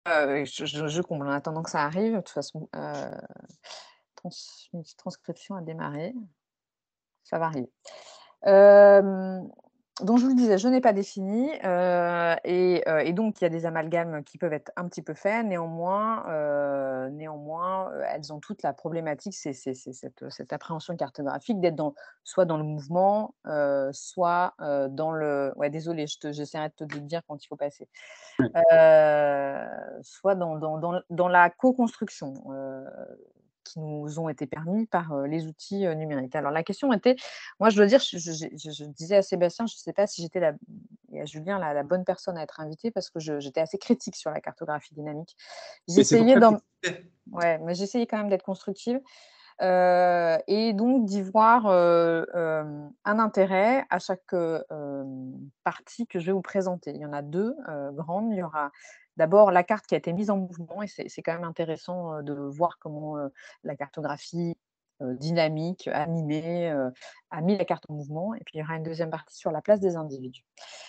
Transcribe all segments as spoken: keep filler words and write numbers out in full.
heu, je je je comble en attendant que ça arrive. De toute façon, heu, trans une transcription a démarré. Ça va arriver. Hem, donc je vous le disais, je n'ai pas défini, heu et heu et donc il y a des amalgames qui peuvent être un petit peu faits. Néanmoins, heu, néanmoins, heu, elles ont toute la problématique, c'est c'est c'est cette, cette appréhension cartographique d'être dans soit dans le mouvement, heu, soit, heu, dans le ouais, désolée, je te j'essaierai de te le dire quand il faut passer. Ouais. Heu, soit dans dans dans l dans la co-construction, heu, qui nous ont été permis par, heu, les outils, heu, numériques. Alors la question était moi je dois dire, je je j'ai je je disais à Sébastien, je sais pas si j'étais la et à Julien, la la bonne personne à être invitée parce que je j'étais assez critique sur la cartographie dynamique. Mais c'est pour J'essayais ça que d'en ouais, mais j'essayais quand même d'être constructive, heu et donc d'y voir, heu, hem, un intérêt à chaque, heu, hem, partie que je vais vous présenter. Il y en a deux heu, grandes. Il y aura d'abord la carte qui a été mise en mouvement et c'est c'est quand même intéressant, heu, de voir comment, heu, la cartographie, heu, dynamique, animée, heu, a mis la carte en mouvement et puis il y aura une deuxième partie sur la place des individus.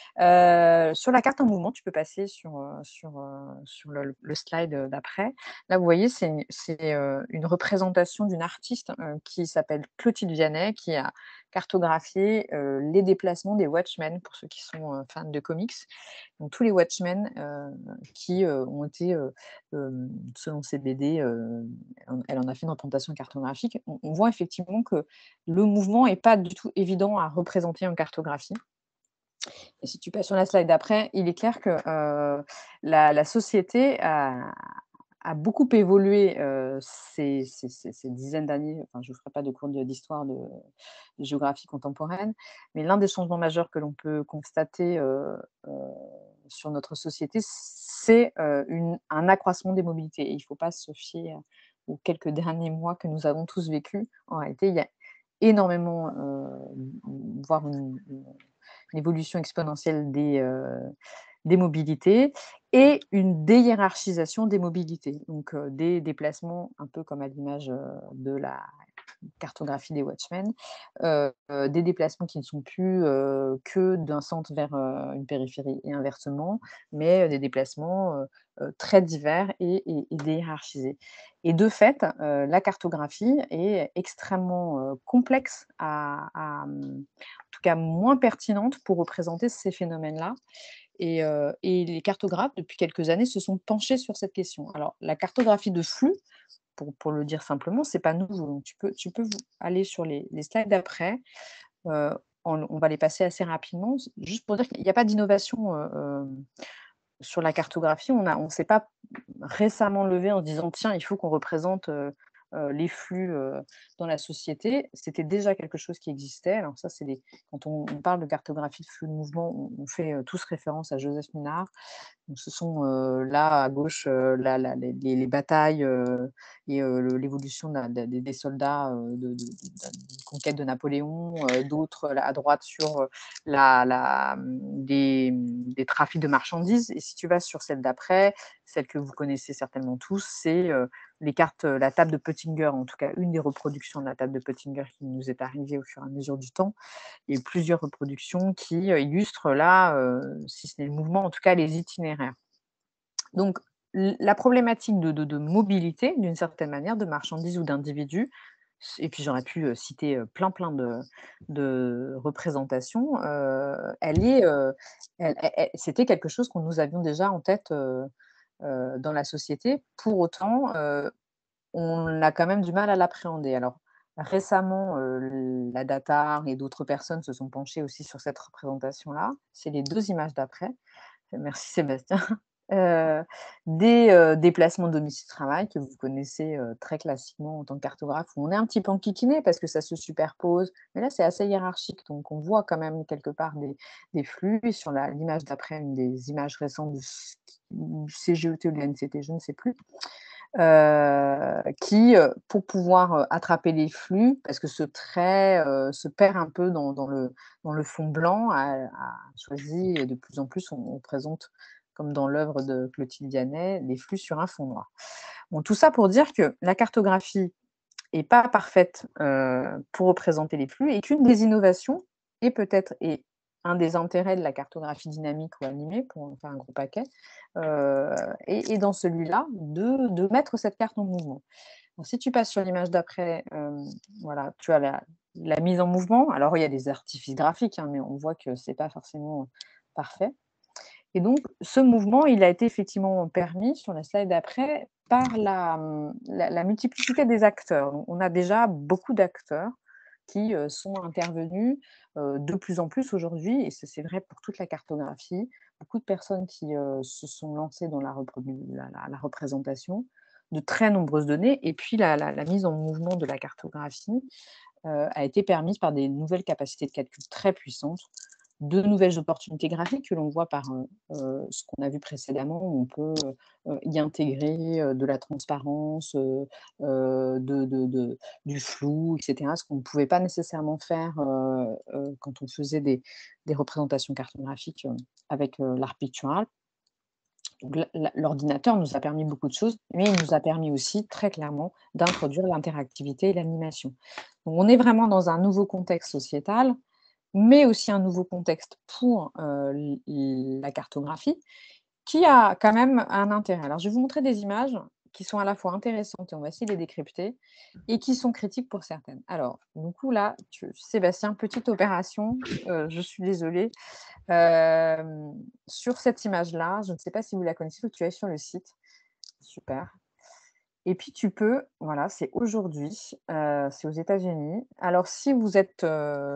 Heu, sur la carte en mouvement, tu peux passer sur, heu, sur, heu, sur le le slide, heu, d'après. Là, vous voyez, c'est une c'est, heu, une représentation d'une artiste, heu, qui s'appelle Clotilde Vianney, qui a cartographié, heu, les déplacements des Watchmen, pour ceux qui sont, heu, fans de comics. Donc tous les Watchmen, heu, qui, heu, ont été, heu, hem, selon ces B D, heu, elle en elle en a fait une représentation cartographique. On on voit effectivement que le mouvement est pas du tout évident à représenter en cartographie. Et si tu passes sur la slide d'après, il est clair que, heu, la la société a a beaucoup évolué, heu, ces ces ces ces dizaines d'années. Enfin, je ne ferai pas de cours de d'histoire de de géographie contemporaine, mais l'un des changements majeurs que l'on peut constater, heu heu, sur notre société, c'est, heu, une un accroissement des mobilités et il ne faut pas se fier aux quelques derniers mois que nous avons tous vécus. En réalité, il y a énormément, heu, voire une une une évolution exponentielle des, heu, des mobilités et une déhiérarchisation des mobilités. Donc, heu, des déplacements un peu comme à l'image, heu, de la cartographie des Watchmen, heu, des déplacements qui ne sont plus, heu, que d'un centre vers, heu, une périphérie et inversement, mais, heu, des déplacements, heu heu, très divers et et et déhiérarchisés. Et de fait, heu, la cartographie est extrêmement, heu, complexe à à, mmh, en tout cas moins pertinente pour représenter ces phénomènes-là et heu et les cartographes, depuis quelques années, se sont penchés sur cette question. Alors la cartographie de flux, pour pour le dire simplement, c'est pas nouveau. Donc tu peux tu peux v aller sur les les slides d'après, heu, on on va les passer assez rapidement, s juste pour dire qu'il y a pas d'innovation, heu, hem, sur la cartographie. On a on s'est pas récemment levé en se disant: «Tiens, il faut qu'on représente, heu heu, les flux, heu, dans la société». C'était déjà quelque chose qui existait. Alors ça, c'est des quand on on parle de cartographie de flux de mouvement, on on fait, heu, tous référence à Joseph Minard. Donc ce sont, heu, là à gauche, heu, la la les les les batailles, heu et heu, le l'évolution de la de des des soldats, heu, de de de la conquête de Napoléon, heu, d'autres là à droite sur, heu, la la, mmh, des, mmh, des trafics de marchandises et si tu vas sur celle d'après, celle que vous connaissez certainement tous, c'est, heu, les cartes, heu, la table de Pottinger, en tout cas une des reproductions de la table de Pottinger qui nous est arrivée au fur et à mesure du temps. Il y a eu plusieurs reproductions qui, heu, illustrent là, heu, si ce n'est le mouvement, en tout cas les itinéraires. Donc l la problématique de de de mobilité, d'une certaine manière, de marchandises ou d'individus, s et puis j'aurais pu, heu, citer, heu, plein, plein de de représentations, heu, elle est, heu, elle elle elle c'était quelque chose que nous avions déjà en tête, heu heu, dans la société. Pour autant, heu, on a quand même du mal à l'appréhender. Alors récemment, heu, la Datar et d'autres personnes se sont penchées aussi sur cette représentation-là. C'est les deux images d'après. Merci Sébastien. Heu, des, heu, déplacements domicile-travail que vous connaissez, heu, très classiquement en tant que cartographe, où on est un petit peu enquiquiné parce que ça se superpose. Mais là, c'est assez hiérarchique, donc on voit quand même quelque part des des flux et sur la l'image d'après, une des images récentes du c du C G E T ou de l'A N C T, je ne sais plus, heu, qui, heu, pour pouvoir, heu, attraper les flux, parce que ce trait, heu, se perd un peu dans dans le dans le fond blanc, a a choisi et de plus en plus on on présente, comme dans l'œuvre de Clotilde Vianney, les flux sur un fond noir. Bon, tout ça pour dire que la cartographie est pas parfaite, heu, pour représenter les flux et qu'une des innovations et peut-être et un des intérêts de la cartographie dynamique ou animée, pour en faire un gros paquet, heu et et dans celui-là, de de mettre cette carte en mouvement. Donc si tu passes sur l'image d'après, hem, voilà, tu as la la mise en mouvement. Alors il y a des artifices graphiques, hein, mais on voit que c'est pas forcément parfait et donc ce mouvement, il a été effectivement permis sur la slide d'après par la, mmh, la la multiplicité des acteurs. Donc on a déjà beaucoup d'acteurs qui, heu, sont intervenus, heu, de plus en plus aujourd'hui et ça c'est vrai pour toute la cartographie. Beaucoup de personnes qui, heu, se sont lancées dans la reprodu la la la représentation de très nombreuses données et puis la la la mise en mouvement de la cartographie, heu, a été permise par des nouvelles capacités de calcul très puissantes, de nouvelles opportunités graphiques que l'on voit par, heu heu, ce qu'on a vu précédemment où on peut, heu y intégrer, heu, de la transparence, heu heu, de de de du flou et cetera. Ce qu'on ne pouvait pas nécessairement faire, heu heu, quand on faisait des des représentations cartographiques, heu, avec, heu, l'art pictural. Donc l la l'ordinateur nous a permis beaucoup de choses, mais il nous a permis aussi très clairement d'introduire l'interactivité et l'animation. Donc on est vraiment dans un nouveau contexte sociétal, mais aussi un nouveau contexte pour, heu, l la cartographie, qui a quand même un intérêt. Alors je vais vous montrer des images qui sont à la fois intéressantes et on va essayer de les décrypter et qui sont critiques pour certaines. Alors, du coup là, tu Sébastien, petite opération, heu, je suis désolée. Hem, sur cette image-là, je ne sais pas si vous la connaissez, il faut que tu ailles sur le site. Super. Et puis tu peux voilà, c'est aujourd'hui, heu, c'est aux États-Unis. Alors si vous êtes, heu,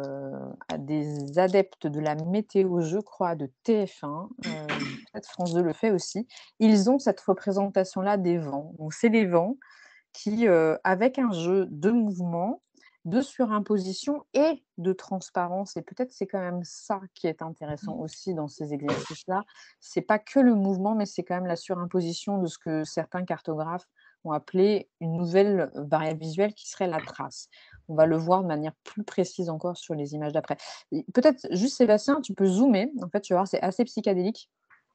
des adeptes de la météo, je crois, de T F un, heu, peut-être France deux le fait aussi, ils ont cette représentation-là des vents. Donc c'est les vents qui, heu, avec un jeu de mouvement, de surimposition et de transparence et peut-être c'est quand même ça qui est intéressant aussi dans ces exercices-là. C'est pas que le mouvement, mais c'est quand même la surimposition de ce que certains cartographes ont appelé une nouvelle variable visuelle qui serait la trace. On va le voir de manière plus précise encore sur les images d'après. Et peut-être juste Sébastien, tu peux zoomer, en fait, tu vas voir, c'est assez psychédélique.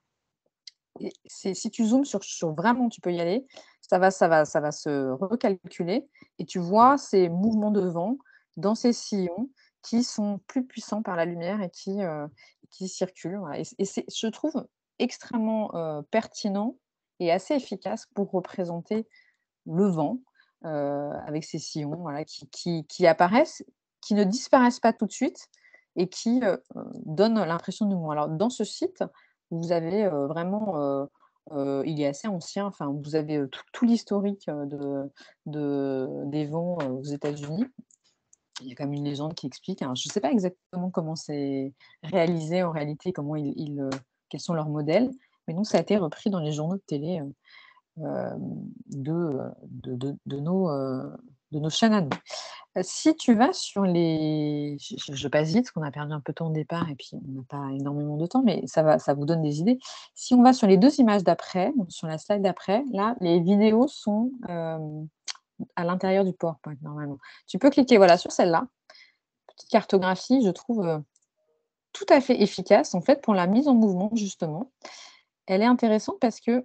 Et c'est si tu zoomes sur sur vraiment tu peux y aller, ça va ça va ça va se recalculer et tu vois ces mouvements de vent dans ces sillons qui sont plus puissants par la lumière et qui, heu, qui circulent, voilà et c et c'est je trouve extrêmement, heu, pertinent et assez efficace pour représenter le vent, heu, avec ces sillons, voilà, qui qui qui apparaissent, qui ne disparaissent pas tout de suite et qui, heu, donnent l'impression de mouvement. Alors dans ce site, vous avez, heu, vraiment, heu heu, il est assez ancien, enfin vous avez, heu, tout tout l'historique, heu, de de des vents, heu, aux États-Unis. Il y a quand même une légende qui explique, alors je ne sais pas exactement comment c'est réalisé en réalité, comment ils ils, heu, quels sont leurs modèles, mais donc ça a été repris dans les journaux de télé, heu hem, de, heu, de de de nos, heu, de nos chaînes à nous. Heu, si tu vas sur les je je je passe vite parce qu'on a perdu un peu de temps au départ et puis on n'a pas énormément de temps, mais ça va ça vous donne des idées. Si on va sur les deux images d'après, donc sur la slide d'après, là, les vidéos sont, hem, à l'intérieur du PowerPoint normalement. Tu peux cliquer, voilà, sur celle-là. Petite cartographie, je trouve, heu, tout à fait efficace en fait pour la mise en mouvement justement. Elle est intéressante parce que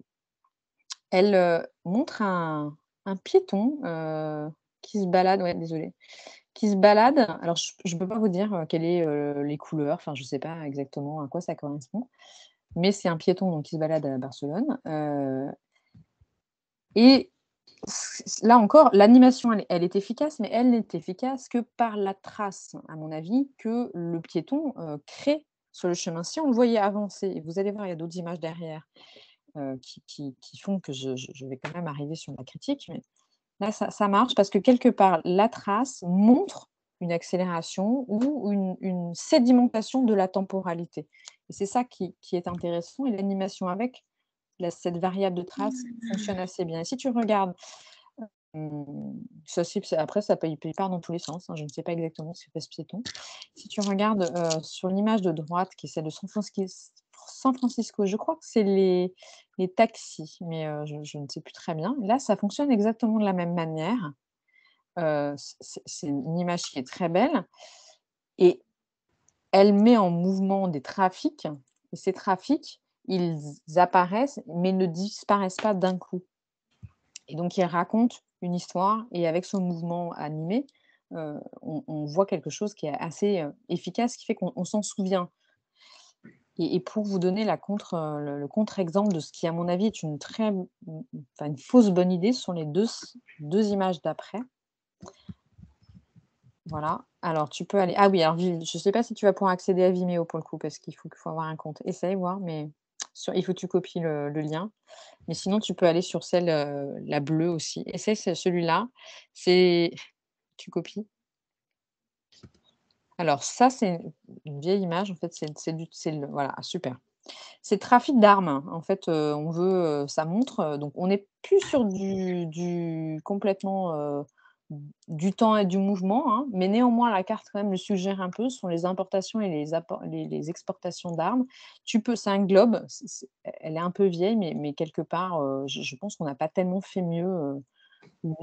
Elle, heu, montre un un piéton, heu, qui se balade, ouais, désolée, qui se balade. Alors je ne peux pas vous dire, heu, quelles est, heu, les couleurs, enfin je ne sais pas exactement à quoi ça correspond, mais c'est un piéton donc qui se balade à Barcelone, heu et c c là encore, l'animation elle elle est efficace, mais elle n'est efficace que par la trace, à mon avis, que le piéton, heu, crée sur le chemin. Si on le voyait avancer et vous allez voir, il y a d'autres images derrière, heu, qui qui qui font que je je je vais quand même arriver sur la critique, mais là, ça ça marche parce que quelque part, la trace montre une accélération ou une une sédimentation de la temporalité et c'est ça qui qui est intéressant et l'animation avec la cette variable de trace fonctionne assez bien et si tu regardes, hem, ça c'est après ça peut il part dans tous les sens, hein, je ne sais pas exactement ce que fait ce piéton. Si tu regardes, heu, sur l'image de droite qui est celle de San Franskis San Francisco, je crois que c'est les les taxis, mais heu, je je ne sais plus très bien. Là, ça fonctionne exactement de la même manière. Heu, c c'est c'est une image qui est très belle et elle met en mouvement des trafics et ces trafics, ils apparaissent mais ne disparaissent pas d'un coup et donc ils racontent une histoire et avec son mouvement animé, heu, on on voit quelque chose qui est assez, heu, efficace, qui fait qu'on on s'en souvient. Et et pour vous donner la contre, heu, le le contre-exemple de ce qui, à mon avis, est une très m m enfin, une fausse bonne idée, ce sont les deux s deux images d'après. Voilà. Alors tu peux aller ah oui, alors vi je sais pas si tu vas pouvoir accéder à Vimeo pour le coup, parce qu'il faut qu'il faut avoir un compte. Essaye voir, mais sur il faut que tu copies le le lien. Mais sinon, tu peux aller sur celle, heu, la bleue aussi. Essaye ce celui-là. C'est tu copies? Alors ça, c'est une une vieille image, en fait, c'est c'est du c'est le voilà, super. C'est trafic d'armes. En fait, heu, on veut, heu, ça montre, heu, donc on n'est plus sur du du complètement, heu, du temps et du mouvement, hein, mais néanmoins la carte quand même le suggère un peu, ce sont les importations et les appor les les exportations d'armes. Tu peux c'est un globe, c c'est elle est un peu vieille, mais mais quelque part, heu, je je pense qu'on n'a pas tellement fait mieux, heu, ou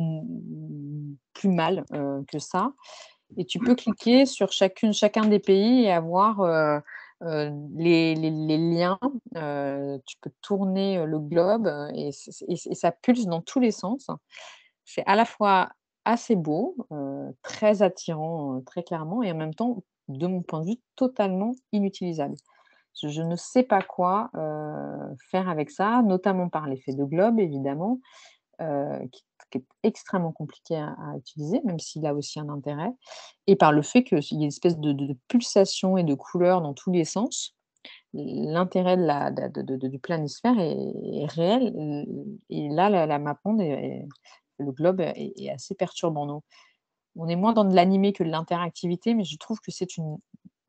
ou plus mal, heu, que ça. Et tu peux cliquer sur chacune chacun des pays et avoir, heu heu, les les les liens, heu, tu peux tourner, heu, le globe, heu, et c c et et ça pulse dans tous les sens. C'est à la fois assez beau, heu, très attirant, heu, très clairement et en même temps, de mon point de vue, totalement inutilisable. Je je ne sais pas quoi, heu, faire avec ça, notamment par l'effet de globe évidemment, heu, qui qui est extrêmement compliqué à à utiliser, même s'il a aussi un intérêt et par le fait qu'il y ait une espèce de de de pulsation et de couleurs dans tous les sens. L'intérêt de la de de de du planisphère est est réel, l et là, la la mapond est est le globe est est assez perturbant. Donc, on est moins dans de l'animé que de l'interactivité, mais je trouve que c'est une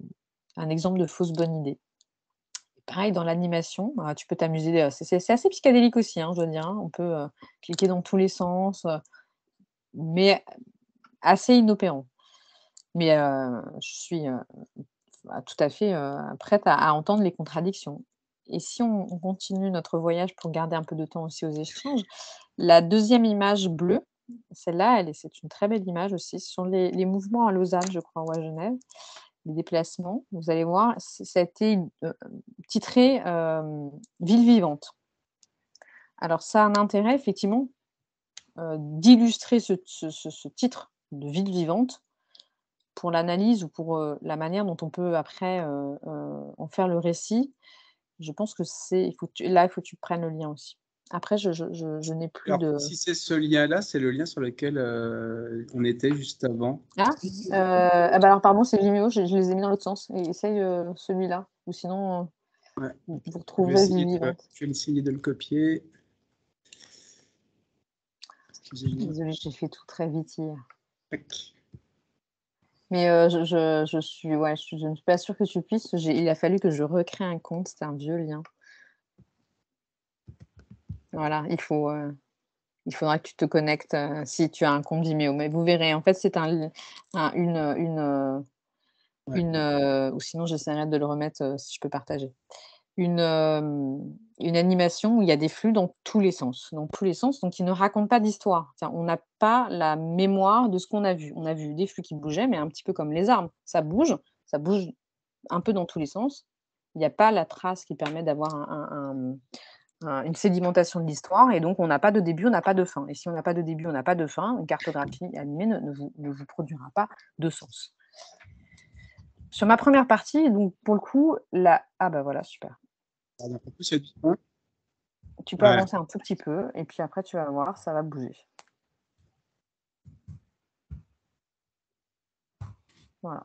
un exemple de fausse bonne idée. Pareil dans l'animation, bah, tu peux t'amuser, heu, c'est c'est c'est assez psychédélique aussi, hein, je dois dire, hein. On peut, heu, cliquer dans tous les sens, heu, mais assez inopérant. Mais, heu, je suis, heu, bah, tout à fait, heu, prête à à entendre les contradictions. Et si on on continue notre voyage pour garder un peu de temps aussi aux échanges, la deuxième image bleue, celle-là, elle est c'est une très belle image aussi. Ce sont les les mouvements à Lausanne, je crois, ou à Genève, les déplacements. Vous allez voir, ç ça a été, heu, titré, hem, «Ville vivante». Alors ça a un intérêt effectivement, heu, d'illustrer ce ce ce ce titre de «Ville vivante» pour l'analyse ou pour, heu, la manière dont on peut après, heu heu, en faire le récit. Je pense que c'est il faut que tu là, il faut que tu prennes le lien aussi. Après je je je je n'ai plus Alors, de si c'est ce lien-là, c'est le lien sur lequel, heu, on était juste avant. ah, heu, ah bah, alors pardon, c'est Vimeo, je je les ai mis dans l'autre sens. E essaye, heu, celui-là ou sinon, heu, Ouais, vous OK. vous Je vais retrouverez Ville essayer de vivante. je vais essayer de le copier. Excusez-moi. Désolée, j'ai fait tout très vite hier. Tac. Mais, heu, je je je suis ouais, je suis je ne suis pas sûre que tu puisses. J'ai il a fallu que je recrée un compte, c'était un vieux lien. Voilà, il faut, heu, il faudra que tu te connectes, heu, si tu as un compte Vimeo. Mais vous verrez, en fait, c'est un l un une, heu une, heu Ouais. une, heu ou sinon j'essaierai de le remettre, heu, si je peux partager. Une, hem, une animation où il y a des flux dans tous les sens dans tous les sens, donc qui ne racontent pas d'histoire. Tiens, on n'a pas la mémoire de ce qu'on a vu. On a vu des flux qui bougeaient, mais un petit peu comme les arbres. Ça bouge, ça bouge un peu dans tous les sens. Il y a pas la trace qui permet d'avoir un un un, mmh, un une sédimentation de l'histoire et donc on n'a pas de début, on n'a pas de fin et si on n'a pas de début, on n'a pas de fin, une cartographie animée ne ne vous ne vous produira pas de sens. Sur ma première partie, donc pour le coup, la ah bah, voilà, super. Pardon, en plus, il y a du son. Tu peux Ouais. avancer un tout petit peu et puis après tu vas voir, ça va bouger. Voilà.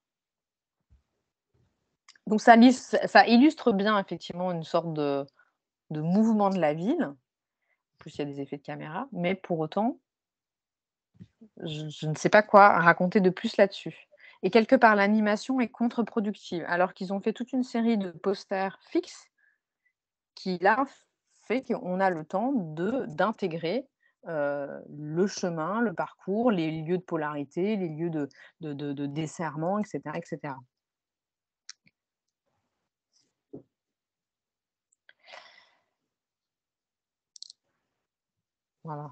Donc ça lis ça illustre bien effectivement une sorte de de mouvement de la ville. En plus, il y a des effets de caméra, mais pour autant je je ne sais pas quoi raconter de plus là-dessus. Et quelque part, l'animation est contre-productive, alors qu'ils ont fait toute une série de posters fixes qui là, f fait qu'on a le temps de d'intégrer, heu, le chemin, le parcours, les lieux de polarité, les lieux de de de de desserrement et cetera et cetera. Voilà.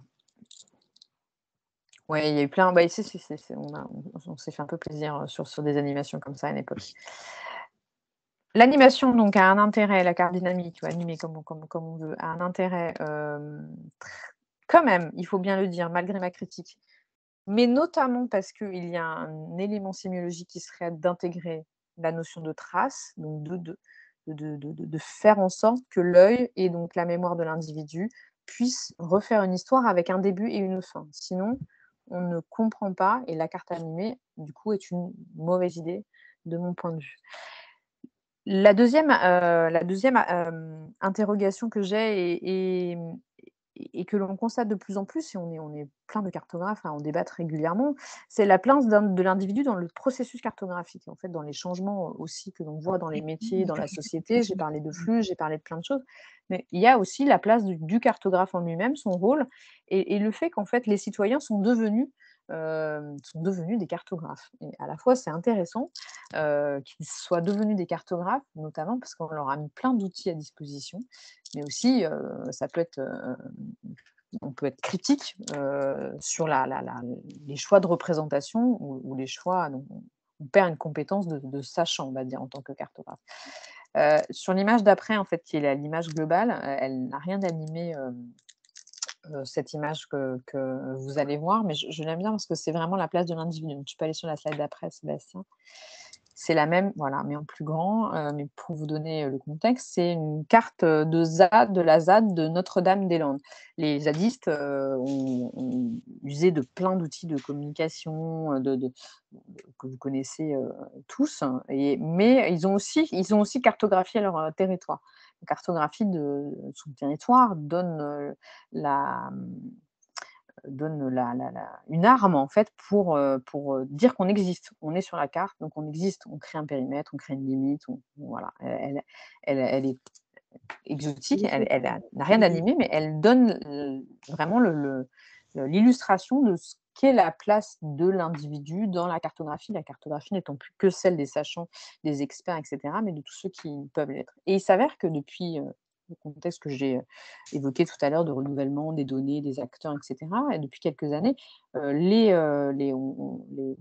Ouais, il y a eu plein bah, ici, c'est c'est c'est on a on on s'est fait un peu plaisir, heu, sur sur des animations comme ça à une époque. L'animation donc a un intérêt, la carte dynamique ou animée comme on comme comme on veut, a un intérêt, hem, tr quand même, il faut bien le dire, malgré ma critique mais notamment parce qu'il y a un élément sémiologique qui serait d'intégrer la notion de trace, donc de de de de de de faire en sorte que l'œil et donc la mémoire de l'individu puissent refaire une histoire avec un début et une fin. Sinon, on ne comprend pas et la carte animée, du coup, est une mauvaise idée de mon point de vue. La deuxième, heu, la deuxième, hem, interrogation que j'ai et et mmh et que l'on constate de plus en plus et on est on est plein de cartographes à en débattre régulièrement, c'est la place d'un de l'individu dans le processus cartographique, en fait, dans les changements aussi que l'on voit dans les métiers, dans la société. J'ai parlé de flux, j'ai parlé de plein de choses, mais il y a aussi la place du du cartographe en lui-même, son rôle et et le fait qu'en fait les citoyens sont devenus, hem, sont devenus des cartographes et à la fois c'est intéressant, heu, qu'ils soient devenus des cartographes, notamment parce qu'on leur a mis plein d'outils à disposition, mais aussi, heu, ça peut être, heu, on peut être critique, heu, sur la la la les choix de représentation ou ou les choix donc on on perd une compétence de de sachant, on va dire, en tant que cartographe. Heu, sur l'image d'après, en fait, qui est la l'image globale, heu, elle n'a rien d'animé, hem, heu, cette image que que vous allez voir, mais je je l'aime bien parce que c'est vraiment la place de l'individu. Donc tu peux aller sur la slide d'après, Sébastien. C'est la même, voilà, mais en plus grand, heu, mais pour vous donner, heu, le contexte, c'est une carte, heu, de ZAD de la ZAD de Notre-Dame-des-Landes. Les zadistes, heu, ont ont usé de plein d'outils de communication, heu, de de que vous connaissez, heu, tous et mais ils ont aussi ils ont aussi cartographié leur, heu, territoire. La cartographie de son territoire donne, heu, la, mmh donne la la la une arme en fait pour, heu, pour, heu, dire qu'on existe. On est sur la carte, donc on existe, on crée un périmètre, on crée une limite, on voilà, elle elle elle est exotique, elle elle a n'a rien d'animé, mais elle donne l vraiment le le le l'illustration de ce qu'est la place de l'individu dans la cartographie. La cartographie n'étant plus que celle des sachants, des experts et cetera, mais de tous ceux qui peuvent l'être et il s'avère que depuis, heu, le contexte que j'ai, heu, évoqué tout à l'heure de renouvellement des données, des acteurs et cetera et depuis quelques années, heu, les, heu, les on on les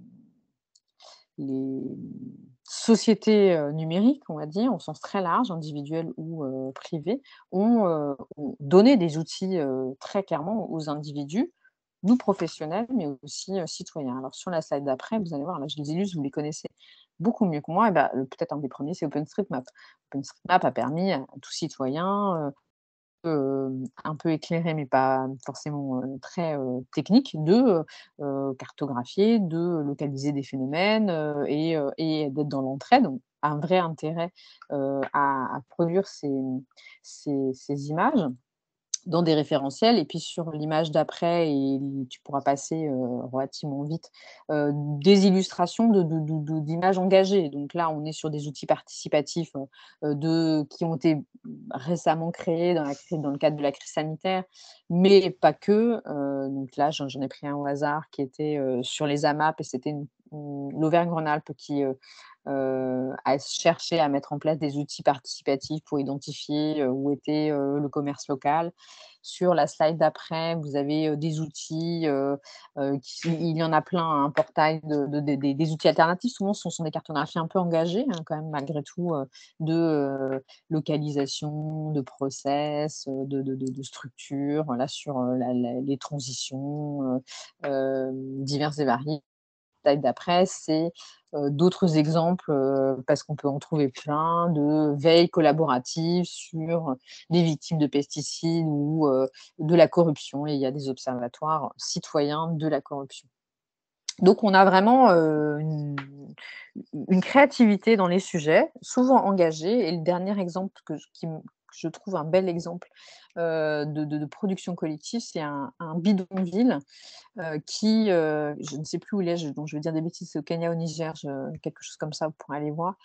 les sociétés, heu, numériques, on va dire, au sens très large, individuelles ou heu, privées, ont, heu, ont donné des outils, heu, très clairement aux individus, nous professionnels, mais aussi, heu, citoyens. Alors sur la slide d'après, vous allez voir, là je les illustre, vous les connaissez beaucoup mieux que moi et bah, heu, peut-être un des premiers, c'est OpenStreetMap. OpenStreetMap a permis à tout citoyen, heu Hem, un peu éclairé, mais pas forcément, heu, très, heu, technique, de, heu heu, cartographier, de localiser des phénomènes, heu et heu et d'être dans l'entraide. Donc un vrai intérêt, heu, à à produire ces, mmh, ces ces images dans des référentiels et puis sur l'image d'après et l tu pourras passer, heu, relativement vite, heu, des illustrations de de de de d'images engagées. Donc là, on est sur des outils participatifs, heu heu, de qui ont été récemment créés dans la crise dans le cadre de la crise sanitaire, mais pas que. Heu, donc là, j'en j'en ai pris un au hasard qui était, heu, sur les AMAP et c'était une une l'Auvergne-Rhône-Alpes qui, heu heu, a cherché à mettre en place des outils participatifs pour identifier, heu, où était, heu, le commerce local. Sur la slide d'après, vous avez, heu, des outils, heu heu, qui il y en a plein, un portail de de des des des outils alternatifs. Souvent, ce sont des cartographies un peu engagées, hein, quand même, malgré tout, heu, de, heu, localisation, de process, heu, de de de de structure, voilà, sur, heu, la la les transitions, heu, hem, diverses et variées taille d'après, c'est, heu, d'autres exemples, heu, parce qu'on peut en trouver plein, de veille collaborative sur les victimes de pesticides ou, heu, de la corruption et il y a des observatoires citoyens de la corruption. Donc on a vraiment, heu, une une créativité dans les sujets, souvent engagés et le dernier exemple que je qui me que je trouve un bel exemple, heu, de de de production collective, c'est un un bidonville heu, qui, heu, je ne sais plus où il est, je donc je vais dire des bêtises, c'est au Kenya, au Niger, je quelque chose comme ça, vous pourrez aller voir.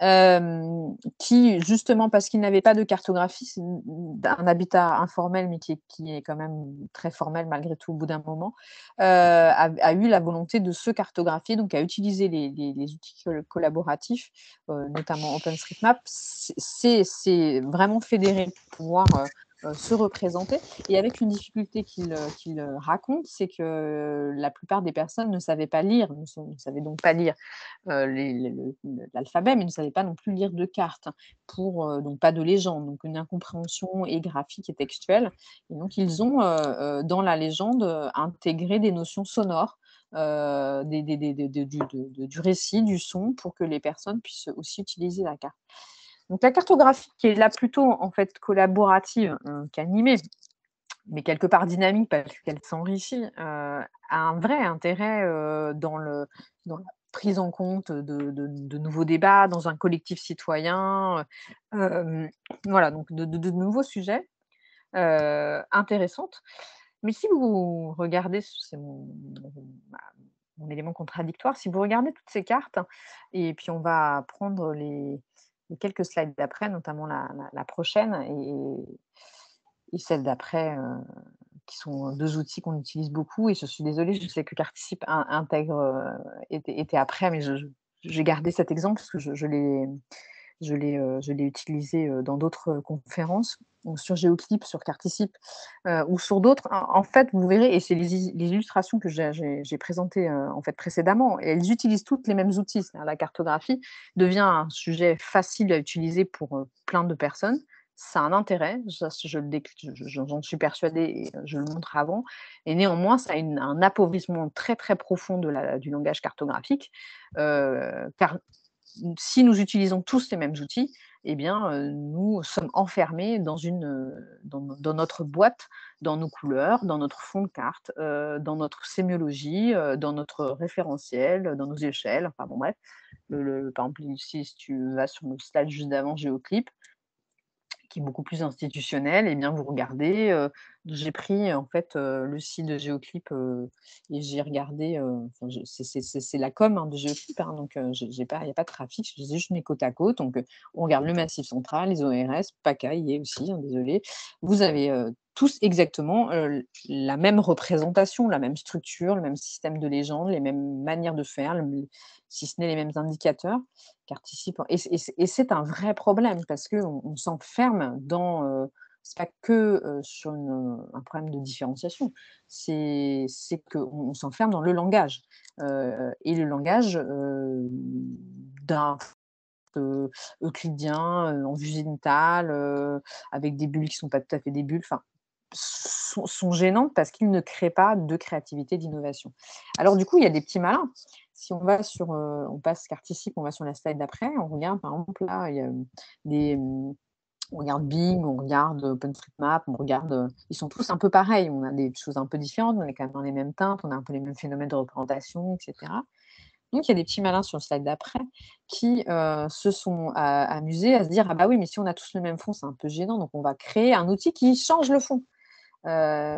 Hem, qui justement parce qu'il n'avait pas de cartographie, c'est une une un habitat informel, mais qui est qui est quand même très formel malgré tout au bout d'un moment, heu, a a eu la volonté de se cartographier, donc a utilisé les les les outils col collaboratifs, heu, notamment OpenStreetMap. C'est c'est c'est vraiment fédéré pour pouvoir, heu heu, se représenter et avec une difficulté qu'il, heu, qu'il, heu, raconte, c'est que la plupart des personnes ne savaient pas lire, ne sa ne savaient donc pas lire, heu, les les le le l'alphabet, mais ne savaient pas non plus lire de cartes pour, heu, donc pas de légende, donc une incompréhension et graphique et textuelle et donc ils ont, heu heu, dans la légende, heu, intégré des notions sonores, euh, des, des, des, des, des, du, de, de, du récit, du son, pour que les personnes puissent aussi utiliser la carte. Donc la cartographie, qui est là plutôt en fait collaborative euh, qu'animée, mais quelque part dynamique parce qu'elle s'enrichit, euh, a un vrai intérêt euh, dans, le, dans la prise en compte de, de, de nouveaux débats, dans un collectif citoyen, euh, voilà, donc de, de, de nouveaux sujets euh, intéressants. Mais si vous regardez, c'est mon, mon, mon élément contradictoire, si vous regardez toutes ces cartes, et puis on va prendre les, les quelques slides d'après, notamment la, la, la prochaine et, et celle d'après, euh, qui sont deux outils qu'on utilise beaucoup. Et je suis désolée, je sais que Carticipe intègre, euh, était, était après, mais je, je, j'ai gardé cet exemple parce que je, je l'ai je l'ai euh, je l'ai utilisé euh, dans d'autres conférences, donc sur Géoclip, sur Carticipe euh, ou sur d'autres. En, en fait, vous verrez, et c'est les, les illustrations que j'ai, j'ai, j'ai présentées euh, en fait précédemment, et elles utilisent toutes les mêmes outils. La cartographie devient un sujet facile à utiliser pour euh, plein de personnes. Ça a un intérêt, je, je, je, j'en suis persuadée et je le montre avant. Et néanmoins, ça a une, un appauvrissement très très profond de la, du langage cartographique, euh, car si nous utilisons tous les mêmes outils, eh bien, euh, nous sommes enfermés dans, une, euh, dans, dans, notre boîte, dans nos couleurs, dans notre fond de carte, euh, dans notre sémiologie, euh, dans notre référentiel, dans nos échelles. Enfin bon, bref. Le, le, par exemple, ici, si tu vas sur le slide juste d'avant, Géoclip, qui est beaucoup plus institutionnel, et eh bien vous regardez, euh, j'ai pris en fait euh, le site de Géoclip euh, et j'ai regardé, euh, c'est la com hein, de Géoclip, hein, donc euh, il n'y a pas de trafic, j'ai juste mis côte à côte, donc euh, on regarde le Massif central, les O R S, PACA y est aussi, hein, désolé, vous avez euh, tous exactement euh, la même représentation, la même structure, le même système de légende, les mêmes manières de faire, le, si ce n'est les mêmes indicateurs. Et, et, et c'est un vrai problème parce qu'on on, s'enferme dans, euh, c'est pas que euh, sur une, un problème de différenciation, c'est qu'on on, s'enferme dans le langage. Euh, et le langage euh, d'un euh, euclidien, euh, en vue zénitale, euh, avec des bulles qui ne sont pas tout à fait des bulles, enfin, sont, sont gênantes parce qu'ils ne créent pas de créativité, d'innovation. Alors du coup, il y a des petits malins. Si on va sur, euh, on passe Carticipe, on va sur la slide d'après, on regarde par exemple là, il y a des, on regarde Bing, on regarde OpenStreetMap, on regarde, ils sont tous un peu pareils, on a des choses un peu différentes, on est quand même dans les mêmes teintes, on a un peu les mêmes phénomènes de représentation, et cetera. Donc, il y a des petits malins sur le slide d'après qui euh, se sont à, amusés à se dire « Ah bah oui, mais si on a tous le même fond, c'est un peu gênant, donc on va créer un outil qui change le fond. Euh, »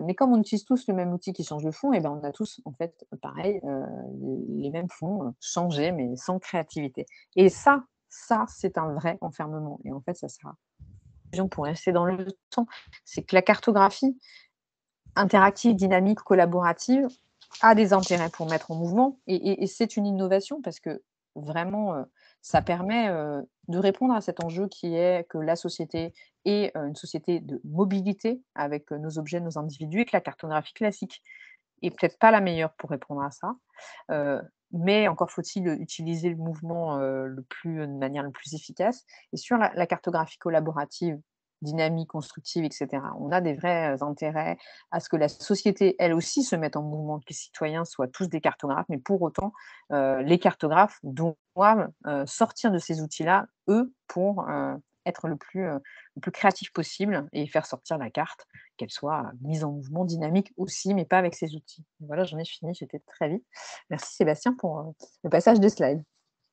Mais comme on utilise tous le même outil qui change le fond, et ben on a tous, en fait, pareil, euh, les mêmes fonds euh, changés, mais sans créativité. Et ça, ça, c'est un vrai enfermement. Et en fait, ça sera pour rester dans le temps. C'est que la cartographie interactive, dynamique, collaborative, a des intérêts pour mettre en mouvement et, et, et c'est une innovation parce que vraiment, euh, ça permet euh, de répondre à cet enjeu qui est que la société est euh, une société de mobilité avec euh, nos objets, nos individus et que la cartographie classique est peut-être pas la meilleure pour répondre à ça. Euh, mais encore faut-il utiliser le mouvement euh, le plus, de manière le plus efficace. Et sur la, la cartographie collaborative, dynamique, constructive, et cetera. On a des vrais intérêts à ce que la société, elle aussi, se mette en mouvement, que les citoyens soient tous des cartographes, mais pour autant, euh, les cartographes doivent euh, sortir de ces outils-là, eux, pour euh, être le plus, euh, le plus créatif possible et faire sortir la carte, qu'elle soit mise en mouvement, dynamique aussi, mais pas avec ces outils. Voilà, j'en ai fini, j'étais très vite. Merci Sébastien pour euh, le passage des slides.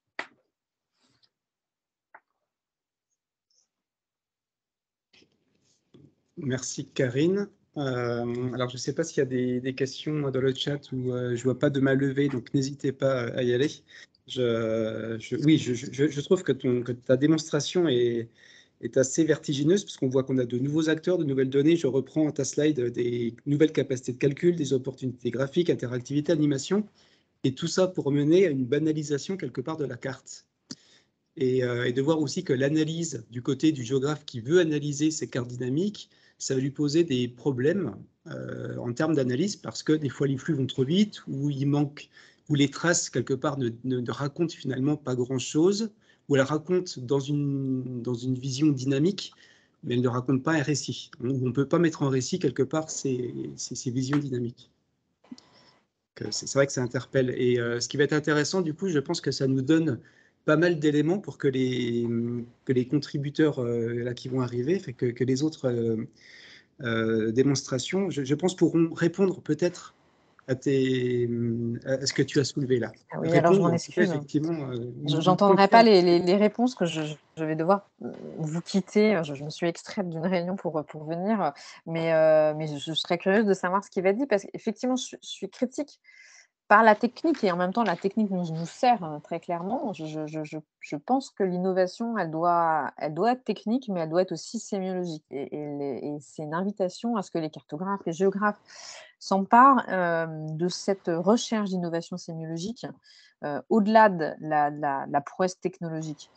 Merci Karine. Euh, alors, je ne sais pas s'il y a des, des questions dans le chat où euh, je ne vois pas de main levée, donc n'hésitez pas à y aller. Je, je, oui, je, je, je trouve que, ton, que ta démonstration est, est assez vertigineuse, parce qu'on voit qu'on a de nouveaux acteurs, de nouvelles données. Je reprends ta slide des nouvelles capacités de calcul, des opportunités graphiques, interactivité, animation, et tout ça pour mener à une banalisation quelque part de la carte. Et, euh, et de voir aussi que l'analyse du côté du géographe qui veut analyser ces cartes dynamiques, ça va lui poser des problèmes euh, en termes d'analyse parce que des fois les flux vont trop vite ou il manque, ou les traces quelque part ne, ne, ne racontent finalement pas grand-chose, ou elles racontent dans une, dans une vision dynamique, mais elles ne racontent pas un récit. On ne peut pas mettre en récit quelque part ces, ces, ces visions dynamiques. C'est vrai que ça interpelle. Et euh, ce qui va être intéressant, du coup, je pense que ça nous donne pas mal d'éléments pour que les, que les contributeurs euh, là, qui vont arriver, fait que, que les autres euh, euh, démonstrations, je, je pense, pourront répondre peut-être à, tes, à ce que tu as soulevé là. Ah oui, alors je Répondre, m'en en tout cas, excuse. effectivement, euh, Je ou, ou n'entendrai pas confirmer. les, les- les réponses que je, je vais devoir euh, vous quitter. Je, je me suis extraite d'une réunion pour, pour venir, mais, euh, mais je, je serais curieuse de savoir ce qu'il va dire parce qu'effectivement, je, je suis critique par la technique et en même temps, la technique nous, nous sert euh, très clairement. Je, je- je- je- je pense que l'innovation, elle doit, elle doit être technique, mais elle doit être aussi sémiologique. Et, et les- et c'est une invitation à ce que les cartographes, les géographes s'emparent euh, de cette recherche d'innovation sémiologique euh, au-delà de la, de la- de la prouesse technologique.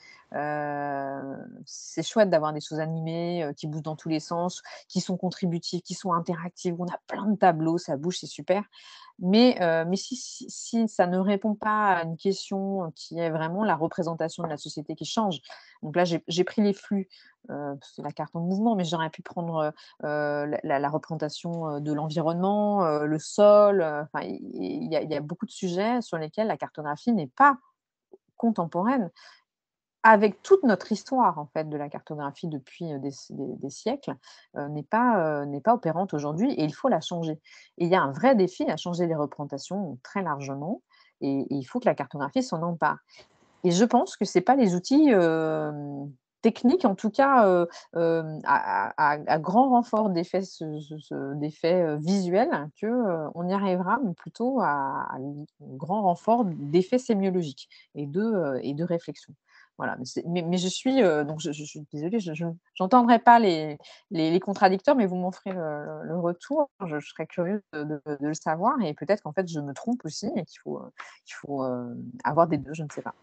Euh, c'est chouette d'avoir des choses animées euh, qui bougent dans tous les sens, qui sont contributives, qui sont interactives. On a plein de tableaux, ça bouge, c'est super. Mais, euh, mais si, si, si ça ne répond pas à une question qui est vraiment la représentation de la société qui change, donc là j'ai j'ai pris les flux, euh, c'est la carte en mouvement, mais j'aurais pu prendre euh, la, la- la représentation euh, de l'environnement, euh, le sol, euh, enfin, il il y, a il y a beaucoup de sujets sur lesquels la cartographie n'est pas contemporaine avec toute notre histoire en fait de la cartographie depuis euh, des, des- des siècles, euh, n'est pas, euh, n'est pas opérante aujourd'hui et il faut la changer. Et il y a un vrai défi à changer les représentations très largement et, et il faut que la cartographie s'en empare. Et je pense que c'est pas les outils euh, techniques, en tout cas euh, euh, à, à- à grand renfort d'effets ce- ce- ce- d'effets, euh, visuels, que euh, on y arrivera, mais plutôt à, à grand renfort d'effets sémiologiques et de, euh, et de réflexion. Voilà, mais, c'est- mais- mais je suis euh, donc je, je- je suis désolée, je n'entendrai pas les, les, les contradicteurs, mais vous m'en ferez le, le- le retour. Je, je serais curieuse de, de- de le savoir et peut-être qu'en fait je me trompe aussi et qu'il faut, euh, qu'il faut euh, avoir des deux, je ne sais pas.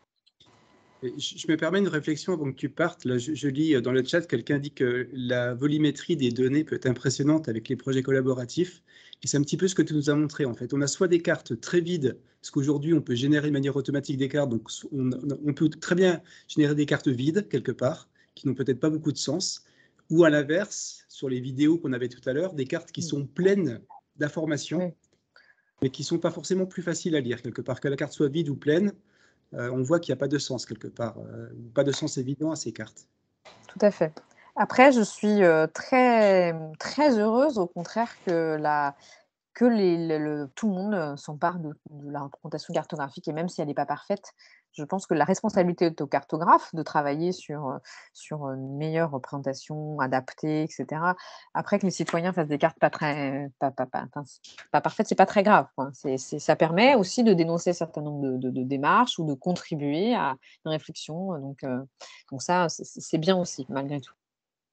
Et Je je me permets une réflexion avant que tu partes. Là, je, je lis euh, dans le chat, quelqu'un dit que la volumétrie des données peut être impressionnante avec les projets collaboratifs. Et c'est un petit peu ce que tu nous as montré, en fait. On a soit des cartes très vides, parce qu'aujourd'hui, on peut générer de manière automatique des cartes, donc on, on peut très bien générer des cartes vides, quelque part, qui n'ont peut-être pas beaucoup de sens. Ou à l'inverse, sur les vidéos qu'on avait tout à l'heure, des cartes qui Mmh. sont pleines d'informations, Oui, mais qui ne sont pas forcément plus faciles à lire, quelque part. Que la carte soit vide ou pleine, euh, on voit qu'il n'y a pas de sens quelque part, euh, pas de sens évident à ces cartes. tout à fait. Après, je suis, heu, très, très heureuse au contraire que la que les le le tout le monde, heu, s'empare de de la représentation cartographique et même si elle n'est pas parfaite, je pense que la responsabilité est au cartographe de travailler sur, heu, sur, une meilleure représentation adaptée et cetera. Après que les citoyens fassent des cartes pas très pas pas pas enfin, pas parfaites, c'est pas très grave, quoi. C'est c'est ça permet aussi de dénoncer un certain nombre de de de démarches ou de contribuer à une réflexion, donc heu, donc ça, c'est c'est bien aussi malgré tout.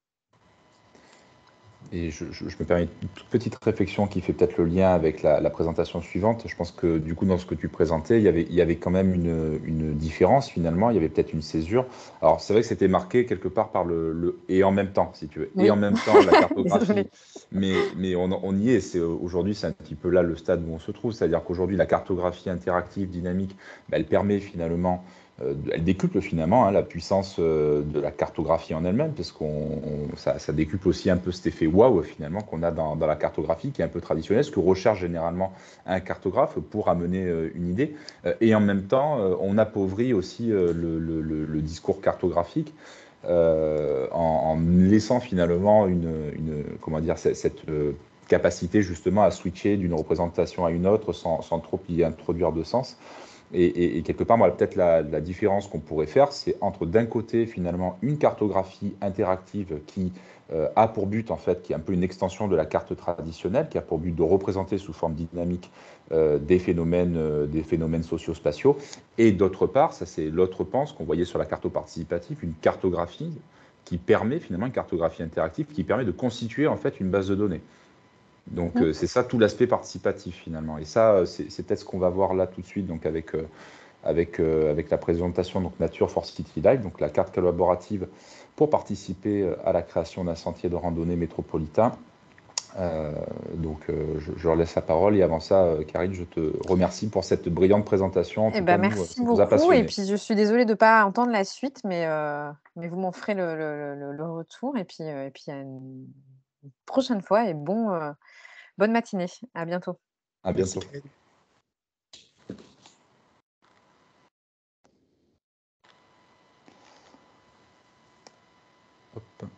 Et je, je- je me permets une toute petite réflexion qui fait peut-être le lien avec la, la présentation suivante. Je pense que du coup, dans ce que tu présentais, il y avait, il y avait quand même une, une différence finalement. Il y avait peut-être une césure. Alors, c'est vrai que c'était marqué quelque part par le, le et en même temps, si tu veux. Et en Oui, même temps, la cartographie. désolée. Mais, mais on, on y est. C'est, aujourd'hui, c'est un petit peu là le stade où on se trouve. C'est-à-dire qu'aujourd'hui, la cartographie interactive, dynamique, ben, elle permet finalement euh, elle décuple finalement hein, la puissance euh, de la cartographie en elle-même, parce qu'on on- ça, ça décuple aussi un peu cet effet waouh finalement qu'on a dans, dans la cartographie, qui est un peu traditionnel, ce que recherche généralement un cartographe pour amener euh, une idée. Euh, et en même temps, euh, on appauvrit aussi euh, le, le- le- le discours cartographique. euh, en, en laissant finalement une, une- comment dire cette, cette, euh, capacité justement à switcher d'une représentation à une autre sans, sans trop y introduire de sens. Et, et, et quelque part, moi, peut-être la, la différence qu'on pourrait faire, c'est entre d'un côté, finalement, une cartographie interactive qui euh, a pour but, en fait, qui est un peu une extension de la carte traditionnelle, qui a pour but de représenter sous forme dynamique euh, des phénomènes, euh, des phénomènes socio-spatiaux. Et d'autre part, ça c'est l'autre pan, ce qu'on voyait sur la carte participative, une cartographie qui permet, finalement, une cartographie interactive qui permet de constituer, en fait, une base de données. Donc Mmh. euh, c'est ça tout l'aspect participatif finalement. Et ça, euh, c'est c'est peut-être ce qu'on va voir là tout de suite donc avec, euh, avec, euh, avec la présentation donc Nature for City Life, donc la carte collaborative pour participer euh, à la création d'un sentier de randonnée métropolitain. Euh, donc euh, je, je leur laisse la parole et avant ça, euh, Karine, je te remercie pour cette brillante présentation. En Eh tout cas, ben, nous, euh, merci ça nous a beaucoup et passionnés. puis je suis désolée de ne pas entendre la suite, mais, heu, mais vous m'en ferez le le le le retour et puis, heu, et puis à une prochaine fois et bon, heu, bonne matinée. À bientôt. À Merci, bientôt. Karine. Hop.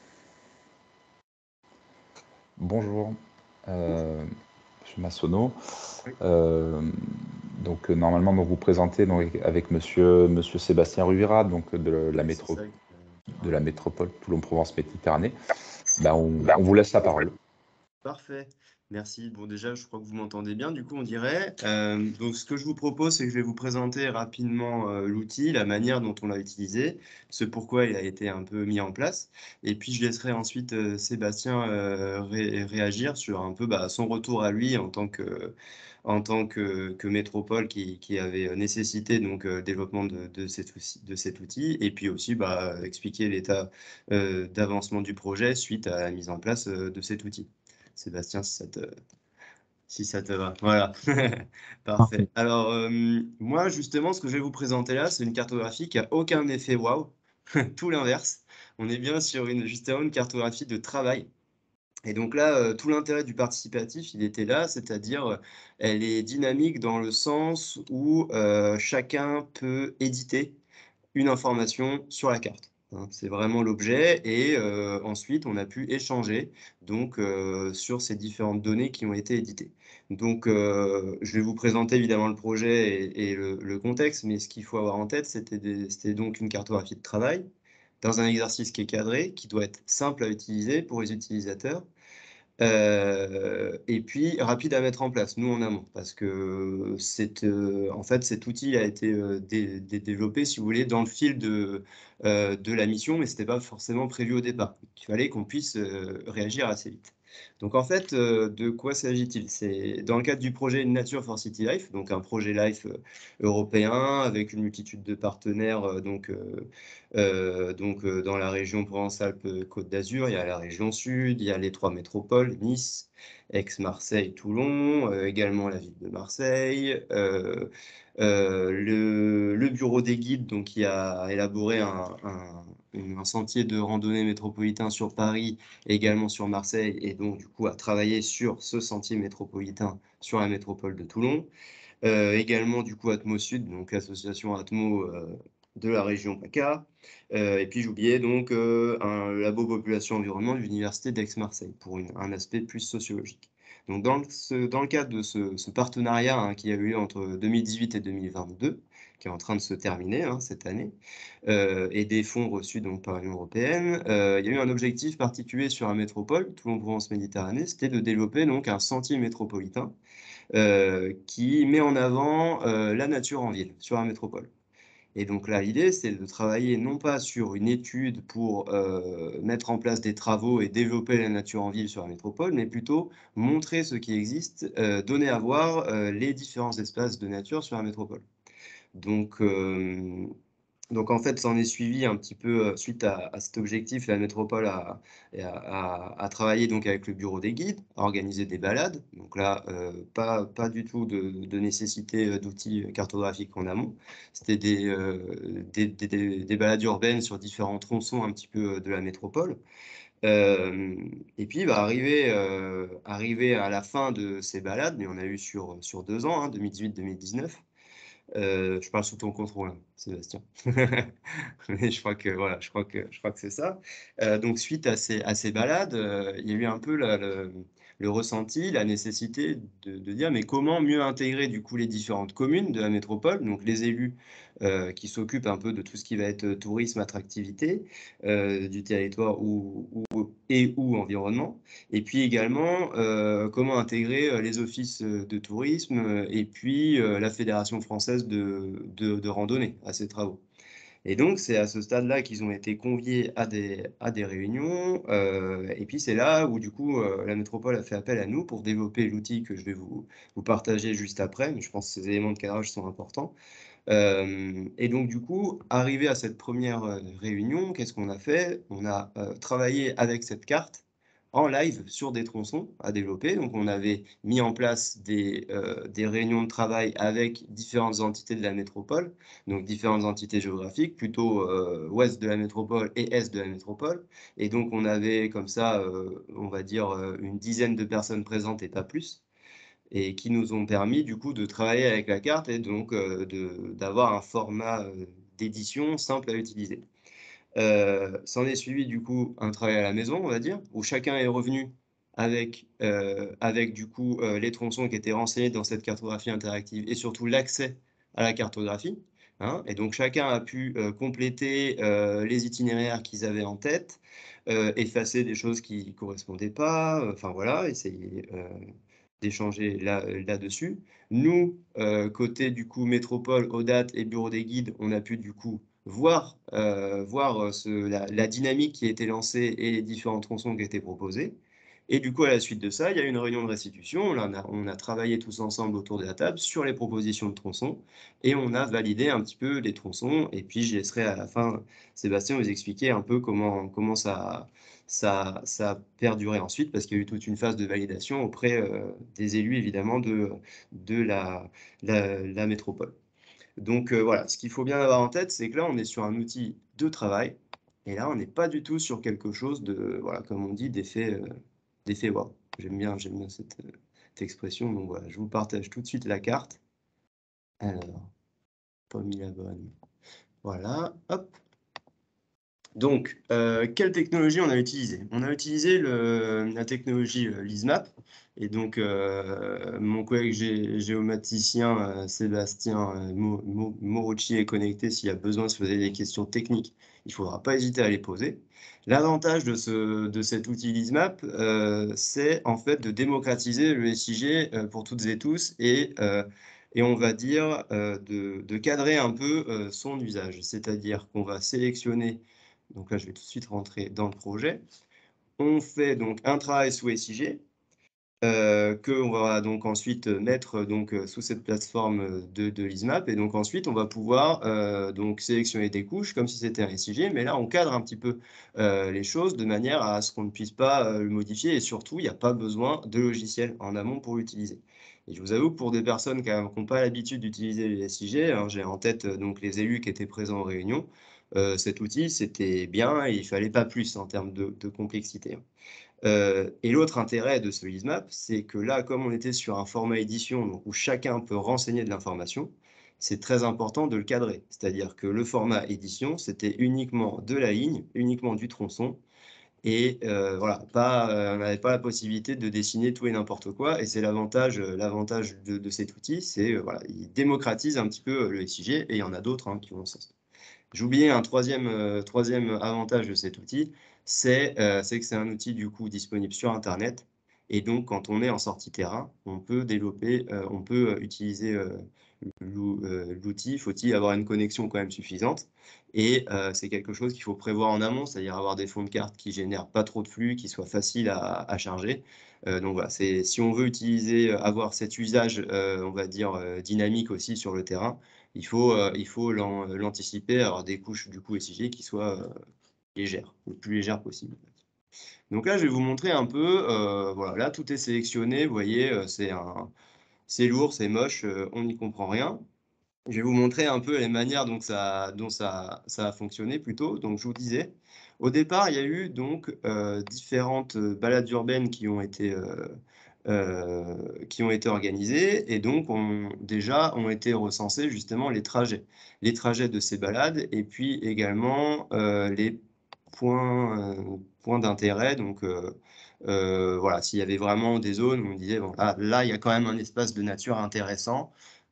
Bonjour, euh, Monsieur Massonneau. Oui. Euh, donc euh, normalement, donc, vous présentez donc, avec Monsieur, Monsieur Sébastien Ruvira, donc de la, Oui, métro, c'est ça. Euh, de la métropole Toulon-Provence-Méditerranée. Ben, on, on vous laisse la parole. Parfait, merci. Bon, déjà, je crois que vous m'entendez bien, du coup, on dirait. Euh, donc, ce que je vous propose, c'est que je vais vous présenter rapidement euh, l'outil, la manière dont on l'a utilisé, ce pourquoi il a été un peu mis en place. Et puis, je laisserai ensuite euh, Sébastien euh, ré- réagir sur un peu bah, son retour à lui en tant que, en tant que, que métropole qui, qui avait nécessité donc euh, développement de, de, cet outil, de cet outil. Et puis aussi bah, expliquer l'état euh, d'avancement du projet suite à la mise en place euh, de cet outil. Sébastien, si ça te, si ça te va. Voilà. Parfait. Alors, euh, moi, justement, ce que je vais vous présenter là, c'est une cartographie qui n'a aucun effet waouh. Tout l'inverse. On est bien sur une, justement, une cartographie de travail. Et donc là, euh, tout l'intérêt du participatif, il était là, c'est-à-dire, euh, elle est dynamique dans le sens où euh, chacun peut éditer une information sur la carte. Hein. C'est vraiment l'objet. Et euh, ensuite, on a pu échanger donc, euh, sur ces différentes données qui ont été éditées. Donc, euh, je vais vous présenter évidemment le projet et, et le, le contexte, mais ce qu'il faut avoir en tête, c'était des- c'était donc une cartographie de travail dans un exercice qui est cadré, qui doit être simple à utiliser pour les utilisateurs. Euh, et puis rapide à mettre en place, nous en amont, parce que c'est, euh, en fait, cet outil a été euh, dé- dé- développé, si vous voulez, dans le fil de, euh, de la mission, mais ce n'était pas forcément prévu au départ. Il fallait qu'on puisse euh, réagir assez vite. Donc en fait, euh, de quoi s'agit-il? C'est dans le cadre du projet Nature for City Life, donc un projet Life euh, européen avec une multitude de partenaires euh, donc, euh, euh, donc euh, dans la région Provence-Alpes-Côte d'Azur, il y a la région Sud, il y a les trois métropoles, Nice, Aix-Marseille, Toulon, euh, également la ville de Marseille, euh, euh, le, le bureau des guides donc, qui a élaboré un, un, un sentier de randonnée métropolitain sur Paris, également sur Marseille, et donc du coup a travaillé sur ce sentier métropolitain sur la métropole de Toulon. Euh, également du coup Atmo Sud, donc l'association Atmo euh, de la région PACA. Euh, et puis j'oubliais donc euh, un labo population environnement de l'université d'Aix-Marseille pour une, un aspect plus sociologique. Donc dans le, ce, dans le cadre de ce, ce partenariat hein, qui a eu lieu entre deux mille dix-huit et deux mille vingt-deux, qui est en train de se terminer hein, cette année, euh, et des fonds reçus donc, par l'Union européenne, euh, il y a eu un objectif particulier sur la métropole, Toulon-Provence-Méditerranée, c'était de développer donc un sentier métropolitain euh, qui met en avant euh, la nature en ville, sur la métropole. Et donc là, l'idée, c'est de travailler non pas sur une étude pour euh, mettre en place des travaux et développer la nature en ville sur la métropole, mais plutôt montrer ce qui existe, euh, donner à voir euh, les différents espaces de nature sur la métropole. Donc, euh, donc en fait, ça en est suivi un petit peu euh, suite à, à cet objectif. La métropole a, a, a- a travaillé donc avec le bureau des guides, a organisé des balades. Donc là, euh, pas, pas du tout de, de nécessité euh, d'outils cartographiques en amont. C'était des, euh, des, des- des- des balades urbaines sur différents tronçons un petit peu euh, de la métropole. Euh, et puis, bah, arrivé, euh, arrivé à la fin de ces balades, mais on a eu sur, sur deux ans, hein, deux mille dix-huit deux mille dix-neuf. Euh, je parle sous ton contrôle, hein, Sébastien. Mais je crois que voilà, je crois que je crois que c'est ça. Euh, donc suite à ces à ces balades, euh, il y a eu un peu la- le, le ressenti, la nécessité de, de dire mais comment mieux intégrer du coup les différentes communes de la métropole, donc les élus euh, qui s'occupent un peu de tout ce qui va être euh, tourisme, attractivité euh, du territoire ou, ou- et ou environnement. Et puis également, euh, comment intégrer euh, les offices euh, de tourisme euh, et puis euh, la Fédération française de, de, de randonnée à ces travaux. Et donc, c'est à ce stade-là qu'ils ont été conviés à des, à des réunions. Euh, et puis, c'est là où, du coup, euh, la métropole a fait appel à nous pour développer l'outil que je vais vous, vous partager juste après. Mais je pense que ces éléments de cadrage sont importants. Euh, et donc, du coup, arrivé à cette première euh, réunion, qu'est-ce qu'on a fait? On a euh, travaillé avec cette carte en live sur des tronçons à développer. Donc, on avait mis en place des, euh, des réunions de travail avec différentes entités de la métropole, donc différentes entités géographiques, plutôt euh, ouest de la métropole et est de la métropole. Et donc, on avait comme ça, euh, on va dire, euh, une dizaine de personnes présentes et pas plus et qui nous ont permis du coup de travailler avec la carte et donc euh, de, d'avoir un format euh, d'édition simple à utiliser. Euh, s'en est suivi du coup un travail à la maison, on va dire, où chacun est revenu avec, euh, avec du coup euh, les tronçons qui étaient renseignés dans cette cartographie interactive et surtout l'accès à la cartographie. Hein, et donc chacun a pu euh, compléter euh, les itinéraires qu'ils avaient en tête, euh, effacer des choses qui ne correspondaient pas, euh, enfin voilà, essayer euh, d'échanger là, là-dessus. Nous, euh, côté du coup métropole, Odat et bureau des guides, on a pu du coup voir, euh, voir ce, la, la dynamique qui a été lancée et les différents tronçons qui ont été proposés. Et du coup, à la suite de ça, il y a eu une réunion de restitution. On a, on a travaillé tous ensemble autour de la table sur les propositions de tronçons et on a validé un petit peu les tronçons. Et puis, je laisserai à la fin Sébastien vous expliquer un peu comment, comment ça, ça, ça a perduré ensuite, parce qu'il y a eu toute une phase de validation auprès euh, des élus, évidemment, de, de la, la, la métropole. Donc euh, voilà, ce qu'il faut bien avoir en tête, c'est que là, on est sur un outil de travail, et là, on n'est pas du tout sur quelque chose de, voilà, comme on dit, d'effet euh, d'effet wow. J'aime bien, j'aime bien cette, euh, cette expression. Donc voilà, je vous partage tout de suite la carte. Alors, pas mis la bonne. Voilà, hop. Donc, euh, quelle technologie on a utilisé? On a utilisé le, la technologie euh, Lismap. Et donc, euh, mon collègue gé géomaticien euh, Sébastien euh, Mo Mo Morochi est connecté. S'il y a besoin de se poser des questions techniques, il ne faudra pas hésiter à les poser. L'avantage de, ce, de cet outil Lismap, euh, c'est en fait de démocratiser le S I G euh, pour toutes et tous et, euh, et on va dire euh, de, de cadrer un peu euh, son usage. C'est-à-dire qu'on va sélectionner. Donc là, je vais tout de suite rentrer dans le projet. On fait donc un travail sous S I G, euh, qu'on va donc ensuite mettre donc, sous cette plateforme de, de Lismap. Et donc ensuite, on va pouvoir euh, donc sélectionner des couches comme si c'était un S I G. Mais là, on cadre un petit peu euh, les choses de manière à ce qu'on ne puisse pas euh, le modifier. Et surtout, il n'y a pas besoin de logiciel en amont pour l'utiliser. Et je vous avoue que pour des personnes qui n'ont pas l'habitude d'utiliser les S I G, hein, j'ai en tête donc les élus qui étaient présents en réunion, euh, cet outil, c'était bien et il ne fallait pas plus en termes de, de complexité. Euh, et l'autre intérêt de ce Lismap, c'est que là, comme on était sur un format édition donc où chacun peut renseigner de l'information, c'est très important de le cadrer. C'est-à-dire que le format édition, c'était uniquement de la ligne, uniquement du tronçon, et euh, voilà, pas, euh, on n'avait pas la possibilité de dessiner tout et n'importe quoi. Et c'est l'avantage, euh, l'avantage de, de cet outil, c'est euh, voilà, il démocratise un petit peu le S I G, et il y en a d'autres hein, qui vont ça. J'ai oublié un troisième, euh, troisième avantage de cet outil, c'est euh, que c'est un outil du coup disponible sur Internet. Et donc, quand on est en sortie terrain, on peut développer, euh, on peut euh, utiliser euh, l'outil. Faut-il avoir une connexion quand même suffisante? Et euh, c'est quelque chose qu'il faut prévoir en amont, c'est-à-dire avoir des fonds de carte qui génèrent pas trop de flux, qui soient faciles à, à charger. Euh, donc voilà, c'est si on veut utiliser, avoir cet usage, euh, on va dire euh, dynamique aussi sur le terrain, il faut, euh, il faut l'anticiper, avoir des couches du coup S I G qui soient euh, légères, le plus légères possible. Donc là, je vais vous montrer un peu, euh, voilà, là tout est sélectionné, vous voyez, euh, c'est un, c'est lourd, c'est moche, euh, on n'y comprend rien. Je vais vous montrer un peu les manières dont ça, dont ça, ça a fonctionné plutôt. Donc je vous disais, au départ, il y a eu donc euh, différentes balades urbaines qui ont été euh, euh, qui ont été organisées et donc on, déjà ont été recensés justement les trajets, les trajets de ces balades et puis également euh, les points, euh, points d'intérêt. Donc euh, euh, voilà, s'il y avait vraiment des zones où on disait bon, là, là, il y a quand même un espace de nature intéressant.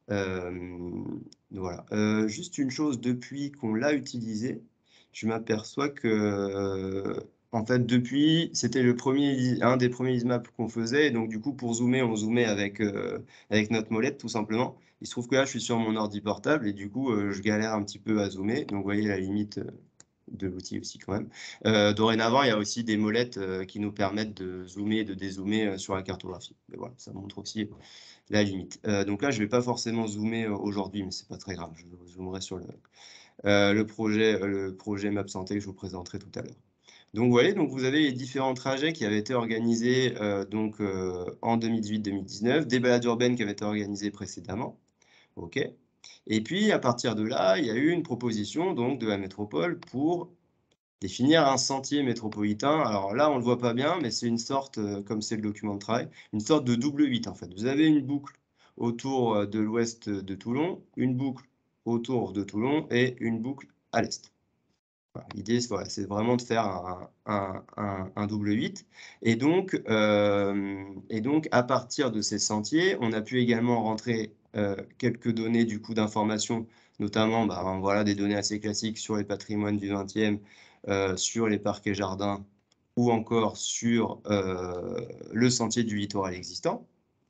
Euh, voilà. Euh, juste une chose, depuis qu'on l'a utilisé, je m'aperçois que, euh, en fait, depuis, c'était le premier, un des premiers Lismap qu'on faisait. Et donc, du coup, pour zoomer, on zoomait avec, euh, avec notre molette, tout simplement. Il se trouve que là, je suis sur mon ordi portable et du coup, euh, je galère un petit peu à zoomer. Donc, vous voyez la limite euh, de l'outil aussi, quand même. Euh, dorénavant, il y a aussi des molettes euh, qui nous permettent de zoomer et de dézoomer euh, sur la cartographie. Mais voilà, ça montre aussi la limite. Euh, donc là, je ne vais pas forcément zoomer euh, aujourd'hui, mais ce n'est pas très grave. Je zoomerai sur le, euh, le projet, euh, le projet Map Santé que je vous présenterai tout à l'heure. Donc, vous voyez, donc vous avez les différents trajets qui avaient été organisés euh, donc, euh, en deux mille dix-huit deux mille dix-neuf, des balades urbaines qui avaient été organisées précédemment. OK. Et puis, à partir de là, il y a eu une proposition donc, de la métropole pour définir un sentier métropolitain. Alors là, on ne le voit pas bien, mais c'est une sorte, euh, comme c'est le document de travail, une sorte de double huit en fait. Vous avez une boucle autour euh, de l'ouest de Toulon, une boucle autour de Toulon et une boucle à l'est. Voilà, l'idée, c'est voilà, c'est vraiment de faire un, un, un, un double huit. Et donc, euh, et donc, à partir de ces sentiers, on a pu également rentrer euh, quelques données du coup d'information, notamment bah, voilà, des données assez classiques sur les patrimoines du vingtième, euh, sur les parcs et jardins, ou encore sur euh, le sentier du littoral existant.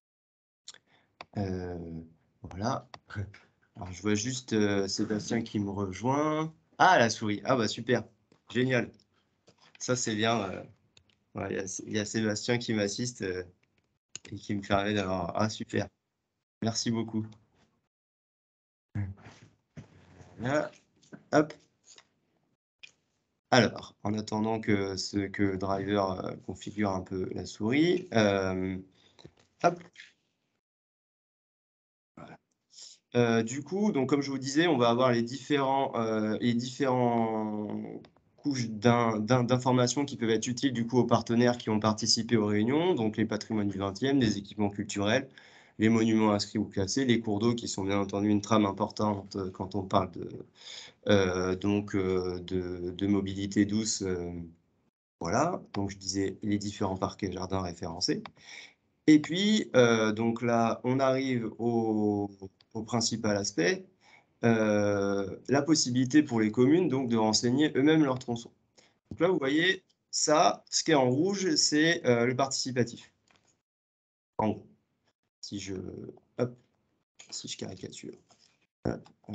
Euh, voilà. Alors, je vois juste euh, Sébastien qui me rejoint. Ah, la souris. Ah, bah super. Génial. Ça, c'est bien. euh, ouais, Il y, a- il y a Sébastien qui m'assiste euh, et qui me permet d'avoir. Ah, super. Merci beaucoup. Là, hop. Alors, en attendant que, ce, que Driver euh, configure un peu la souris, euh, hop. Voilà. Euh, du coup, donc comme je vous disais, on va avoir les différents, euh, les différents couches d'in- d'in- d'informations qui peuvent être utiles du coup aux partenaires qui ont participé aux réunions, donc les patrimoines du vingtième, les équipements culturels, les monuments inscrits ou classés, les cours d'eau qui sont bien entendu une trame importante euh, quand on parle de, euh, donc, euh, de, de mobilité douce. euh, voilà, donc je disais les différents parcs et jardins référencés. Et puis, euh, donc là, on arrive au, au principal aspect, euh, la possibilité pour les communes donc, de renseigner eux-mêmes leurs tronçons. Donc là, vous voyez, ça, ce qui est en rouge, c'est euh, le participatif. En gros, si je, hop, si je caricature. Hop, euh,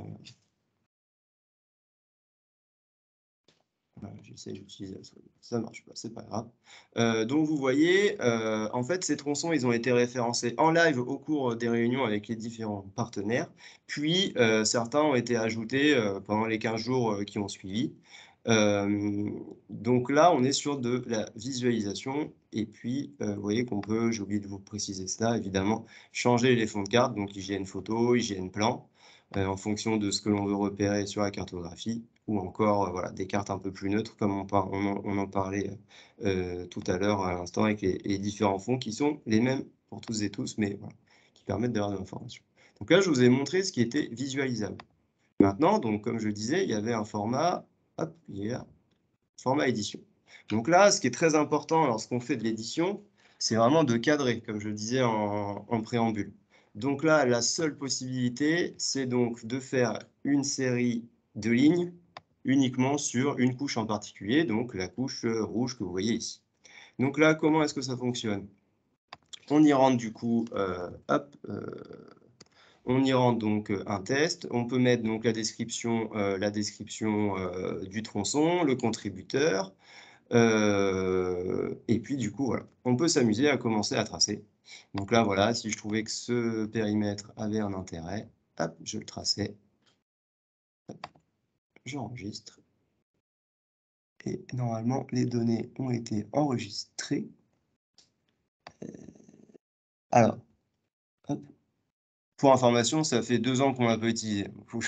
voilà, j'essaie d'utiliser la souris. Ça marche pas, c'est pas grave. Euh, donc vous voyez, euh, en fait, ces tronçons, ils ont été référencés en live au cours des réunions avec les différents partenaires. Puis euh, certains ont été ajoutés euh, pendant les quinze jours euh, qui ont suivi. Euh, donc là, on est sur de la visualisation. Et puis, euh, vous voyez qu'on peut, j'ai oublié de vous préciser ça, évidemment, changer les fonds de carte, donc I G N photo, I G N plan, euh, en fonction de ce que l'on veut repérer sur la cartographie, ou encore euh, voilà, des cartes un peu plus neutres, comme on, par, on, en, on en parlait euh, tout à l'heure à l'instant, avec les, les différents fonds qui sont les mêmes pour tous et tous, mais voilà, qui permettent d'avoir de l'information. Donc là, je vous ai montré ce qui était visualisable. Maintenant, donc, comme je le disais, il y avait un format, hop, il y a format édition. Donc là, ce qui est très important lorsqu'on fait de l'édition, c'est vraiment de cadrer, comme je le disais en, en préambule. Donc là, la seule possibilité, c'est donc de faire une série de lignes uniquement sur une couche en particulier, donc la couche rouge que vous voyez ici. Donc là, comment est-ce que ça fonctionne? On y rentre du coup, euh, hop, euh, on y rentre donc euh, un test. On peut mettre donc la description, euh, la description euh, du tronçon, le contributeur. Euh, et puis du coup, voilà, on peut s'amuser à commencer à tracer. Donc là, voilà, si je trouvais que ce périmètre avait un intérêt, hop, je le traçais. Hop, j'enregistre. Et normalement, les données ont été enregistrées. Euh, alors, hop. Pour information, ça fait deux ans qu'on l'a pas utilisé.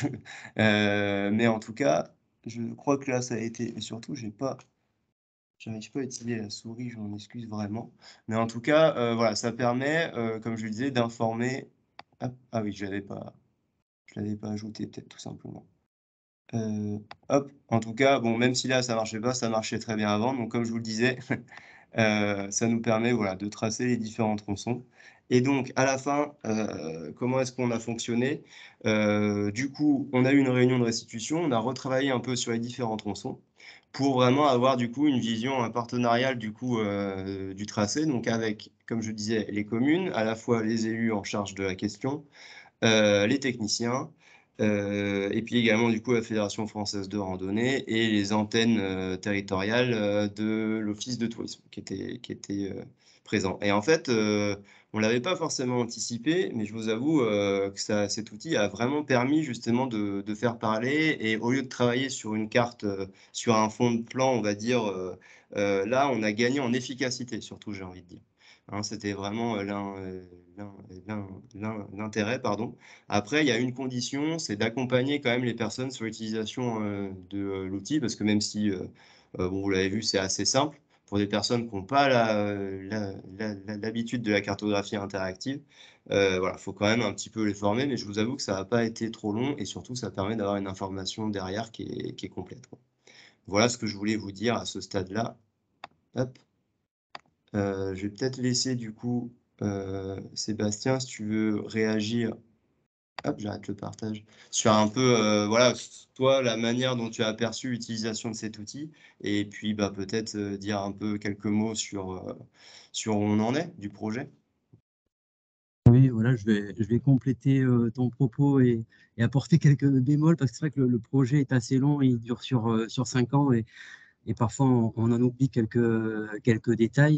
Euh, mais en tout cas, je crois que là, ça a été. Et surtout, j'ai pas. J'arrive pas à utiliser la souris, je m'en excuse vraiment. Mais en tout cas, euh, voilà, ça permet, euh, comme je le disais, d'informer. Hop, ah oui, je l'avais pas, je l'avais pas ajouté, peut-être tout simplement. Euh, hop, en tout cas, bon, même si là ça marchait pas, ça marchait très bien avant. Donc, comme je vous le disais, euh, ça nous permet, voilà, de tracer les différents tronçons. Et donc, à la fin, euh, comment est-ce qu'on a fonctionné? Euh, Du coup, on a eu une réunion de restitution, on a retravaillé un peu sur les différents tronçons pour vraiment avoir du coup une vision partenariale du coup euh, du tracé, donc avec, comme je disais, les communes, à la fois les élus en charge de la question, euh, les techniciens, euh, et puis également du coup la Fédération française de randonnée et les antennes euh, territoriales euh, de l'Office de tourisme qui étaient, qui étaient euh, présents. Et en fait, euh, on ne l'avait pas forcément anticipé, mais je vous avoue euh, que ça, cet outil a vraiment permis justement de, de faire parler. Et au lieu de travailler sur une carte, euh, sur un fond de plan, on va dire, euh, euh, là, on a gagné en efficacité, surtout, j'ai envie de dire. Hein, c'était vraiment euh, l'un, euh, l'un- l'un- l'un- l'intérêt, pardon. Après, il y a une condition, c'est d'accompagner quand même les personnes sur l'utilisation euh, de euh, l'outil, parce que même si, euh, euh, bon, vous l'avez vu, c'est assez simple, pour des personnes qui n'ont pas la- la- la- la- l'habitude de la cartographie interactive, euh, voilà, il faut quand même un petit peu les former, mais je vous avoue que ça n'a pas été trop long, et surtout, ça permet d'avoir une information derrière qui est, qui est complète, quoi. voilà ce que je voulais vous dire à ce stade-là. Hop. Euh, je vais peut-être laisser du coup euh, Sébastien, si tu veux réagir. Hop, j'arrête le partage. Sur un peu, euh, voilà, toi, la manière dont tu as aperçu l'utilisation de cet outil, et puis bah, peut-être euh, dire un peu quelques mots sur, euh, sur où on en est du projet. Oui, voilà, je vais, je vais compléter euh, ton propos et, et apporter quelques bémols parce que c'est vrai que le, le projet est assez long, il dure sur, euh, sur cinq ans et, et parfois on, on en oublie quelques, quelques détails.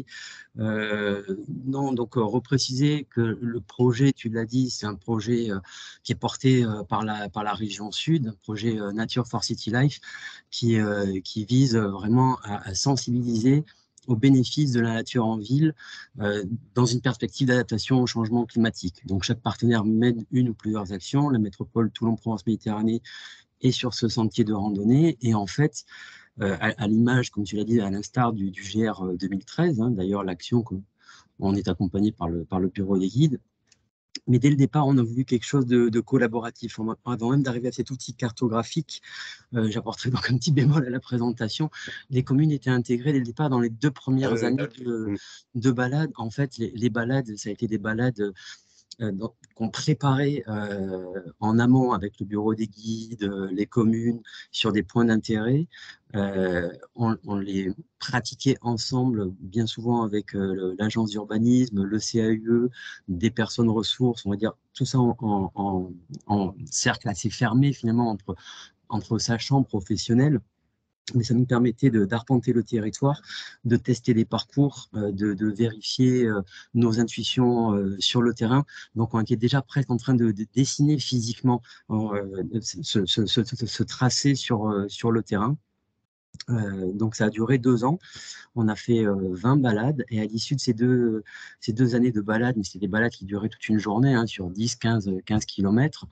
Euh, non, donc euh, repréciser que le projet, tu l'as dit, c'est un projet euh, qui est porté euh, par la, par la région sud, un projet euh, Nature for City Life qui, euh, qui vise vraiment à, à sensibiliser aux bénéfices de la nature en ville euh, dans une perspective d'adaptation au changement climatique. Donc chaque partenaire mène une ou plusieurs actions. La métropole Toulon-Provence-Méditerranée est sur ce sentier de randonnée et en fait, euh, à, à l'image, comme tu l'as dit, à l'instar du, du G R deux mille treize, hein, d'ailleurs l'action on est accompagné par le, par le bureau des guides. Mais dès le départ, on a voulu quelque chose de, de collaboratif. Avant même d'arriver à cet outil cartographique, euh, j'apporterai donc un petit bémol à la présentation, les communes étaient intégrées dès le départ dans les deux premières Euh, années de, de balades. En fait, les, les balades, ça a été des balades euh, qu'on préparait euh, en amont avec le bureau des guides, euh, les communes, sur des points d'intérêt. Euh, on, on les pratiquait ensemble, bien souvent avec euh, l'agence d'urbanisme, le C A U E, des personnes ressources, on va dire tout ça en, en, en, en cercle assez fermé finalement entre, entre sachants professionnels. Mais ça nous permettait d'arpenter le territoire, de tester des parcours, euh, de, de vérifier euh, nos intuitions euh, sur le terrain. Donc, on était déjà presque en train de, de dessiner physiquement euh, ce, ce, ce, ce, tracé sur, euh, sur le terrain. Euh, donc, ça a duré deux ans. On a fait euh, vingt balades et à l'issue de ces deux, ces deux années de balades, mais c'était des balades qui duraient toute une journée, hein, sur dix, quinze, quinze kilomètres,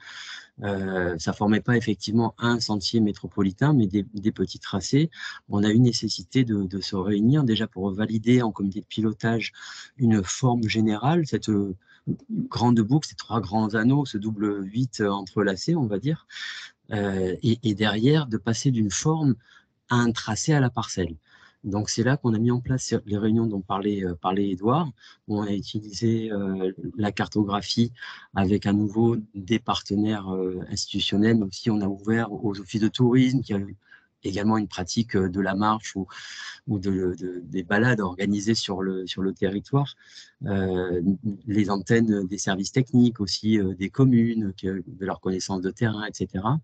euh, ça formait pas effectivement un sentier métropolitain, mais des, des petits tracés. On a eu nécessité de, de se réunir déjà pour valider en comité de pilotage une forme générale, cette euh, grande boucle, ces trois grands anneaux, ce double huit entrelacé, on va dire, euh, et, et derrière de passer d'une forme à un tracé à la parcelle. Donc c'est là qu'on a mis en place les réunions dont parlait, euh, parlait Edouard, où on a utilisé euh, la cartographie avec à nouveau des partenaires euh, institutionnels, mais aussi on a ouvert aux offices de tourisme, qui a eu également une pratique de la marche ou, ou de, de, des balades organisées sur le, sur le territoire, euh, les antennes des services techniques aussi, euh, des communes, que, de leur connaissance de terrain, et cetera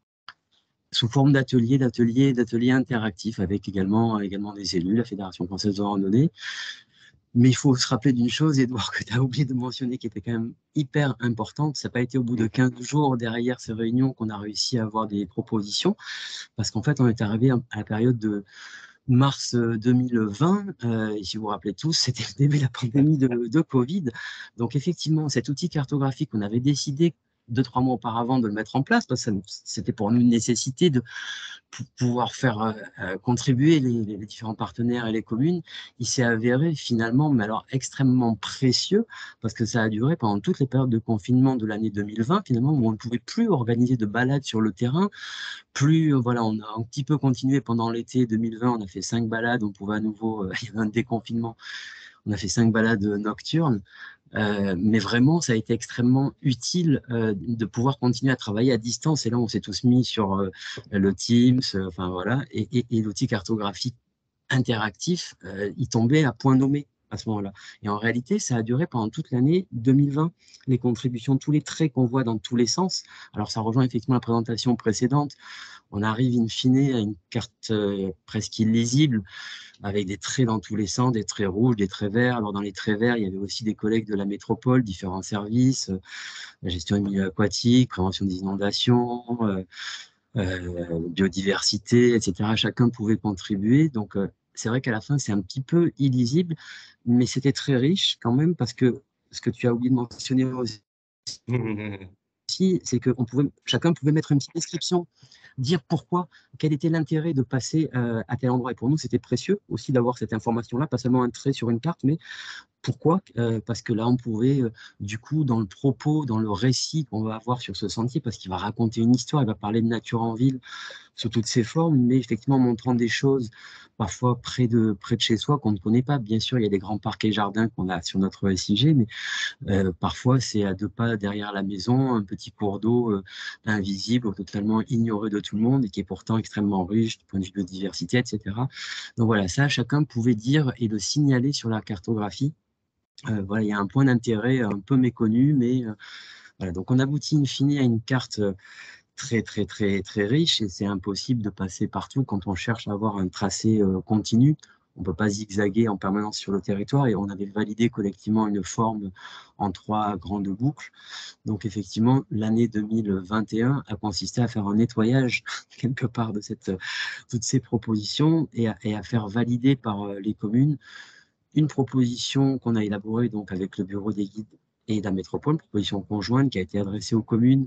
sous forme d'ateliers, d'ateliers, d'ateliers interactifs avec également, également des élus, la Fédération française de randonnée. Mais il faut se rappeler d'une chose, Edouard, que tu as oublié de mentionner, qui était quand même hyper importante. Ça n'a pas été au bout de quinze jours derrière ces réunions qu'on a réussi à avoir des propositions, parce qu'en fait, on est arrivé à la période de mars deux mille vingt, euh, et si vous vous rappelez tous, c'était le début de la pandémie de, de Covid. Donc effectivement, cet outil cartographique, on avait décidé deux, trois mois auparavant de le mettre en place, parce que c'était pour nous une nécessité de pouvoir faire euh, contribuer les, les différents partenaires et les communes. Il s'est avéré finalement, mais alors extrêmement précieux, parce que ça a duré pendant toutes les périodes de confinement de l'année deux mille vingt, finalement, où on ne pouvait plus organiser de balades sur le terrain. Plus, euh, voilà, on a un petit peu continué pendant l'été deux mille vingt, on a fait cinq balades, on pouvait à nouveau, euh, il y avait un déconfinement, on a fait cinq balades nocturnes. Euh, mais vraiment, ça a été extrêmement utile euh, de pouvoir continuer à travailler à distance. Et là, on s'est tous mis sur euh, le Teams, euh, enfin voilà, et, et, et l'outil cartographique interactif, euh, il tombait à point nommé à ce moment-là. Et en réalité, ça a duré pendant toute l'année deux mille vingt. Les contributions, tous les traits qu'on voit dans tous les sens. Alors, ça rejoint effectivement la présentation précédente. On arrive in fine à une carte euh, presque illisible, avec des traits dans tous les sens, des traits rouges, des traits verts. Alors dans les traits verts, il y avait aussi des collègues de la métropole, différents services, euh, la gestion du milieu aquatique, prévention des inondations, euh, euh, biodiversité, et cetera. Chacun pouvait contribuer. Donc euh, c'est vrai qu'à la fin, c'est un petit peu illisible, mais c'était très riche quand même, parce que ce que tu as oublié de mentionner aussi, c'est que on pouvait, chacun pouvait mettre une petite description, dire pourquoi, quel était l'intérêt de passer euh, à tel endroit. Et pour nous, c'était précieux aussi d'avoir cette information-là, pas seulement un trait sur une carte, mais pourquoi euh, Parce que là, on pouvait, euh, du coup, dans le propos, dans le récit qu'on va avoir sur ce sentier, parce qu'il va raconter une histoire, il va parler de nature en ville, sous toutes ses formes, mais effectivement en montrant des choses parfois près de, près de chez soi qu'on ne connaît pas. Bien sûr, il y a des grands parcs et jardins qu'on a sur notre S I G, mais euh, parfois c'est à deux pas derrière la maison, un petit cours d'eau euh, invisible, totalement ignoré de tout le monde et qui est pourtant extrêmement riche du point de vue de biodiversité, et cetera. Donc voilà, ça, chacun pouvait dire et le signaler sur la cartographie. Euh, voilà, il y a un point d'intérêt un peu méconnu, mais euh, voilà. Donc on aboutit in fine à une carte euh, très très très très riche et c'est impossible de passer partout quand on cherche à avoir un tracé euh, continu. On ne peut pas zigzaguer en permanence sur le territoire et on avait validé collectivement une forme en trois grandes boucles. Donc effectivement, l'année deux mille vingt et un a consisté à faire un nettoyage quelque part de cette, toutes ces propositions et à, et à faire valider par euh, les communes une proposition qu'on a élaborée donc avec le bureau des guides et la métropole, une proposition conjointe qui a été adressée aux communes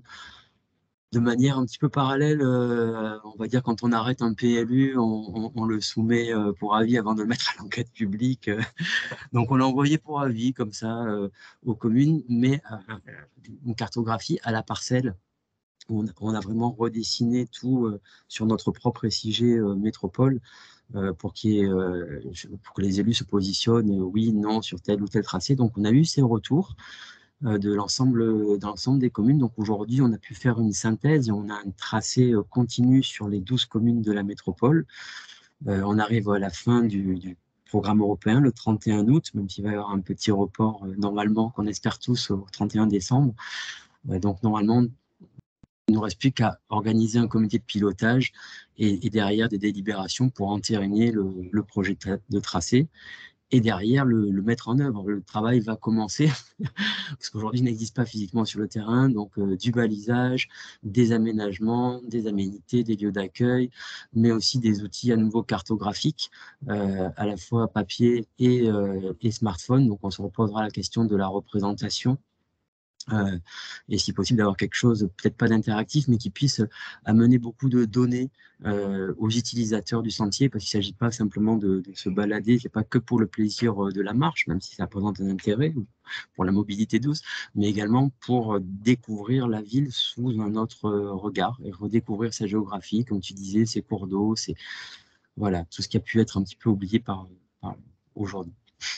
de manière un petit peu parallèle. Euh, on va dire quand on arrête un P L U, on, on, on le soumet euh, pour avis avant de le mettre à l'enquête publique. Euh, donc on l'a envoyé pour avis comme ça euh, aux communes, mais euh, une cartographie à la parcelle. On, on a vraiment redessiné tout euh, sur notre propre S I G euh, métropole euh, pour, qu'il y ait, euh, pour que les élus se positionnent euh, oui, non sur tel ou tel tracé. Donc on a eu ces retours euh, de l'ensemble de l'ensemble des communes. Donc aujourd'hui, on a pu faire une synthèse et on a un tracé euh, continu sur les douze communes de la métropole. Euh, on arrive à la fin du, du programme européen le trente et un août, même s'il va y avoir un petit report euh, normalement qu'on espère tous au trente et un décembre. Euh, donc normalement, il ne nous reste plus qu'à organiser un comité de pilotage et, et derrière des délibérations pour entériner le, le projet de tracé et derrière le, le mettre en œuvre. Le travail va commencer parce qu'aujourd'hui, il n'existe pas physiquement sur le terrain, donc euh, du balisage, des aménagements, des aménités, des lieux d'accueil, mais aussi des outils à nouveau cartographiques, euh, à la fois papier et, euh, et smartphone. Donc on se reposera la question de la représentation. Euh, et si possible d'avoir quelque chose, peut-être pas d'interactif, mais qui puisse amener beaucoup de données euh, aux utilisateurs du sentier, parce qu'il ne s'agit pas simplement de, de se balader, c'est pas que pour le plaisir de la marche, même si ça présente un intérêt pour la mobilité douce, mais également pour découvrir la ville sous un autre regard et redécouvrir sa géographie, comme tu disais, ses cours d'eau, c'est voilà, tout ce qui a pu être un petit peu oublié par, par aujourd'hui.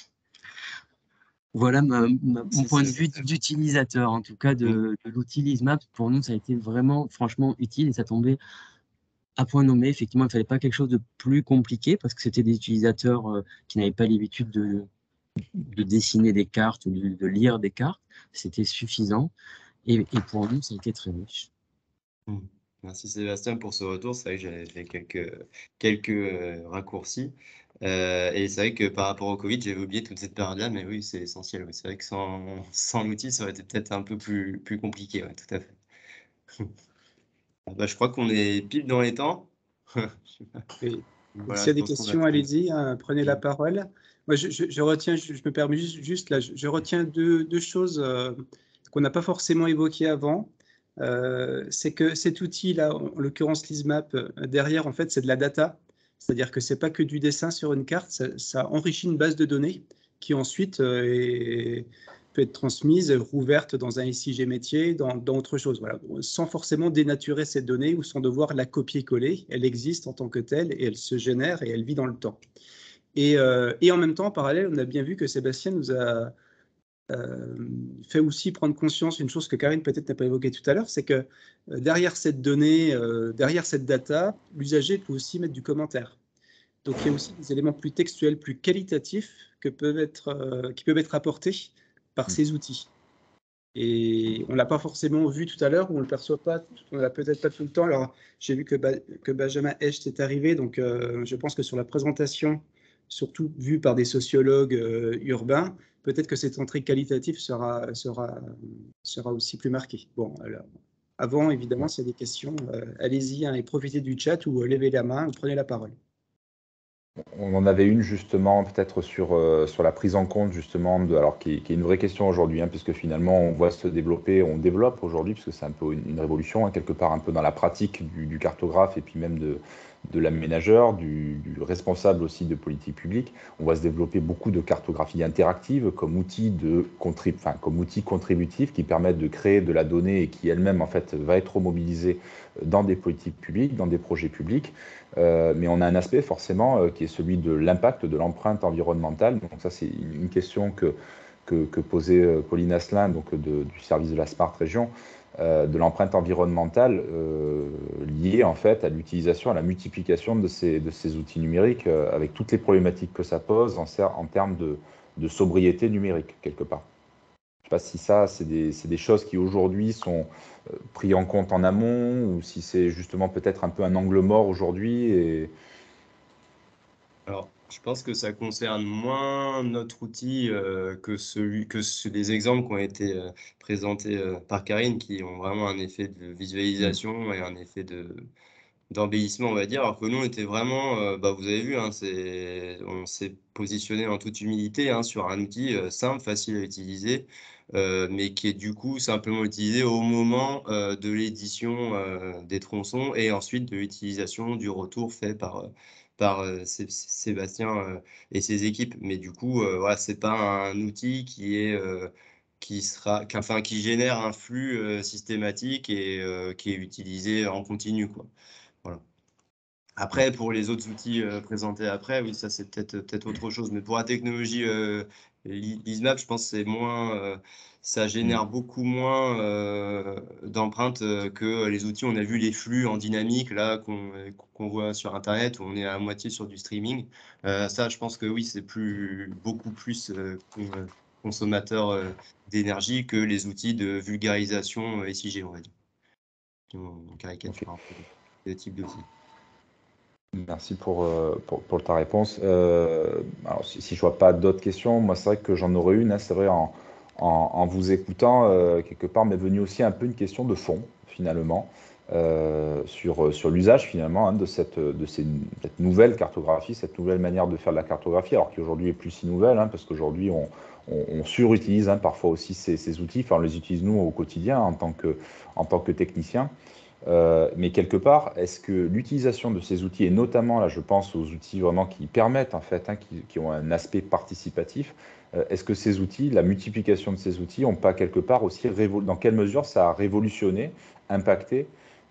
Voilà ma, ma, mon point de vue d'utilisateur, en tout cas de, de l'outil LeaseMap. Pour nous, ça a été vraiment, franchement, utile et ça tombait à point nommé. Effectivement, il ne fallait pas quelque chose de plus compliqué parce que c'était des utilisateurs euh, qui n'avaient pas l'habitude de, de dessiner des cartes ou de, de lire des cartes. C'était suffisant et, et pour nous, ça a été très riche. Merci Sébastien pour ce retour. C'est vrai que j'avais fait quelques, quelques euh, raccourcis. Euh, et c'est vrai que par rapport au Covid, j'avais oublié toute cette période-là, mais oui, c'est essentiel. Oui. C'est vrai que sans, sans l'outil, ça aurait été peut-être un peu plus, plus compliqué. Ouais, tout à fait. Bah, je crois qu'on est pile dans les temps. Et Voilà, s'il y a je des pense qu'on a questions, tout- allez-y, hein, prenez la parole. Moi, je, je- je retiens, je, je me permets juste, juste là, je, je retiens deux, deux choses euh, qu'on n'a pas forcément évoquées avant. Euh, c'est que cet outil-là, en, en l'occurrence LeaseMap, euh, derrière, en fait, c'est de la data. C'est-à-dire que c'est pas que du dessin sur une carte, ça, ça enrichit une base de données qui ensuite euh, est- peut être transmise, rouverte dans un S I G métier, dans, dans autre chose, voilà, sans forcément dénaturer cette donnée ou sans devoir la copier-coller. Elle existe en tant que telle et elle se génère et elle vit dans le temps. Et, euh, et en même temps, en parallèle, on a bien vu que Sébastien nous a euh, fait aussi prendre conscience, une chose que Karine peut-être n'a pas évoquée tout à l'heure, c'est que euh, derrière cette donnée, euh, derrière cette data, l'usager peut aussi mettre du commentaire. Donc il y a aussi des éléments plus textuels, plus qualitatifs que peuvent être, euh, qui peuvent être apportés par ces outils. Et on ne l'a pas forcément vu tout à l'heure, ou on ne le perçoit pas, on ne l'a peut-être pas tout le temps. Alors j'ai vu que, ba que Benjamin Hecht est arrivé, donc euh, je pense que sur la présentation, surtout vue par des sociologues euh, urbains, peut-être que cette entrée qualitative sera, sera, sera aussi plus marquée. Bon, alors, avant, évidemment, s'il y a des questions, euh, allez-y hein, et profitez du chat ou euh, levez la main ou prenez la parole. On en avait une justement peut-être sur, euh, sur la prise en compte justement, de, alors qui est, qui est une vraie question aujourd'hui, hein, puisque finalement on voit se développer, on développe aujourd'hui, puisque c'est un peu une, une révolution, hein, quelque part un peu dans la pratique du, du cartographe et puis même de, de l'aménageur, du, du responsable aussi de politique publique. On voit se développer beaucoup de cartographie interactive comme outil, de contrib enfin, comme outil contributif qui permettent de créer de la donnée et qui elle-même en fait va être mobilisée dans des politiques publiques, dans des projets publics. Euh, mais on a un aspect forcément euh, qui est celui de l'impact, de l'empreinte environnementale. Donc ça, c'est une question que, que, que posait euh, Pauline Asselin, donc de, du service de la Smart Région, euh, de l'empreinte environnementale euh, liée en fait à l'utilisation, à la multiplication de ces, de ces outils numériques, euh, avec toutes les problématiques que ça pose en, en termes de, de sobriété numérique, quelque part. Je ne sais pas si ça, c'est des, des choses qui aujourd'hui sont euh, prises en compte en amont, ou si c'est justement peut-être un peu un angle mort aujourd'hui. Et... Alors, je pense que ça concerne moins notre outil euh, que, celui, que ce- les exemples qui ont été euh, présentés euh, par Karine, qui ont vraiment un effet de visualisation et un effet de, d'embellissement, on va dire, alors que nous, on était vraiment, euh, bah, vous avez vu, hein, c'est, on s'est positionné en toute humilité hein, sur un outil euh, simple, facile à utiliser, euh, mais qui est du coup simplement utilisé au moment euh, de l'édition euh, des tronçons et ensuite de l'utilisation du retour fait par, euh, par euh, Sé- Sébastien euh, et ses équipes. Mais du coup, euh, voilà, c'est pas un outil qui est... euh, qui sera, qui, enfin, qui génère un flux euh, systématique et euh, qui est utilisé en continu, quoi. Voilà. Après, pour les autres outils euh, présentés après, oui, ça c'est peut-être peut-être autre chose. Mais pour la technologie euh, Li- Lismap, je pense que c'est moins, euh, ça génère beaucoup moins euh, d'empreintes euh, que les outils. On a vu les flux en dynamique là qu'on qu'on voit sur Internet où on est à moitié sur du streaming. Euh, ça, je pense que oui, c'est plus beaucoup plus euh, con- consommateur euh, d'énergie que les outils de vulgarisation euh, S I G, on va dire. On on Ok. caricature un peu les types d'outils. Merci pour, euh, pour, pour ta réponse. Euh, alors, si, si je vois pas d'autres questions, moi, c'est vrai que j'en aurais une. Hein, c'est vrai, en, en, en vous écoutant, euh, quelque part, m'est venue aussi un peu une question de fond, finalement, euh, sur, sur l'usage, finalement, hein, de, cette, de ces, cette nouvelle cartographie, cette nouvelle manière de faire de la cartographie, alors qu'aujourd'hui est plus si nouvelle, hein, parce qu'aujourd'hui, on, on, on surutilise hein, parfois aussi ces, ces outils. Enfin, on les utilise, nous, au quotidien, en tant que, en tant que technicien. Euh, mais quelque part, est-ce que l'utilisation de ces outils, et notamment là je pense aux outils vraiment qui permettent en fait, hein, qui, qui ont un aspect participatif, euh, est-ce que ces outils, la multiplication de ces outils, n'ont pas quelque part aussi, révol- dans quelle mesure ça a révolutionné, impacté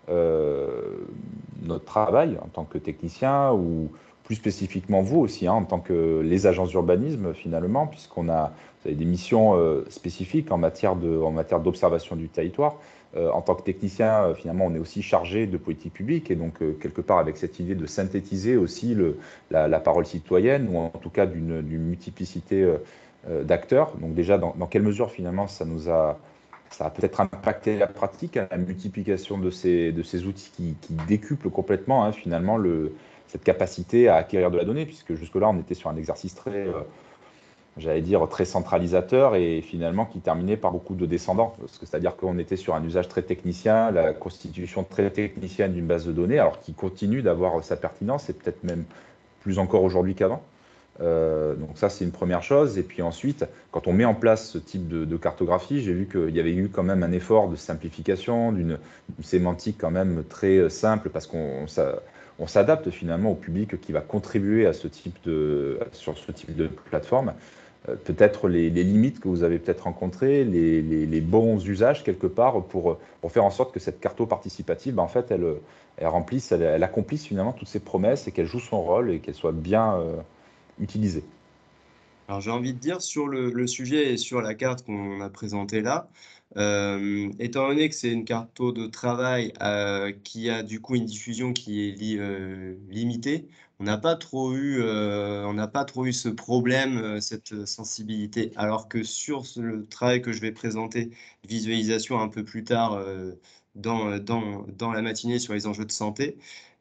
euh, notre travail en tant que technicien, ou plus spécifiquement vous aussi, hein, en tant que les agences d'urbanisme finalement, puisqu'on a vous avez des missions euh, spécifiques en matière de, en matière d'observation du territoire. Euh, en tant que technicien, euh, finalement, on est aussi chargé de politique publique, et donc euh, quelque part avec cette idée de synthétiser aussi le, la, la parole citoyenne, ou en tout cas d'une multiplicité euh, euh, d'acteurs. Donc déjà, dans, dans, quelle mesure finalement ça nous a, ça a peut-être impacté la pratique, hein, la multiplication de ces, de ces outils qui, qui décuplent complètement hein, finalement le, cette capacité à acquérir de la donnée, puisque jusque-là on était sur un exercice très... Euh, j'allais dire, très centralisateur, et finalement qui terminait par beaucoup de descendants. C'est-à-dire qu'on était sur un usage très technicien, la constitution très technicienne d'une base de données, alors qui continue d'avoir sa pertinence, et peut-être même plus encore aujourd'hui qu'avant. Euh, donc ça, c'est une première chose. Et puis ensuite, quand on met en place ce type de, de cartographie, j'ai vu qu'il y avait eu quand même un effort de simplification, d'une sémantique quand même très simple, parce qu'on on s'adapte finalement au public qui va contribuer à ce type de, sur ce type de plateforme. Euh, peut-être les, les, limites que vous avez peut-être rencontrées, les, les, les, bons usages quelque part pour, pour faire en sorte que cette carto participative, ben, en fait, elle, elle remplisse, elle, elle accomplisse finalement toutes ses promesses, et qu'elle joue son rôle, et qu'elle soit bien euh, utilisée. Alors j'ai envie de dire sur le, le sujet et sur la carte qu'on a présentée là, euh, étant donné que c'est une carte de travail euh, qui a du coup une diffusion qui est li- euh, limitée, on n'a pas trop eu, euh, on n'a pas trop eu ce problème, euh, cette sensibilité. Alors que sur ce- le travail que je vais présenter, visualisation un peu plus tard euh, dans, dans, dans la matinée sur les enjeux de santé,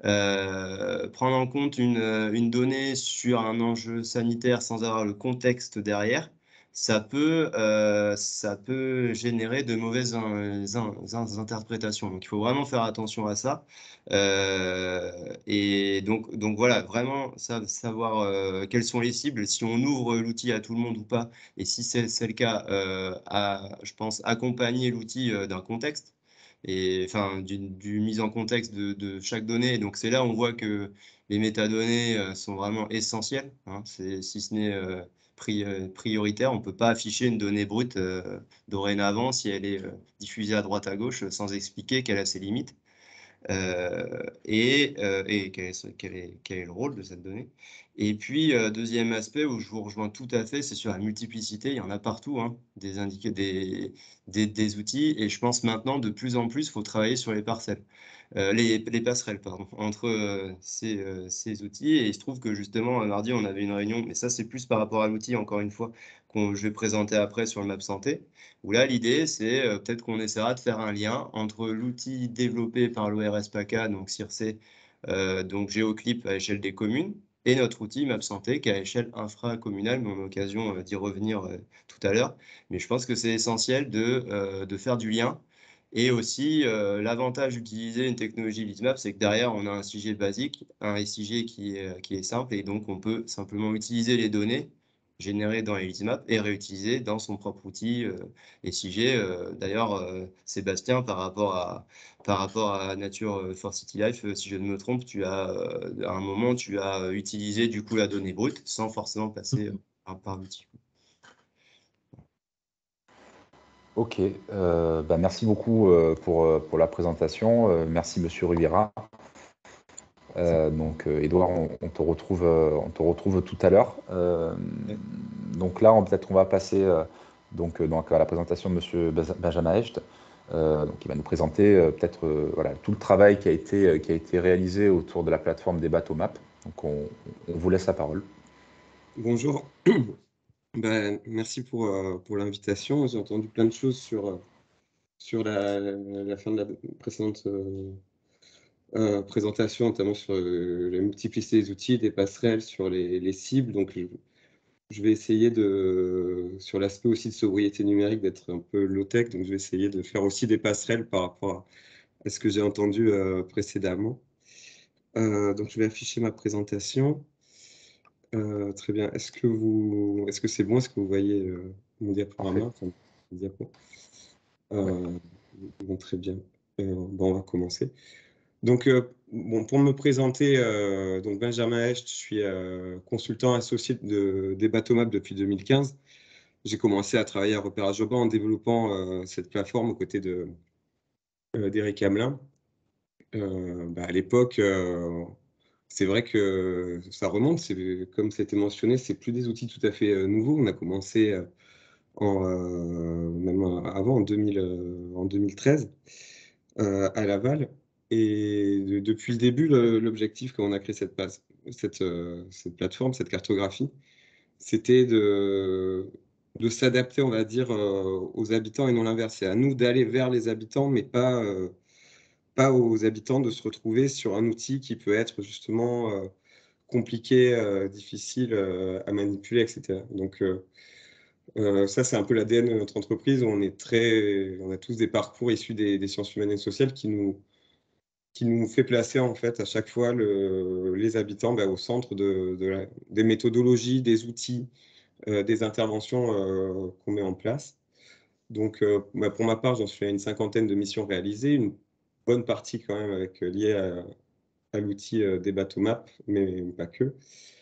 euh, prendre en compte une, une donnée sur un enjeu sanitaire sans avoir le contexte derrière, ça peut, euh, ça peut générer de mauvaises in- in- in- interprétations. Donc, il faut vraiment faire attention à ça. Euh, et donc, donc voilà, vraiment sa- savoir euh, quelles sont les cibles, si on ouvre l'outil à tout le monde ou pas, et si c'est c'est le cas, euh, à, je pense, accompagner l'outil euh, d'un contexte, et enfin, d'une du mise en contexte de, de chaque donnée. Donc, c'est là où on voit que les métadonnées euh, sont vraiment essentielles, hein. C'est, si ce n'est euh, pri- euh, prioritaire, on ne peut pas afficher une donnée brute euh, dorénavant si elle est euh, diffusée à droite à gauche sans expliquer qu'elle a ses limites. Euh, et, euh, et quel est, ce- quel est- quel est le rôle de cette donnée. Et puis, euh, deuxième aspect où je vous rejoins tout à fait, c'est sur la multiplicité. Il y en a partout, hein, des, indiqués, des, des, des outils. Et je pense maintenant, de plus en plus, il faut travailler sur les parcelles, euh, les, les passerelles, pardon, entre euh, ces, euh, ces outils. Et il se trouve que justement, mardi, on avait une réunion, mais ça, c'est plus par rapport à l'outil, encore une fois, que je vais présenter après sur le Map Santé, où là, l'idée, c'est euh, peut-être qu'on essaiera de faire un lien entre l'outil développé par l'O R S PACA, donc CIRSE, euh, donc Géoclip à l'échelle des communes, et notre outil Map Santé qui est à l'échelle infracommunale, mais on a l'occasion euh, d'y revenir euh, tout à l'heure. Mais je pense que c'est essentiel de, euh, de faire du lien. Et aussi, euh, l'avantage d'utiliser une technologie Lismap, c'est que derrière, on a un sujet basique, un S I G qui est, qui est simple, et donc on peut simplement utiliser les données générées dans les Lismap et réutiliser dans son propre outil euh, S I G. Euh, d'ailleurs, euh, Sébastien, par rapport à, par rapport à Nature euh, for City Life, euh, si je ne me trompe, tu as, euh, à un moment, tu as euh, utilisé du coup la donnée brute sans forcément passer euh, par, par l'outil. Ok, euh, bah, merci beaucoup euh, pour, euh, pour la présentation. Euh, merci Monsieur Rivera. Euh, donc euh, Edouard, on, on te retrouve, euh, on te retrouve tout à l'heure. Euh, donc là, on- peut-être on va passer euh, donc, euh, donc à la présentation de Monsieur Baz- Benjamin Hecht, euh, donc il va nous présenter euh, peut-être euh, voilà tout le travail qui a été euh, qui a été réalisé autour de la plateforme des bateaux map. Donc on, on vous laisse la parole. Bonjour. Ben, merci pour, euh, pour l'invitation. J'ai entendu plein de choses sur, euh, sur la, la fin de la précédente euh, euh, présentation, notamment sur euh, la multiplicité des outils, des passerelles, sur les, les cibles. Donc, je, je vais essayer de, sur l'aspect aussi de sobriété numérique, d'être un peu low-tech. Donc, je vais essayer de faire aussi des passerelles par rapport à ce que j'ai entendu euh, précédemment. Euh, donc, je vais afficher ma présentation. Euh, très bien. Est-ce que vous, est-ce que c'est bon? Est-ce que vous voyez euh, mon diaporama? Enfin, mon diapo. Ouais. Euh, bon, très bien. Euh, bon, on va commencer. Donc, euh, bon, pour me présenter, euh, donc Benjamin Hecht, je suis euh, consultant associé de, des bateaux map depuis deux mille quinze. J'ai commencé à travailler à Repérage Urbain en développant euh, cette plateforme aux côtés de, euh, d'Éric Hamelin. Euh, bah, à l'époque, euh, c'est vrai que ça remonte, c'est, comme c'était mentionné, c'est plus des outils tout à fait euh, nouveaux. On a commencé euh, en, euh, même avant, en, deux mille, euh, en deux mille treize, euh, à Laval. Et de- depuis le début, le- l'objectif quand on a créé cette, base- cette, euh, cette plateforme, cette cartographie, c'était de, de s'adapter, on va dire, euh, aux habitants et non l'inverse. C'est à nous d'aller vers les habitants, mais pas... euh, pas aux habitants de se retrouver sur un outil qui peut être justement euh, compliqué, euh, difficile euh, à manipuler, et cetera. Donc euh, euh, ça, c'est un peu l'A D N de notre entreprise. On est très, on a tous des parcours issus des, des sciences humaines et sociales qui nous, qui nous fait placer en fait à chaque fois le, les habitants bah, au centre de, de la- des méthodologies, des outils, euh, des interventions euh, qu'on met en place. Donc, euh, bah, pour ma part, j'en suis à une cinquantaine de missions réalisées, une bonne partie quand même avec, liée à, à l'outil euh, des bateaux map, mais pas que.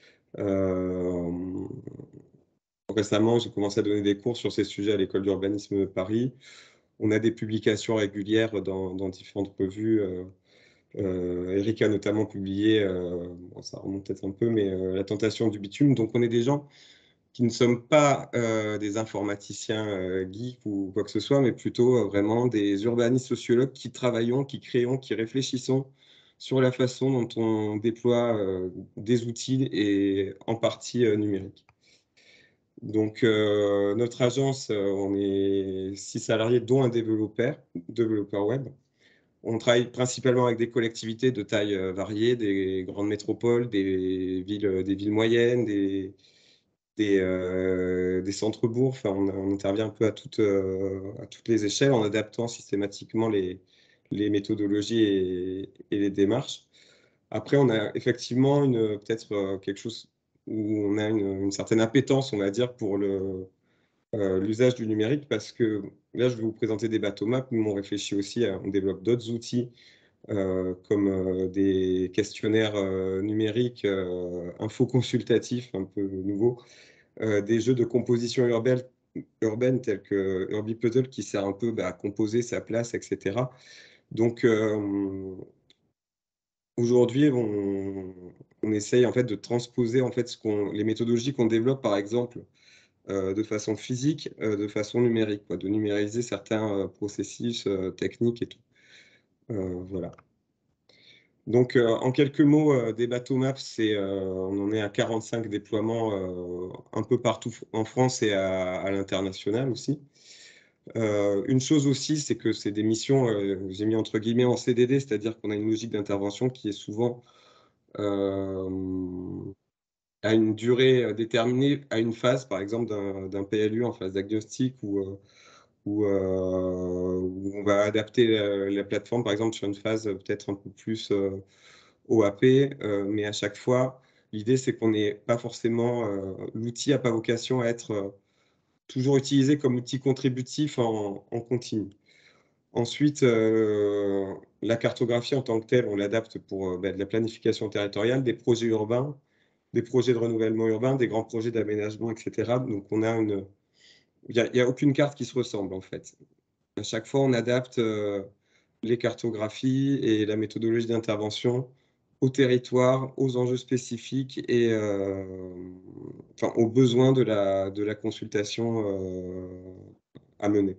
Euh, récemment, j'ai commencé à donner des cours sur ces sujets à l'école d'urbanisme de Paris. On a des publications régulières dans, dans différentes revues. Euh, euh, Eric a notamment publié, euh, bon, ça remonte peut-être un peu, mais euh, La tentation du bitume. Donc, on est des gens qui ne sommes pas euh, des informaticiens euh, geeks ou quoi que ce soit, mais plutôt euh, vraiment des urbanistes sociologues qui travaillons, qui créons, qui réfléchissons sur la façon dont on déploie euh, des outils et en partie euh, numériques. Donc, euh, notre agence, euh, on est six salariés, dont un développeur, développeur web. On travaille principalement avec des collectivités de taille euh, variée, des grandes métropoles, des villes, des villes moyennes, des, des, euh, des centres-bourgs. Enfin, on, on intervient un peu à, toutes, euh, à toutes les échelles en adaptant systématiquement les, les méthodologies et, et les démarches. Après, on a effectivement une, peut-être euh, quelque chose où on a une, une certaine appétence, on va dire, pour le, euh, l'usage du numérique, parce que là, je vais vous présenter des bateaux maps. Nous, on réfléchit aussi, à, on développe d'autres outils euh, comme euh, des questionnaires euh, numériques, euh, info-consultatifs, un peu nouveaux, euh, des jeux de composition urbaine, urbaine tels que Urbi-Puzzle qui sert un peu bah, à composer sa place, et cetera. Donc, euh, aujourd'hui, on, on essaye en fait de transposer en fait ce qu'on, les méthodologies qu'on développe, par exemple, euh, de façon physique, euh, de façon numérique, quoi, de numériser certains euh, processus euh, techniques et tout. Euh, voilà. Donc, euh, en quelques mots, euh, des bateaux maps, c'est, euh, on en est à quarante-cinq déploiements euh, un peu partout en France et à, à l'international aussi. Euh, une chose aussi, c'est que c'est des missions, euh, j'ai mis entre guillemets en C D D, c'est-à-dire qu'on a une logique d'intervention qui est souvent euh, à une durée euh, déterminée, à une phase, par exemple, d'un d'un P L U en phase diagnostic ou euh, où, euh, où on va adapter la, la plateforme, par exemple, sur une phase peut-être un peu plus euh, O A P, euh, mais à chaque fois, l'idée, c'est qu'on n'ait pas forcément, euh, l'outil n'a pas vocation à être euh, toujours utilisé comme outil contributif en, en continu. Ensuite, euh, la cartographie en tant que telle, on l'adapte pour euh, bah, de la planification territoriale, des projets urbains, des projets de renouvellement urbain, des grands projets d'aménagement, et cetera. Donc, on a une, il n'y a, y a aucune carte qui se ressemble, en fait. À chaque fois, on adapte euh, les cartographies et la méthodologie d'intervention au territoire, aux enjeux spécifiques et euh, enfin, aux besoins de la, de la consultation euh, à mener.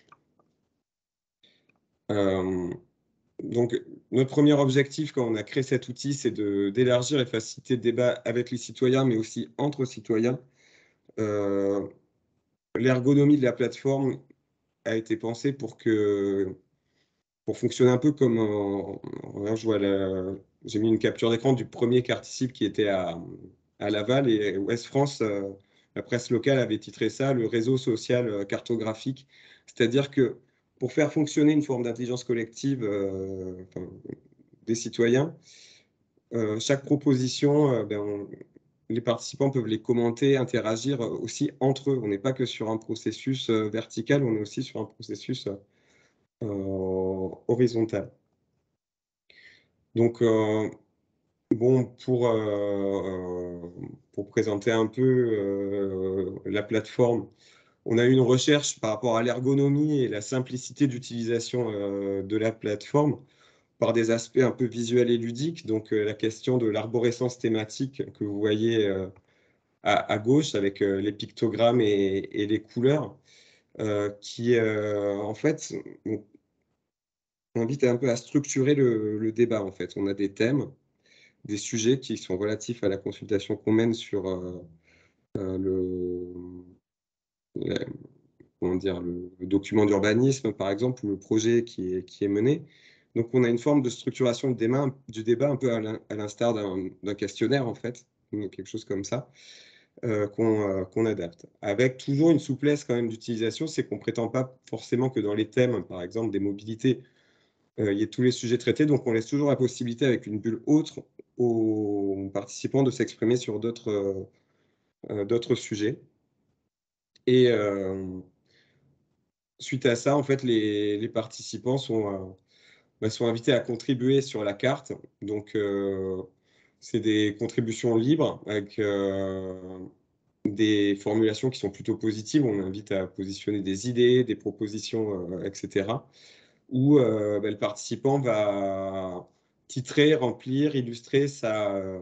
Euh, donc, notre premier objectif quand on a créé cet outil, c'est d'élargir et faciliter le débat avec les citoyens, mais aussi entre citoyens. Euh, L'ergonomie de la plateforme a été pensée pour que pour fonctionner un peu comme euh, je vois la- j'ai mis une capture d'écran du premier Carticipe qui était à, à Laval et Ouest France, euh, la presse locale avait titré ça le réseau social euh, cartographique. C'est-à-dire que pour faire fonctionner une forme d'intelligence collective euh, enfin, des citoyens, euh, chaque proposition, euh, ben, on- les participants peuvent les commenter, interagir euh, aussi entre eux. On n'est pas que sur un processus euh, vertical, on est aussi sur un processus euh, horizontal. Donc, euh, bon, pour, euh, pour présenter un peu euh, la plateforme, on a eu une recherche par rapport à l'ergonomie et la simplicité d'utilisation euh, de la plateforme par des aspects un peu visuels et ludiques. Donc, euh, la question de l'arborescence thématique que vous voyez euh, à, à gauche avec euh, les pictogrammes et, et les couleurs, euh, qui, euh, en fait, on, on invite un peu à structurer le, le débat. En fait, on a des thèmes, des sujets qui sont relatifs à la consultation qu'on mène sur euh, euh, le, la- comment dire, le, le document d'urbanisme, par exemple, ou le projet qui est, qui est mené. Donc, on a une forme de structuration du débat, du débat un peu à l'in- à l'instar d'un d'un questionnaire, en fait, ou quelque chose comme ça, euh, qu'on euh, qu'on adapte. Avec toujours une souplesse quand même d'utilisation, c'est qu'on ne prétend pas forcément que dans les thèmes, par exemple, des mobilités, euh, il y ait tous les sujets traités. Donc, on laisse toujours la possibilité, avec une bulle autre, aux participants de s'exprimer sur d'autres euh, euh, d'autres sujets. Et euh, suite à ça, en fait, les, les participants sont, euh, bah, sont invités à contribuer sur la carte. Donc, euh, c'est des contributions libres avec euh, des formulations qui sont plutôt positives. On invite à positionner des idées, des propositions, euh, et cetera. Où euh, bah, le participant va titrer, remplir, illustrer sa, euh,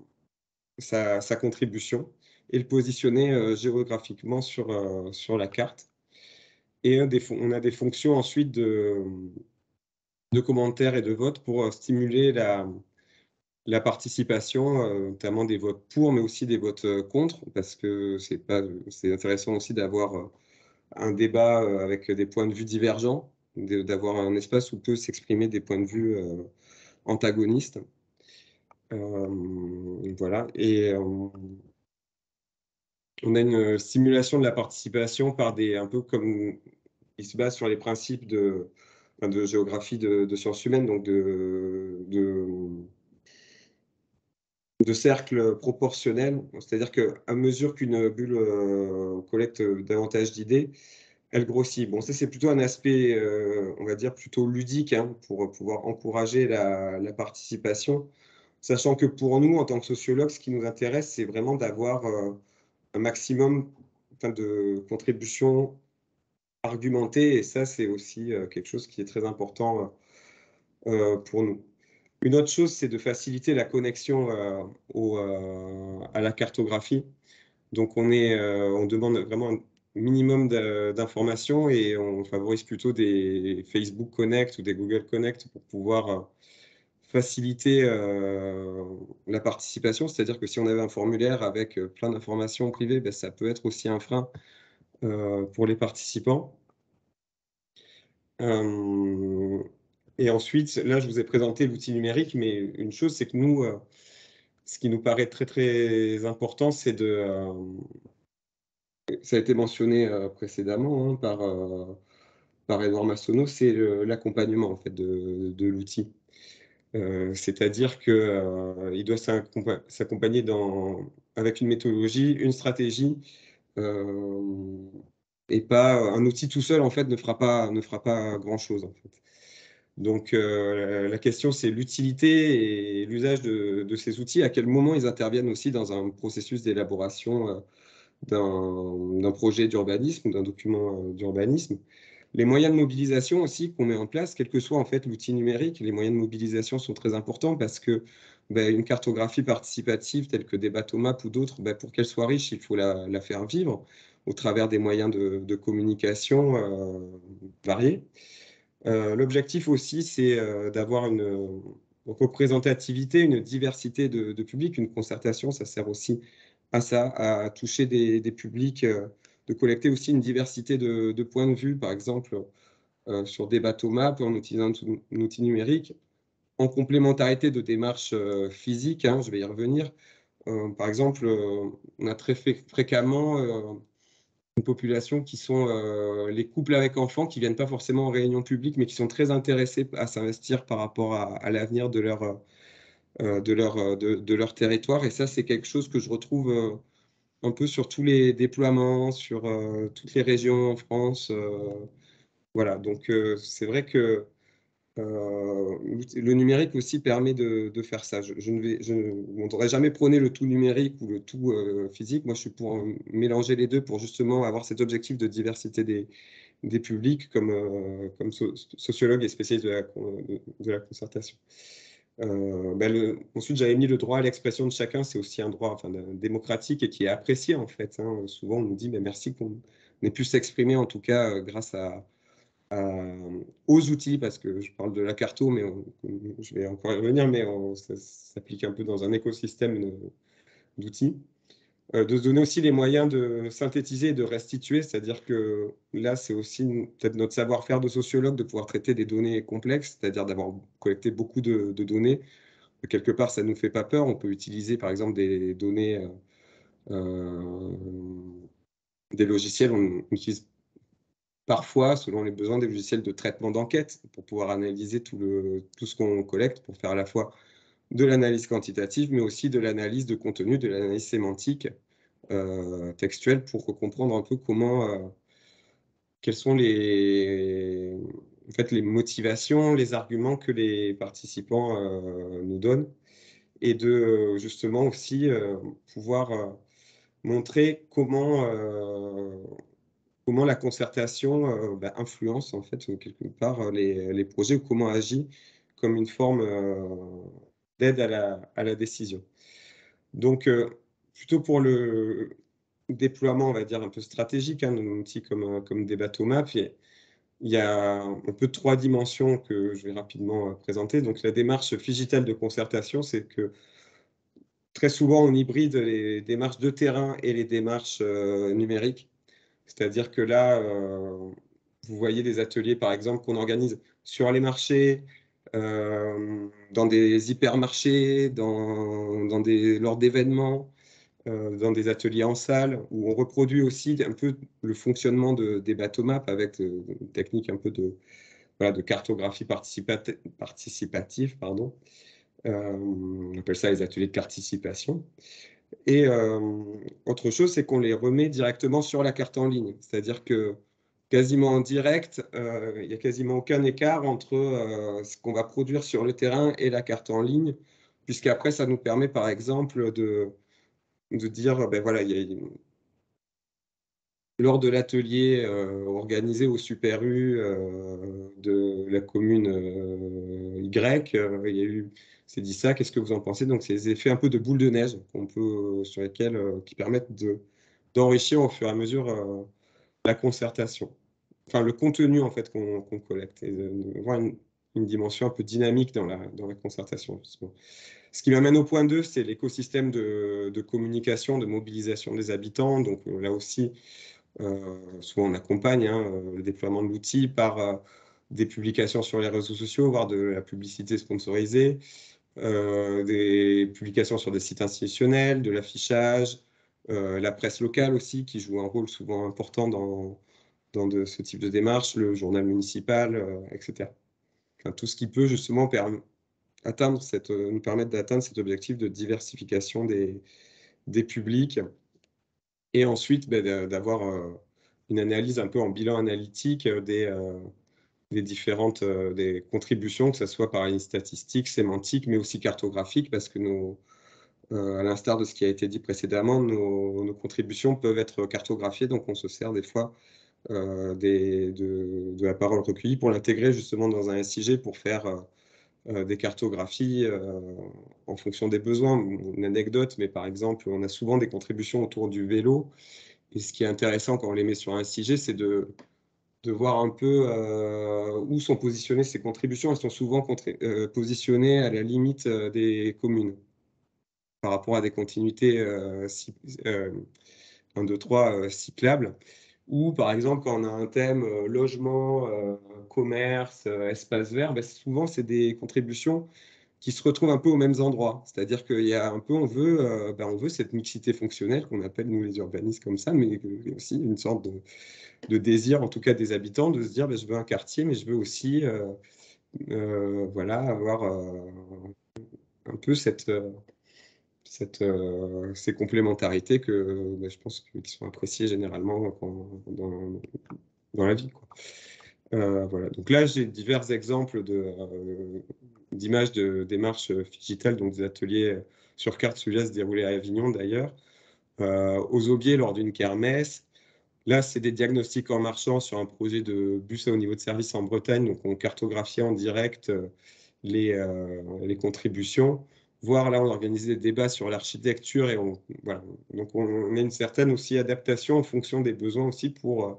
sa, sa contribution et le positionner euh, géographiquement sur, euh, sur la carte. Et un des on a des fonctions ensuite de, de commentaires et de votes pour euh, stimuler la, la participation, euh, notamment des votes pour, mais aussi des votes euh, contre, parce que c'est pas, c'est intéressant aussi d'avoir euh, un débat euh, avec des points de vue divergents, d'avoir un espace où peut s'exprimer des points de vue euh, antagonistes. Euh, voilà. Et euh, on a une simulation de la participation par des, un peu comme, qui se base sur les principes de, enfin, de géographie de, de sciences humaines, donc de, de, de cercles proportionnels. C'est-à-dire qu'à mesure qu'une bulle euh, collecte davantage d'idées, elle grossit. Bon, ça, c'est plutôt un aspect, euh, on va dire, plutôt ludique, hein, pour pouvoir encourager la, la participation. Sachant que pour nous, en tant que sociologues, ce qui nous intéresse, c'est vraiment d'avoir euh, un maximum, enfin, de contributions argumentées. Et ça, c'est aussi euh, quelque chose qui est très important euh, pour nous. Une autre chose, c'est de faciliter la connexion euh, au, euh, à la cartographie. Donc, on, est, euh, on demande vraiment un minimum d'informations et on favorise plutôt des Facebook Connect ou des Google Connect pour pouvoir euh, faciliter euh, la participation. C'est-à-dire que si on avait un formulaire avec euh, plein d'informations privées, ben, ça peut être aussi un frein euh, pour les participants. Euh, et ensuite, là, je vous ai présenté l'outil numérique, mais une chose, c'est que nous, euh, ce qui nous paraît très, très important, c'est de... Euh, ça a été mentionné euh, précédemment hein, par, euh, par Edouard Massonneau, c'est l'accompagnement en fait, de, de l'outil. Euh, C'est-à-dire qu'il euh, doit s'accompagner avec une méthodologie, une stratégie, euh, et pas un outil tout seul en fait ne fera pas, ne fera pas grand-chose en fait. Donc euh, la question c'est l'utilité et l'usage de, de ces outils, à quel moment ils interviennent aussi dans un processus d'élaboration euh, d'un projet d'urbanisme ou d'un document euh, d'urbanisme. Les moyens de mobilisation aussi qu'on met en place, quel que soit en fait l'outil numérique, les moyens de mobilisation sont très importants parce que ben, une cartographie participative telle que des bateaux-maps ou d'autres, ben, pour qu'elle soit riche, il faut la, la, faire vivre au travers des moyens de, de communication euh, variés. Euh, L'objectif aussi, c'est euh, d'avoir une représentativité, une diversité de, de publics, une concertation, ça sert aussi à ça, à toucher des, des publics, euh, de collecter aussi une diversité de, de points de vue, par exemple, euh, sur des bateaux maps en utilisant un outil numérique, en complémentarité de démarches euh, physiques, hein, je vais y revenir. Euh, par exemple, euh, on a très fréquemment euh, une population qui sont euh, les couples avec enfants qui ne viennent pas forcément en réunion publique, mais qui sont très intéressés à s'investir par rapport à, à l'avenir de leur, euh, de, leur, de, de leur territoire. Et ça, c'est quelque chose que je retrouve euh, un peu sur tous les déploiements, sur euh, toutes les régions en France. Euh, voilà, donc euh, c'est vrai que euh, le numérique aussi permet de, de faire ça. Je, je ne vais, je ne voudrais jamais prôner le tout numérique ou le tout euh, physique. Moi, je suis pour euh, mélanger les deux pour justement avoir cet objectif de diversité des, des publics comme, euh, comme so sociologue et spécialiste de la, de, de la concertation. Euh, ben le, ensuite, j'avais mis le droit à l'expression de chacun. C'est aussi un droit enfin, démocratique et qui est apprécié en fait. Hein. Souvent, on nous dit mais merci qu'on ait pu s'exprimer en tout cas euh, grâce à Euh, aux outils, parce que je parle de la carto, mais on, je vais encore y revenir, mais on, ça s'applique un peu dans un écosystème d'outils. Euh, de se donner aussi les moyens de synthétiser et de restituer, c'est-à-dire que là, c'est aussi peut-être notre savoir-faire de sociologue de pouvoir traiter des données complexes, c'est-à-dire d'avoir collecté beaucoup de, de données. Quelque part, ça ne nous fait pas peur. On peut utiliser, par exemple, des données, euh, euh, des logiciels. On utilise parfois, selon les besoins, des logiciels de traitement d'enquête pour pouvoir analyser tout, le, tout ce qu'on collecte, pour faire à la fois de l'analyse quantitative, mais aussi de l'analyse de contenu, de l'analyse sémantique euh, textuelle, pour comprendre un peu comment, euh, quelles sont les, en fait, les motivations, les arguments que les participants euh, nous donnent, et de justement aussi euh, pouvoir euh, montrer comment euh, comment la concertation euh, bah, influence en fait quelque part les, les projets ou comment agit comme une forme euh, d'aide à la, à la décision. Donc, euh, plutôt pour le déploiement, on va dire, un peu stratégique, hein, d'un outil comme, comme des bateaux maps, il y a un peu trois dimensions que je vais rapidement euh, présenter. Donc, la démarche digitale de concertation, c'est que très souvent, on hybride les démarches de terrain et les démarches euh, numériques. C'est-à-dire que là, euh, vous voyez des ateliers, par exemple, qu'on organise sur les marchés, euh, dans des hypermarchés, dans, dans des, lors d'événements, euh, dans des ateliers en salle, où on reproduit aussi un peu le fonctionnement de, des bateaux maps avec euh, une technique un peu de, voilà, de cartographie participati- participative. Pardon. Euh, on appelle ça les ateliers de participation. Et euh, autre chose, c'est qu'on les remet directement sur la carte en ligne. C'est-à-dire que quasiment en direct, euh, il n'y a quasiment aucun écart entre euh, ce qu'on va produire sur le terrain et la carte en ligne, puisqu'après, ça nous permet, par exemple, de, de dire, ben voilà, il y a, lors de l'atelier euh, organisé au Super U euh, de la commune euh, Y, euh, il y a eu, c'est dit ça, qu'est-ce que vous en pensez? Donc, c'est des effets un peu de boule de neige qu'on peut, sur lesquels, euh, qui permettent de, d'enrichir au fur et à mesure euh, la concertation. Enfin, le contenu en fait qu'on qu'on collecte et de, de voir une, une dimension un peu dynamique dans la, dans la concertation, justement. Ce qui m'amène au point deux, c'est l'écosystème de, de communication, de mobilisation des habitants. Donc là aussi, euh, souvent on accompagne hein, le déploiement de l'outil par euh, des publications sur les réseaux sociaux, voire de la publicité sponsorisée, euh, des publications sur des sites institutionnels, de l'affichage, euh, la presse locale aussi, qui joue un rôle souvent important dans, dans de, ce type de démarche, le journal municipal, euh, et cetera. Enfin, tout ce qui peut justement atteindre cette, euh, nous permettre d'atteindre cet objectif de diversification des, des publics. Et ensuite, ben, d'avoir euh, une analyse un peu en bilan analytique des, euh, des différentes euh, des contributions, que ce soit par une statistique, sémantique, mais aussi cartographique, parce que nos, euh, à l'instar de ce qui a été dit précédemment, nos, nos contributions peuvent être cartographiées, donc on se sert des fois euh, des, de, de la parole recueillie pour l'intégrer justement dans un S I G pour faire euh, euh, des cartographies euh, en fonction des besoins. Une anecdote, mais par exemple, on a souvent des contributions autour du vélo. Et ce qui est intéressant quand on les met sur un S I G, c'est de, de voir un peu euh, où sont positionnées ces contributions. Elles sont souvent euh, positionnées à la limite euh, des communes par rapport à des continuités euh, euh, un, deux, trois euh, cyclables. Ou par exemple, quand on a un thème euh, logement, euh, commerce, euh, espace vert, ben, souvent c'est des contributions qui se retrouvent un peu aux mêmes endroits. C'est-à-dire qu'il y a un peu, on veut, euh, ben, on veut cette mixité fonctionnelle qu'on appelle nous les urbanistes comme ça, mais il y a aussi une sorte de, de désir, en tout cas des habitants, de se dire ben, je veux un quartier, mais je veux aussi euh, euh, voilà, avoir euh, un peu cette, euh, cette, euh, ces complémentarités que ben, je pense qu'ils sont appréciées généralement quand, dans, dans la vie, quoi. Euh, voilà. Donc là, j'ai divers exemples de, euh, d'images de démarches digitales, donc des ateliers sur carte. Celui-là se déroulait à Avignon d'ailleurs, euh, aux Aubiers lors d'une kermesse. Là, c'est des diagnostics en marchant sur un projet de bus à haut niveau de service en Bretagne. Donc, on cartographiait en direct les, euh, les contributions. Voire là, on organisait des débats sur l'architecture et on, voilà. Donc, on a une certaine aussi adaptation en fonction des besoins aussi pour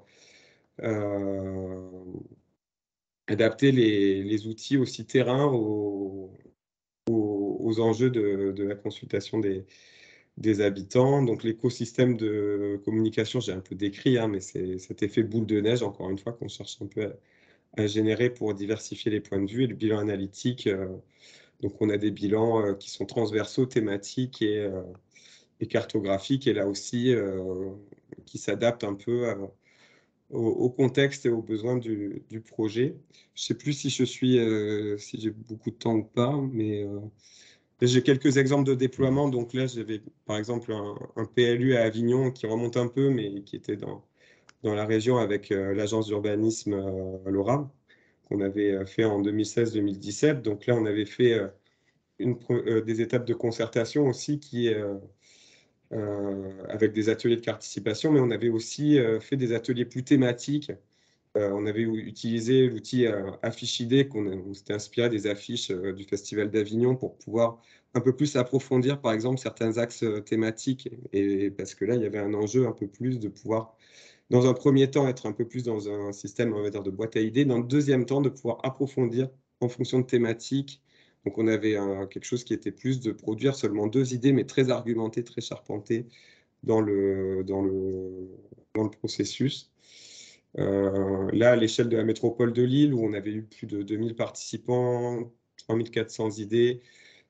euh, adapter les, les outils aussi terrain aux, aux, aux enjeux de, de la consultation des, des habitants. Donc l'écosystème de communication, j'ai un peu décrit, hein, mais c'est cet effet boule de neige, encore une fois, qu'on cherche un peu à, à générer pour diversifier les points de vue. Et le bilan analytique, euh, donc on a des bilans euh, qui sont transversaux, thématiques et, euh, et cartographiques, et là aussi euh, qui s'adaptent un peu à, au, au contexte et aux besoins du, du projet. Je ne sais plus si je suis, euh, si j'ai beaucoup de temps ou pas, mais euh, j'ai quelques exemples de déploiement. Donc là, j'avais par exemple un, un P L U à Avignon qui remonte un peu, mais qui était dans, dans la région avec euh, l'agence d'urbanisme euh, LORA, qu'on avait fait en deux mille seize deux mille dix-sept. Donc là, on avait fait euh, une, euh, des étapes de concertation aussi qui euh, euh, avec des ateliers de participation, mais on avait aussi euh, fait des ateliers plus thématiques. Euh, on avait utilisé l'outil euh, Affichidé, qu'on on s'était inspiré des affiches euh, du Festival d'Avignon pour pouvoir un peu plus approfondir, par exemple, certains axes euh, thématiques. Et, et parce que là, il y avait un enjeu un peu plus de pouvoir, dans un premier temps, être un peu plus dans un système, on va dire, de boîte à idées. Dans le deuxième temps, de pouvoir approfondir en fonction de thématiques. Donc, on avait un, quelque chose qui était plus de produire seulement deux idées, mais très argumentées, très charpentées dans le, dans le, dans le processus. Euh, là, à l'échelle de la métropole de Lille, où on avait eu plus de deux mille participants, trois mille quatre cents idées,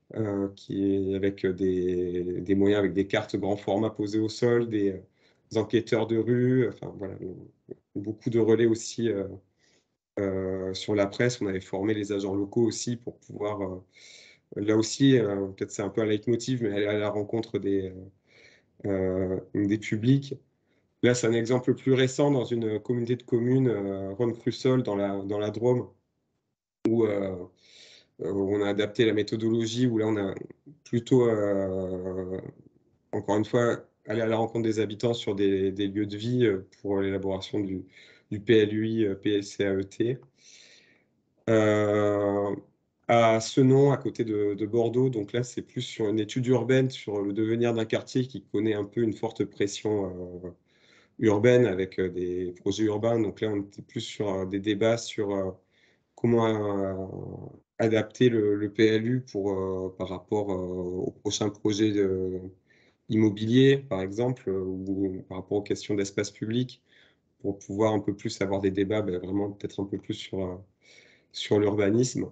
euh, qui est avec des, des moyens, avec des cartes grand format posées au sol, des, des enquêteurs de rue, enfin voilà, beaucoup de relais aussi euh, euh, sur la presse. On avait formé les agents locaux aussi pour pouvoir, euh, là aussi, euh, peut-être c'est un peu un leitmotiv, mais aller à la rencontre des, euh, des publics. Là, c'est un exemple plus récent dans une communauté de communes, euh, Rhône-Crussol, dans la, dans la Drôme, où euh, on a adapté la méthodologie, où là, on a plutôt, euh, encore une fois, aller à la rencontre des habitants sur des, des lieux de vie pour l'élaboration du, du P L U I, P L C A E T. Euh, à Senon, à côté de, de Bordeaux, donc là, c'est plus sur une étude urbaine, sur le devenir d'un quartier qui connaît un peu une forte pression euh, urbaine avec euh, des projets urbains. Donc là, on était plus sur euh, des débats sur euh, comment euh, adapter le, le P L U pour, euh, par rapport euh, aux prochains projets de, immobiliers, par exemple, euh, ou par rapport aux questions d'espace public, pour pouvoir un peu plus avoir des débats, ben, vraiment peut-être un peu plus sur, euh, sur l'urbanisme.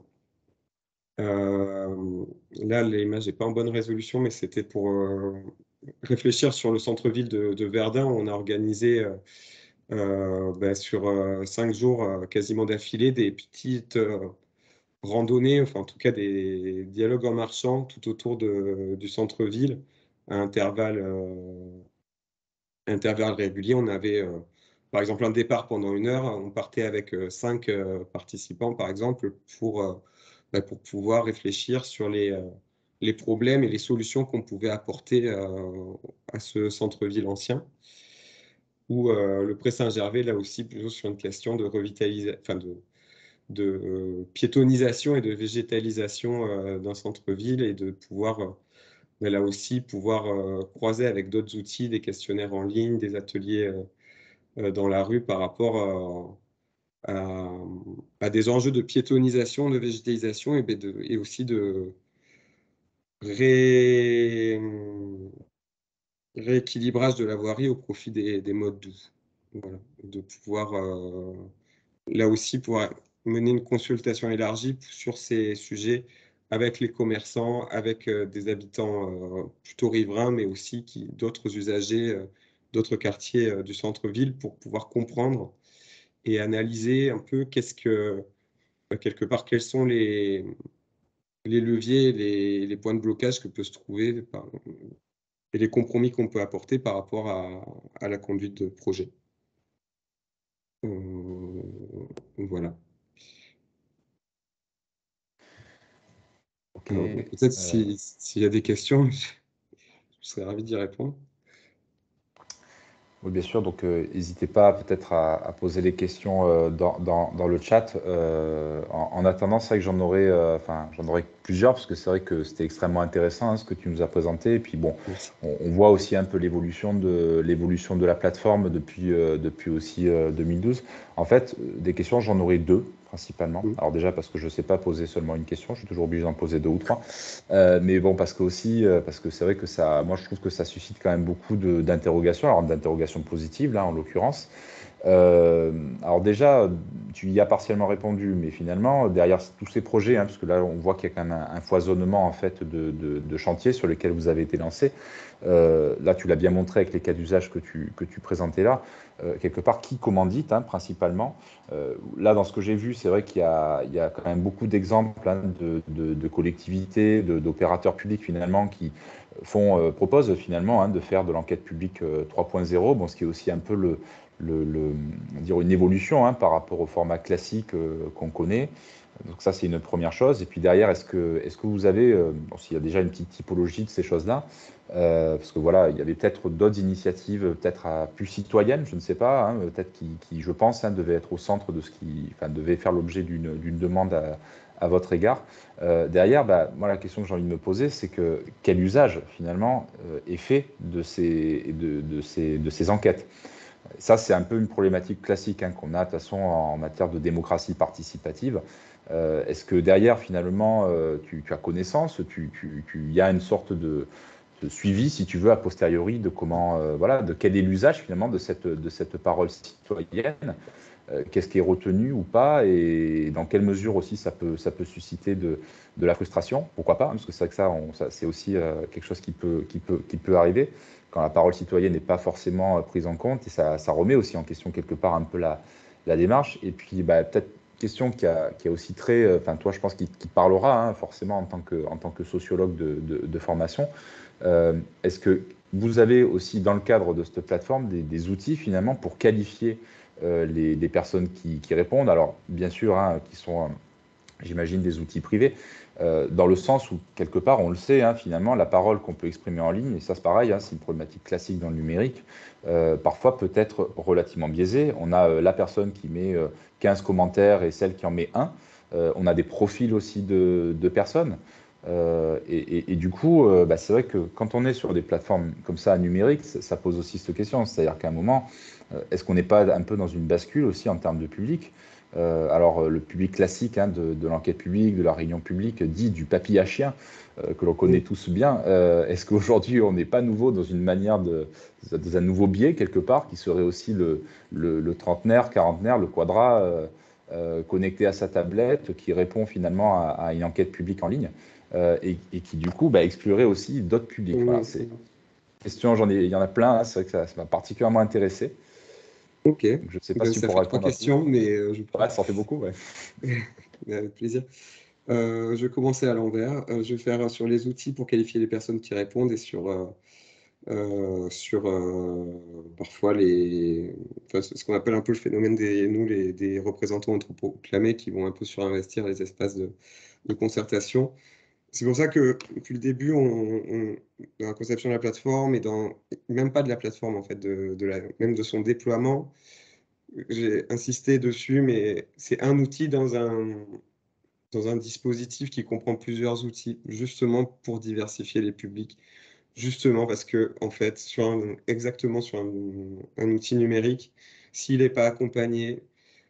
Euh, là, l'image n'est pas en bonne résolution, mais c'était pour euh, réfléchir sur le centre-ville de, de Verdun. On a organisé euh, euh, ben, sur euh, cinq jours euh, quasiment d'affilée des petites euh, randonnées, enfin en tout cas des dialogues en marchant tout autour de, du centre-ville à intervalles, euh, intervalles réguliers. On avait euh, par exemple un départ pendant une heure, on partait avec euh, cinq euh, participants par exemple pour, euh, bah, pour pouvoir réfléchir sur les, euh, les problèmes et les solutions qu'on pouvait apporter euh, à ce centre-ville ancien. Ou euh, le Pré Saint-Gervais, là aussi, plutôt sur une question de revitalisation, enfin de, de euh, piétonisation et de végétalisation euh, d'un centre-ville et de pouvoir, euh, mais là aussi, pouvoir euh, croiser avec d'autres outils, des questionnaires en ligne, des ateliers euh, euh, dans la rue par rapport à, à, à des enjeux de piétonisation, de végétalisation et, de, et aussi de ré, rééquilibrage de la voirie au profit des, des modes doux. Voilà. De pouvoir euh, là aussi pouvoir mener une consultation élargie sur ces sujets avec les commerçants, avec euh, des habitants euh, plutôt riverains, mais aussi qui, d'autres usagers, euh, d'autres quartiers euh, du centre-ville pour pouvoir comprendre et analyser un peu qu'est-ce que, euh, quelque part, quels sont les, les leviers, les, les points de blocage que peut se trouver par, et les compromis qu'on peut apporter par rapport à, à la conduite de projet. Euh, voilà. Ok. Alors, peut-être Euh, si- s'il y a des questions, je serais ravi d'y répondre. Oui, bien sûr. Donc, euh, n'hésitez pas peut-être à, à poser les questions euh, dans, dans, dans le chat. Euh, en, en attendant, c'est vrai que j'en aurais, euh, enfin, j'en aurais plusieurs parce que c'est vrai que c'était extrêmement intéressant hein, ce que tu nous as présenté. Et puis bon, on, on voit aussi un peu l'évolution de l'évolution de la plateforme depuis euh, depuis aussi euh, deux mille douze. En fait, des questions, j'en aurais deux principalement. Mm. Alors déjà parce que je ne sais pas poser seulement une question, je suis toujours obligé d'en poser deux ou trois. Euh, mais bon, parce que aussi, euh, parce que c'est vrai que ça, moi je trouve que ça suscite quand même beaucoup de- d'interrogations, alors d'interrogations positives là en l'occurrence. Euh, alors déjà, tu y as partiellement répondu, mais finalement derrière tous ces projets, hein, parce que là on voit qu'il y a quand même un, un foisonnement en fait de, de, de chantiers sur lesquels vous avez été lancé. Euh, là, tu l'as bien montré avec les cas d'usage que tu, que tu présentais là. Euh, quelque part, qui commandite hein, principalement. Euh, là, dans ce que j'ai vu, c'est vrai qu'il y a, il y a quand même beaucoup d'exemples hein, de, de, de collectivités, de- d'opérateurs publics finalement qui font, euh, proposent finalement hein, de faire de l'enquête publique euh, trois point zéro, bon, ce qui est aussi un peu le, le, le- dire une évolution hein, par rapport au format classique euh, qu'on connaît. Donc ça, c'est une première chose. Et puis derrière, est-ce que, est-ce que vous avez, euh, bon, s'il y a déjà une petite typologie de ces choses-là, euh, parce que voilà, il y avait peut-être d'autres initiatives, peut-être à plus citoyennes, je ne sais pas, hein, peut-être qui, qui, je pense, hein, devaient être au centre de ce qui, enfin, devaient faire l'objet d'une, d'une demande à, à votre égard. Euh, derrière, bah, moi, la question que j'ai envie de me poser, c'est que quel usage finalement euh, est fait de ces, de, de ces, de ces enquêtes? Ça, c'est un peu une problématique classique hein, qu'on a de toute façon en matière de démocratie participative. Euh, Est-ce que derrière, finalement, euh, tu, tu as connaissance, tu, tu, tu, y a une sorte de, de suivi, si tu veux, a posteriori de comment, euh, voilà, de quel est l'usage finalement de cette, de cette parole citoyenne? euh, qu'est-ce qui est retenu ou pas, et dans quelle mesure aussi ça peut, ça peut susciter de, de la frustration, pourquoi pas, hein, parce que c'est vrai que ça, on- ça, c'est aussi euh, quelque chose qui peut, qui, peut, qui peut arriver quand la parole citoyenne n'est pas forcément euh, prise en compte, et ça, ça remet aussi en question quelque part un peu la, la démarche. Et puis bah, peut-être question qui a, qui a aussi très, euh, enfin toi je pense qu'il qui te parlera hein, forcément en tant que, en tant que sociologue de, de, de formation. Euh, est-ce que vous avez aussi dans le cadre de cette plateforme des, des outils finalement pour qualifier euh, les, les personnes qui, qui répondent? Alors bien sûr, hein, qui sont, euh, j'imagine, des outils privés, euh, dans le sens où, quelque part, on le sait, hein, finalement, la parole qu'on peut exprimer en ligne, et ça c'est pareil, hein, c'est une problématique classique dans le numérique, euh, parfois peut être relativement biaisée. On a euh, la personne qui met euh, quinze commentaires et celle qui en met un. Euh, on a des profils aussi de, de personnes. Euh, et, et, et, du coup, euh, bah, c'est vrai que quand on est sur des plateformes comme ça numériques, ça, ça pose aussi cette question. C'est-à-dire qu'à un moment, euh, est-ce qu'on n'est pas un peu dans une bascule aussi en termes de public? Euh, alors, le public classique hein, de, de l'enquête publique, de la réunion publique, dit du papy à chien, euh, que l'on connaît Oui. tous bien. Euh, est-ce qu'aujourd'hui, on n'est pas nouveau dans une manière de, dans un nouveau biais, quelque part, qui serait aussi le, le, le trentenaire, quarantenaire, le quadra, euh, euh, connecté à sa tablette, qui répond finalement à, à une enquête publique en ligne, euh, et, et qui, du coup, bah, exclurait aussi d'autres publics. Voilà, Oui, c'est une question, j'en ai, il y en a plein, hein, c'est vrai que ça ça m'a particulièrement intéressé. ok. Donc, je ne sais pas Ben, si tu ça pourras fait trois répondre à tout. questions, mais euh, je Ouais, ça en fait beaucoup, ouais. avec plaisir. Euh, je vais commencer à l'envers. Euh, je vais faire sur les outils pour qualifier les personnes qui répondent et sur, euh, euh, sur euh, parfois les, enfin, ce qu'on appelle un peu le phénomène des, nous, les, des représentants autoproclamés qui vont un peu surinvestir les espaces de, de concertation. C'est pour ça que depuis le début, on, on- dans la conception de la plateforme et dans, même pas de la plateforme en fait, de, de la, même de son déploiement, j'ai insisté dessus, mais c'est un outil dans un, dans un dispositif qui comprend plusieurs outils, justement pour diversifier les publics. Justement parce que, en fait, sur un- exactement sur un, un outil numérique, s'il n'est pas accompagné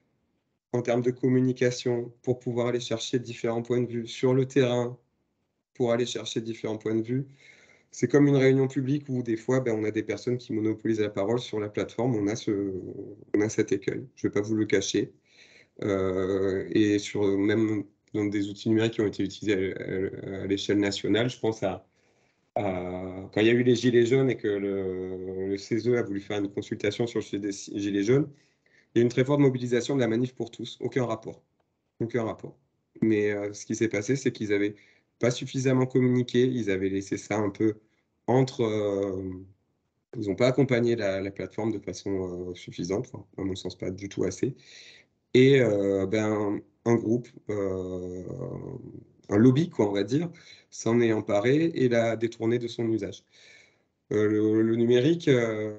en termes de communication pour pouvoir aller chercher différents points de vue sur le terrain, pour aller chercher différents points de vue, c'est comme une réunion publique où des fois, ben, on a des personnes qui monopolisent la parole sur la plateforme, on a, ce, on a cet écueil, je ne vais pas vous le cacher. Euh, et sur même dans des outils numériques qui ont été utilisés à, à- à l'échelle nationale, je pense à, à- quand il y a eu les Gilets jaunes et que le, le C E S E a voulu faire une consultation sur le sujet des Gilets jaunes, il y a eu une très forte mobilisation de la manif pour tous, aucun rapport, aucun rapport. Mais euh, ce qui s'est passé, c'est qu'ils n'avaient pas suffisamment communiqué, ils avaient laissé ça un peu entre... euh, ils n'ont pas accompagné la, la plateforme de façon euh, suffisante, enfin, à mon sens pas du tout assez. Et euh, ben, un groupe, euh, un lobby, quoi, on va dire, s'en est emparé et l'a détourné de son usage. Euh, le, le numérique, euh,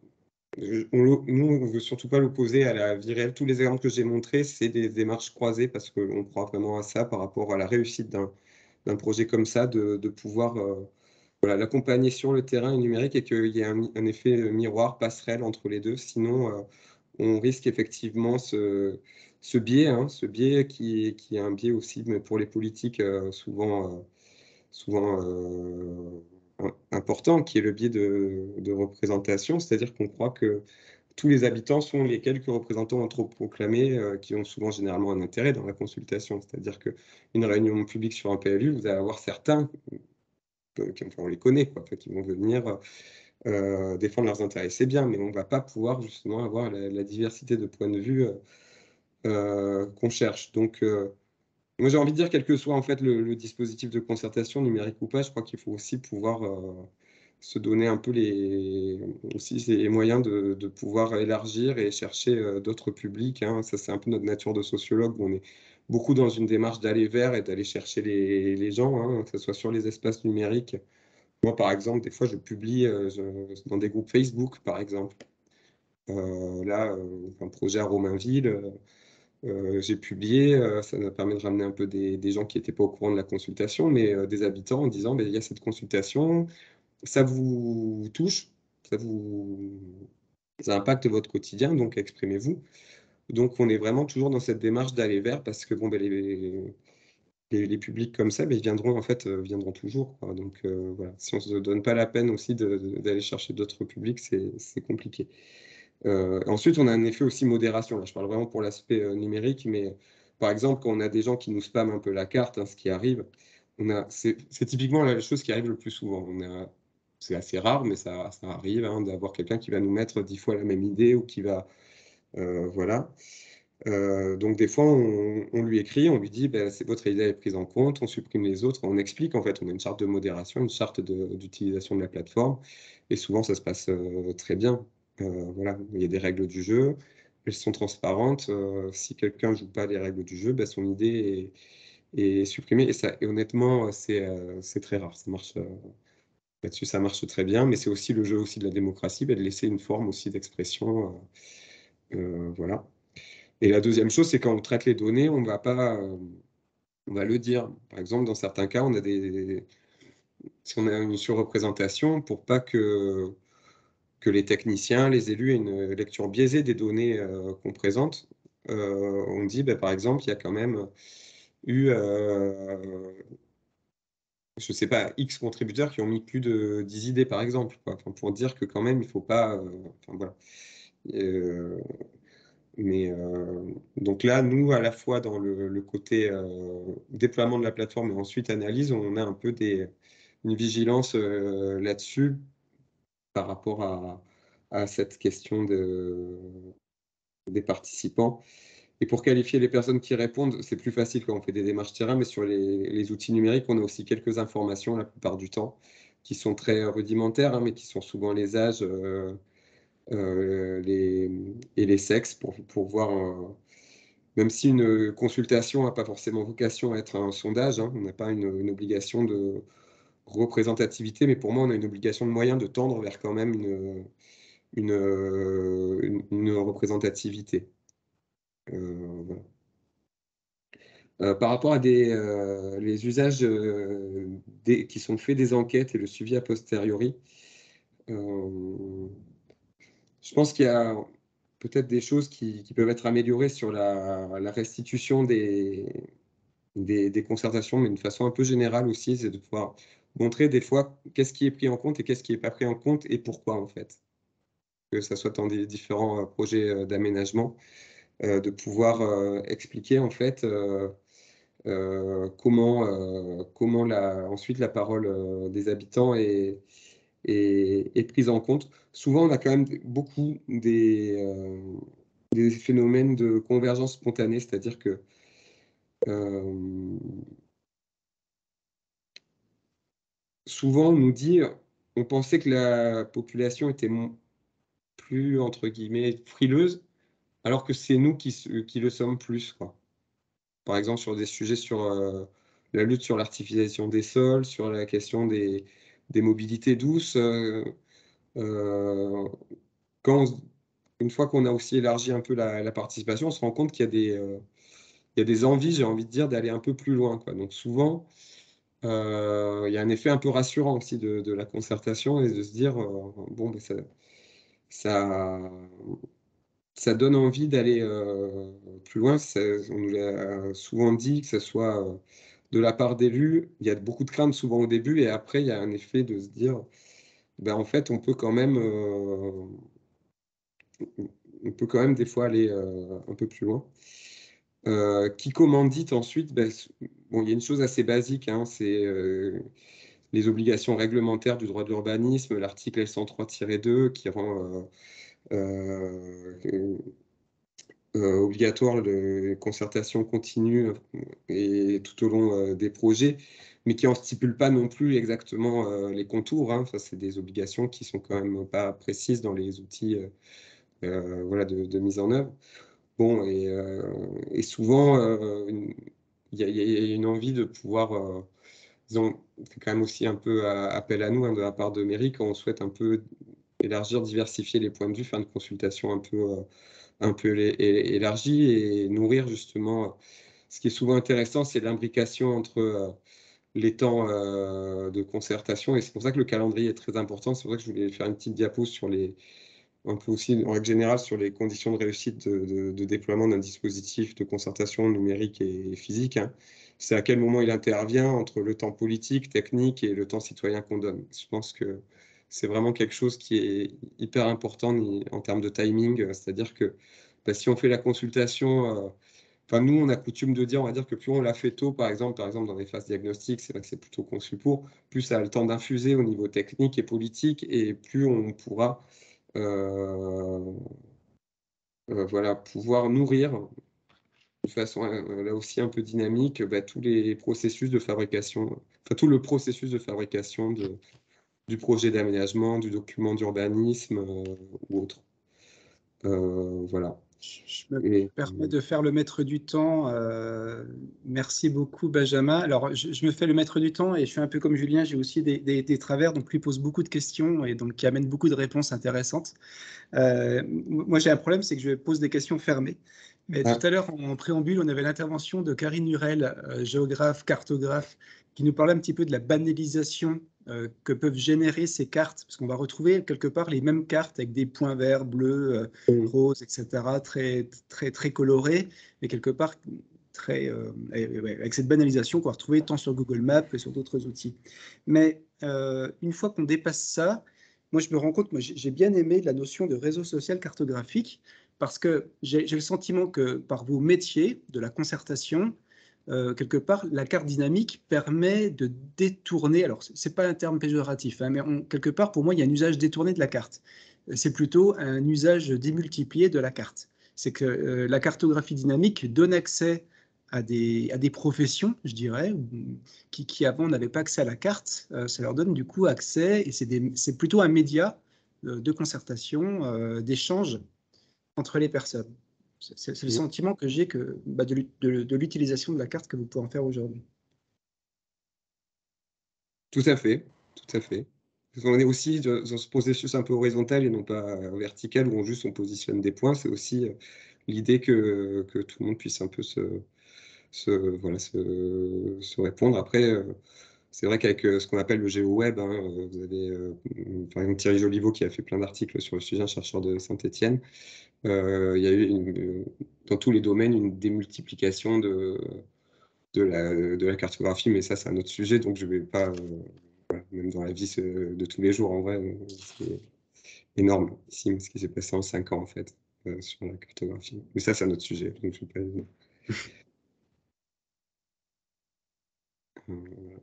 on, le- nous, on ne veut surtout pas l'opposer à la vie réelle. Tous les exemples que j'ai montrés, c'est des démarches croisées parce qu'on croit vraiment à ça par rapport à la réussite d'un d'un projet comme ça, de, de pouvoir euh, voilà, l'accompagner sur le terrain numérique et qu'il y ait un, un effet miroir, passerelle entre les deux. Sinon, euh, on risque effectivement ce, ce biais, hein, ce biais qui, qui est un biais aussi, mais pour les politiques euh, souvent, euh, souvent euh, important, qui est le biais de, de représentation, c'est-à-dire qu'on croit que tous les habitants sont les quelques représentants autoproclamés euh, qui ont souvent généralement un intérêt dans la consultation. C'est-à-dire qu'une réunion publique sur un P L U, vous allez avoir certains, euh, qui, enfin, on les connaît, quoi, en fait, qui vont venir euh, défendre leurs intérêts. C'est bien, mais on ne va pas pouvoir justement avoir la, la diversité de points de vue euh, euh, qu'on cherche. Donc, euh, moi, j'ai envie de dire, quel que soit en fait le, le dispositif de concertation, numérique ou pas, je crois qu'il faut aussi pouvoir euh, se donner un peu les, aussi les moyens de, de pouvoir élargir et chercher euh, d'autres publics, hein. Ça, c'est un peu notre nature de sociologue, où on est beaucoup dans une démarche d'aller vers et d'aller chercher les, les gens, hein, que ce soit sur les espaces numériques. Moi, par exemple, des fois, je publie euh, je- dans des groupes Facebook, par exemple. Euh, là, euh, un projet à Romainville, euh, euh, j'ai publié, euh, ça me permet de ramener un peu des, des gens qui n'étaient pas au courant de la consultation, mais euh, des habitants en disant, ben, il y a cette consultation, ça vous touche, ça vous ça impacte votre quotidien, donc exprimez-vous. Donc, on est vraiment toujours dans cette démarche d'aller vers, parce que bon, ben, les, les, les publics comme ça, ben, ils viendront en fait, euh, viendront toujours, quoi. Donc, euh, voilà, si on ne se donne pas la peine aussi de- de- d'aller chercher d'autres publics, c'est c'est compliqué. Euh, ensuite, on a un effet aussi modération. Là, je parle vraiment pour l'aspect euh, numérique, mais par exemple, quand on a des gens qui nous spamment un peu la carte, hein, ce qui arrive, on a, c'est, c'est typiquement la chose qui arrive le plus souvent. On a, c'est assez rare, mais ça, ça arrive hein, d'avoir quelqu'un qui va nous mettre dix fois la même idée ou qui va, euh, voilà. Euh, donc des fois, on, on lui écrit, on lui dit, ben, c'est votre idée est prise en compte, on supprime les autres, on explique en fait, on a une charte de modération, une charte de- d'utilisation de la plateforme, et souvent ça se passe euh, très bien. Euh, voilà, il y a des règles du jeu, elles sont transparentes. Euh, si quelqu'un joue pas les règles du jeu, ben, son idée est, est supprimée. Et, ça, et honnêtement, c'est euh, c'est très rare. Ça marche euh, là-dessus, ça marche très bien, mais c'est aussi le jeu aussi de la démocratie, ben, de laisser une forme aussi d'expression. Euh, euh, voilà. Et la deuxième chose, c'est quand on traite les données, on va pas, euh, on va le dire. Par exemple, dans certains cas, on a des, si on a une surreprésentation, pour pas que que les techniciens, les élus aient une lecture biaisée des données euh, qu'on présente, euh, on dit, ben, par exemple, il y a quand même eu, euh, je sais pas, X contributeurs qui ont mis plus de dix idées, par exemple, quoi. Enfin, pour dire que quand même, il faut pas, euh, enfin, voilà. Euh, Mais euh, donc là, nous, à la fois dans le, le côté euh, déploiement de la plateforme et ensuite analyse, on a un peu des, une vigilance euh, là-dessus par rapport à, à cette question de, des participants. Et pour qualifier les personnes qui répondent, c'est plus facile quand on fait des démarches terrain, mais sur les, les outils numériques, on a aussi quelques informations la plupart du temps qui sont très rudimentaires, hein, mais qui sont souvent les âges euh, euh, les, et les sexes pour, pour voir. Euh, Même si une consultation n'a pas forcément vocation à être un sondage, hein, on n'a pas une, une obligation de représentativité, mais pour moi, on a une obligation de moyen de tendre vers quand même une, une, une, une représentativité. Euh, voilà. Euh, par rapport à des, euh, les usages euh, des, qui sont faits des enquêtes et le suivi a posteriori, euh, je pense qu'il y a peut-être des choses qui, qui peuvent être améliorées sur la, la restitution des, des, des concertations, mais d'une façon un peu générale aussi, c'est de pouvoir montrer des fois qu'est-ce qui est pris en compte et qu'est-ce qui n'est pas pris en compte et pourquoi en fait. Que ça soit dans des différents euh, projets euh, d'aménagement, euh, de pouvoir euh, expliquer en fait euh, euh, comment, euh, comment la, ensuite la parole euh, des habitants est, est, est prise en compte. Souvent, on a quand même beaucoup des, euh, des phénomènes de convergence spontanée, c'est-à-dire que euh, souvent, on nous dit, on pensait que la population était plus, entre guillemets, frileuse, alors que c'est nous qui, qui le sommes plus, quoi. Par exemple, sur des sujets sur euh, la lutte sur l'artificialisation des sols, sur la question des, des mobilités douces. Euh, euh, quand on, une fois qu'on a aussi élargi un peu la, la participation, on se rend compte qu'il y a des, euh, il y a des envies, j'ai envie de dire, d'aller un peu plus loin, quoi. Donc souvent, Euh, il y a un effet un peu rassurant aussi de, de la concertation et de se dire, euh, bon, ben ça, ça, ça donne envie d'aller euh, plus loin. Ça, on nous l'a souvent dit, que ce soit euh, de la part d'élus, il y a beaucoup de craintes souvent au début et après, il y a un effet de se dire, ben, en fait, on peut quand même, euh, on peut quand même des fois aller euh, un peu plus loin. Euh, qui commandite ensuite, ben, bon, il y a une chose assez basique, hein, c'est euh, les obligations réglementaires du droit de l'urbanisme, l'article L cent trois tiret deux qui rend euh, euh, euh, obligatoire la concertation continue et tout au long euh, des projets, mais qui n'en stipule pas non plus exactement euh, les contours. Hein. Ça, c'est des obligations qui sont quand même pas précises dans les outils euh, euh, voilà, de, de mise en œuvre. Bon, et, euh, et souvent, euh, il y, y, a une envie de pouvoir... Euh, disons, c'est quand même aussi un peu à, appel à nous hein, de la part de mairie quand on souhaite un peu élargir, diversifier les points de vue, faire une consultation un peu, euh, un peu élargie et nourrir justement. Ce qui est souvent intéressant, c'est l'imbrication entre euh, les temps euh, de concertation et c'est pour ça que le calendrier est très important. C'est pour ça que je voulais faire une petite diapo sur les, un peu aussi en règle générale sur les conditions de réussite de, de, de déploiement d'un dispositif de concertation numérique et physique. Hein. C'est à quel moment il intervient entre le temps politique, technique et le temps citoyen qu'on donne. Je pense que c'est vraiment quelque chose qui est hyper important en termes de timing. C'est-à-dire que bah, si on fait la consultation, euh, enfin nous, on a coutume de dire, on va dire que plus on l'a fait tôt, par exemple, par exemple dans les phases diagnostiques, c'est vrai que c'est plutôt conçu pour, plus ça a le temps d'infuser au niveau technique et politique, et plus on pourra euh, euh, voilà, pouvoir nourrir de façon euh, là aussi un peu dynamique bah, tous les processus de fabrication, enfin tout le processus de fabrication de, du projet d'aménagement, du document d'urbanisme euh, ou autre. Euh, voilà. Je me Et, permets de faire le maître du temps. Euh, merci beaucoup, Benjamin. Alors, je, je me fais le maître du temps et je suis un peu comme Julien, j'ai aussi des, des, des travers, donc lui pose beaucoup de questions et donc qui amène beaucoup de réponses intéressantes. Euh, moi, j'ai un problème, c'est que je pose des questions fermées. Mais ah, tout à l'heure, en préambule, on avait l'intervention de Karine Hurel, euh, géographe, cartographe, qui nous parlait un petit peu de la banalisation euh, que peuvent générer ces cartes, parce qu'on va retrouver quelque part les mêmes cartes avec des points verts, bleus, euh, oui. roses, et cetera, très, très, très colorés, mais quelque part très, euh, avec cette banalisation qu'on va retrouver tant sur Google Maps que sur d'autres outils. Mais euh, une fois qu'on dépasse ça, moi, je me rends compte, moi, j'ai bien aimé la notion de réseau social cartographique parce que j'ai le sentiment que par vos métiers de la concertation, euh, quelque part, la carte dynamique permet de détourner, alors ce n'est pas un terme péjoratif, hein, mais on, quelque part, pour moi, il y a un usage détourné de la carte. C'est plutôt un usage démultiplié de la carte. C'est que euh, la cartographie dynamique donne accès à des, à des professions, je dirais, qui, qui avant n'avaient pas accès à la carte. Euh, ça leur donne du coup accès, et c'est plutôt un média euh, de concertation, euh, d'échange entre les personnes. C'est le sentiment que j'ai que, bah, de, de, de l'utilisation de la carte que vous pouvez en faire aujourd'hui. Tout à fait, tout à fait. Parce qu'on est aussi dans ce processus un peu horizontal et non pas vertical où on juste on positionne des points. C'est aussi euh, l'idée que, que tout le monde puisse un peu se, se, voilà, se, se répondre. Après, euh, c'est vrai qu'avec euh, ce qu'on appelle le GeoWeb, hein, euh, vous avez euh, par exemple Thierry Joliveau qui a fait plein d'articles sur le sujet, un chercheur de Saint-Étienne. Euh, il y a eu une, dans tous les domaines une démultiplication de, de, la, de la cartographie, mais ça c'est un autre sujet, donc je ne vais pas, euh, voilà, même dans la vie de tous les jours en vrai, c'est énorme ici ce qui s'est passé en cinq ans en fait euh, sur la cartographie. Mais ça c'est un autre sujet, donc je vais pas... euh,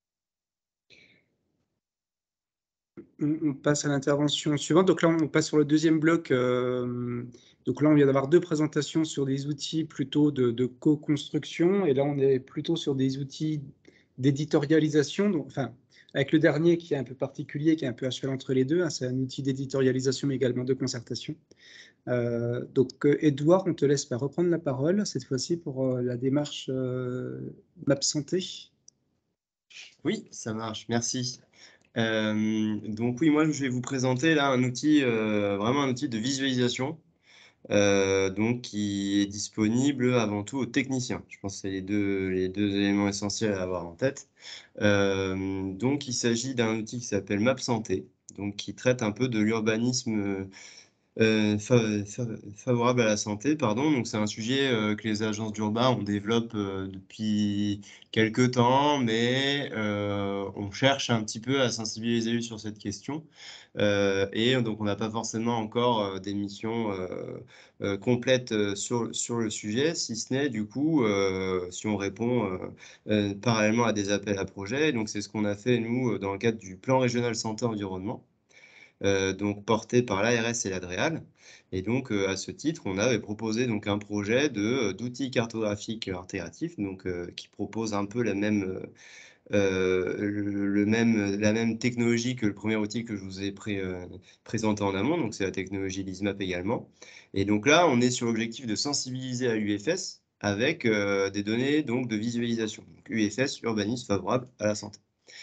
On passe à l'intervention suivante. Donc là, on passe sur le deuxième bloc. Euh, donc là, on vient d'avoir deux présentations sur des outils plutôt de, de co-construction. Et là, on est plutôt sur des outils d'éditorialisation. Donc, enfin, avec le dernier qui est un peu particulier, qui est un peu à cheval entre les deux. Hein, c'est un outil d'éditorialisation, mais également de concertation. Euh, donc, euh, Edouard, on te laisse bah, reprendre la parole, cette fois-ci pour euh, la démarche euh, Map Santé. Oui, ça marche, merci. Euh, donc oui, moi je vais vous présenter là un outil, euh, vraiment un outil de visualisation, euh, donc qui est disponible avant tout aux techniciens. Je pense que c'est les deux, les deux éléments essentiels à avoir en tête. Euh, donc il s'agit d'un outil qui s'appelle Map Santé, donc qui traite un peu de l'urbanisme Euh, fa fa favorable à la santé, pardon. Donc c'est un sujet euh, que les agences d'urbain on développe euh, depuis quelques temps, mais euh, on cherche un petit peu à sensibiliser les élus sur cette question. Euh, et donc on n'a pas forcément encore euh, des missions euh, euh, complètes euh, sur, sur le sujet, si ce n'est du coup euh, si on répond euh, euh, parallèlement à des appels à projets. Donc c'est ce qu'on a fait nous dans le cadre du plan régional santé-environnement. Euh, donc porté par l'A R S et l'Adréal. Et donc, euh, à ce titre, on avait proposé donc, un projet de, d'outils cartographiques alternatifs, donc, euh, qui propose un peu la même, euh, le, le même, la même technologie que le premier outil que je vous ai pré, euh, présenté en amont, donc c'est la technologie LISMAP également. Et donc là, on est sur l'objectif de sensibiliser à l'U F S avec euh, des données donc, de visualisation. Donc, U F S, urbanisme favorable à la santé.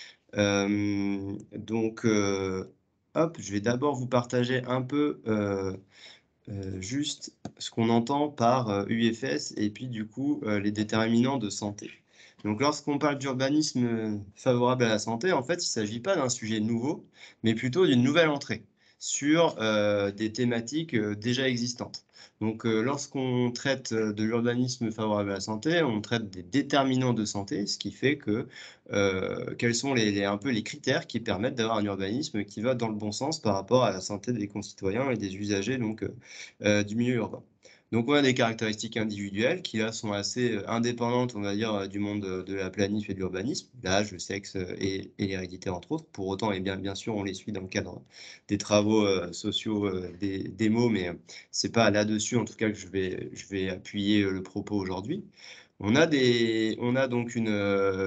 Euh, donc, euh, hop, je vais d'abord vous partager un peu euh, euh, juste ce qu'on entend par euh, U F S et puis du coup euh, les déterminants de santé. Donc, lorsqu'on parle d'urbanisme favorable à la santé, en fait, il ne s'agit pas d'un sujet nouveau, mais plutôt d'une nouvelle entrée. sur euh, des thématiques euh, déjà existantes. Donc, euh, lorsqu'on traite de l'urbanisme favorable à la santé, on traite des déterminants de santé, ce qui fait que euh, quels sont les, les, un peu les critères qui permettent d'avoir un urbanisme qui va dans le bon sens par rapport à la santé des concitoyens et des usagers donc, euh, du milieu urbain. Donc, on a des caractéristiques individuelles qui, là, sont assez indépendantes, on va dire, du monde de, de la planif et de l'urbanisme, l'âge, le sexe et, et l'hérédité, entre autres. Pour autant, et bien, bien sûr, on les suit dans le cadre des travaux euh, sociaux euh, des, des mots, mais c'est pas là-dessus, en tout cas, que je vais, je vais appuyer le propos aujourd'hui. On a, des, on a donc une,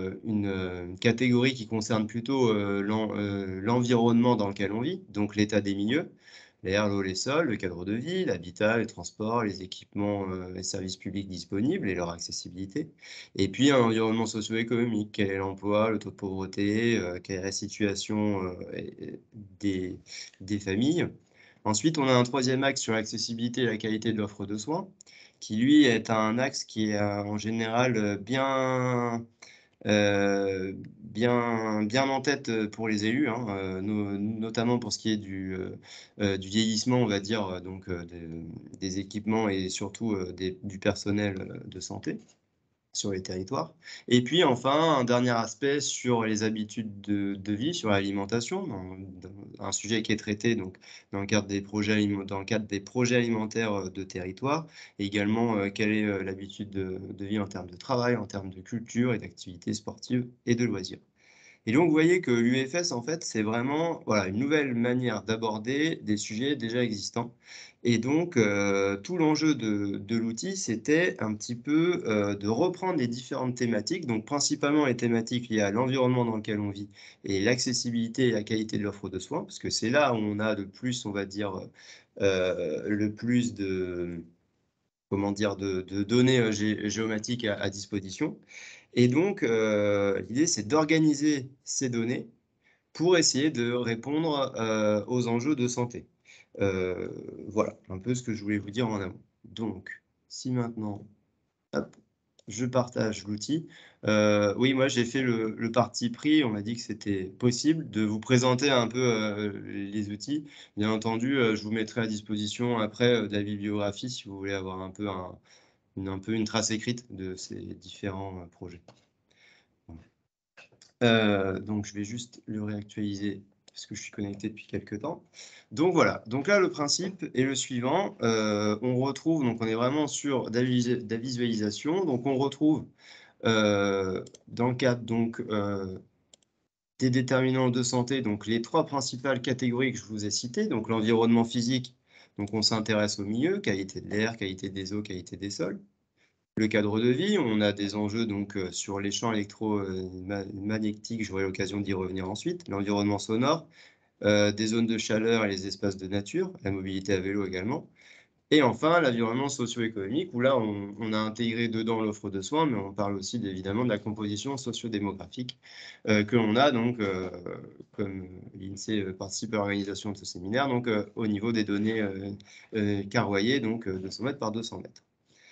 une catégorie qui concerne plutôt euh, l'environnement dans lequel on vit, donc l'état des milieux. L'air, l'eau, les sols, le cadre de vie, l'habitat, les transports, les équipements euh, et services publics disponibles et leur accessibilité. Et puis un environnement socio-économique, quel est l'emploi, le taux de pauvreté, euh, quelle est la situation euh, des, des familles. Ensuite, on a un troisième axe sur l'accessibilité et la qualité de l'offre de soins, qui lui est un axe qui est euh, en général bien... Euh, bien, bien en tête pour les élus, hein, euh, no, notamment pour ce qui est du, euh, du vieillissement, on va dire, donc euh, des, des équipements et surtout euh, des, du personnel de santé sur les territoires. Et puis enfin, un dernier aspect sur les habitudes de, de vie, sur l'alimentation, un sujet qui est traité donc, dans, le cadre des projets, dans le cadre des projets alimentaires de territoire, et également euh, quelle est l'habitude de, de vie en termes de travail, en termes de culture et d'activités sportives et de loisirs. Et donc, vous voyez que l'U F S, en fait, c'est vraiment voilà, une nouvelle manière d'aborder des sujets déjà existants. Et donc, euh, tout l'enjeu de, de l'outil, c'était un petit peu euh, de reprendre les différentes thématiques, donc principalement les thématiques liées à l'environnement dans lequel on vit et l'accessibilité et la qualité de l'offre de soins, parce que c'est là où on a le plus, on va dire, euh, le plus de, comment dire, de, de données euh, gé géomatiques à, à disposition. Et donc, euh, l'idée, c'est d'organiser ces données pour essayer de répondre euh, aux enjeux de santé. Euh, voilà, un peu ce que je voulais vous dire en amont. Donc, si maintenant, hop, je partage l'outil. Euh, oui, moi, j'ai fait le, le parti pris. On m'a dit que c'était possible de vous présenter un peu euh, les outils. Bien entendu, euh, je vous mettrai à disposition après euh, de la bibliographie si vous voulez avoir un peu, un, une, un peu une trace écrite de ces différents euh, projets. Euh, donc, je vais juste le réactualiser parce que je suis connecté depuis quelques temps. Donc, voilà. Donc là, le principe est le suivant. Euh, on retrouve, donc on est vraiment sur de la visualisation. Donc, on retrouve euh, dans le cadre donc, euh, des déterminants de santé, donc les trois principales catégories que je vous ai citées. Donc, l'environnement physique, donc on s'intéresse au milieu, qualité de l'air, qualité des eaux, qualité des sols. Le cadre de vie, on a des enjeux donc euh, sur les champs électromagnétiques, j'aurai l'occasion d'y revenir ensuite, l'environnement sonore, euh, des zones de chaleur et les espaces de nature, la mobilité à vélo également. Et enfin, l'environnement socio-économique, où là, on, on a intégré dedans l'offre de soins, mais on parle aussi évidemment de la composition socio-démographique euh, que l'on a, donc, euh, comme l'INSEE participe à l'organisation de ce séminaire, donc euh, au niveau des données euh, euh, carroyées, donc deux cents mètres par deux cents mètres.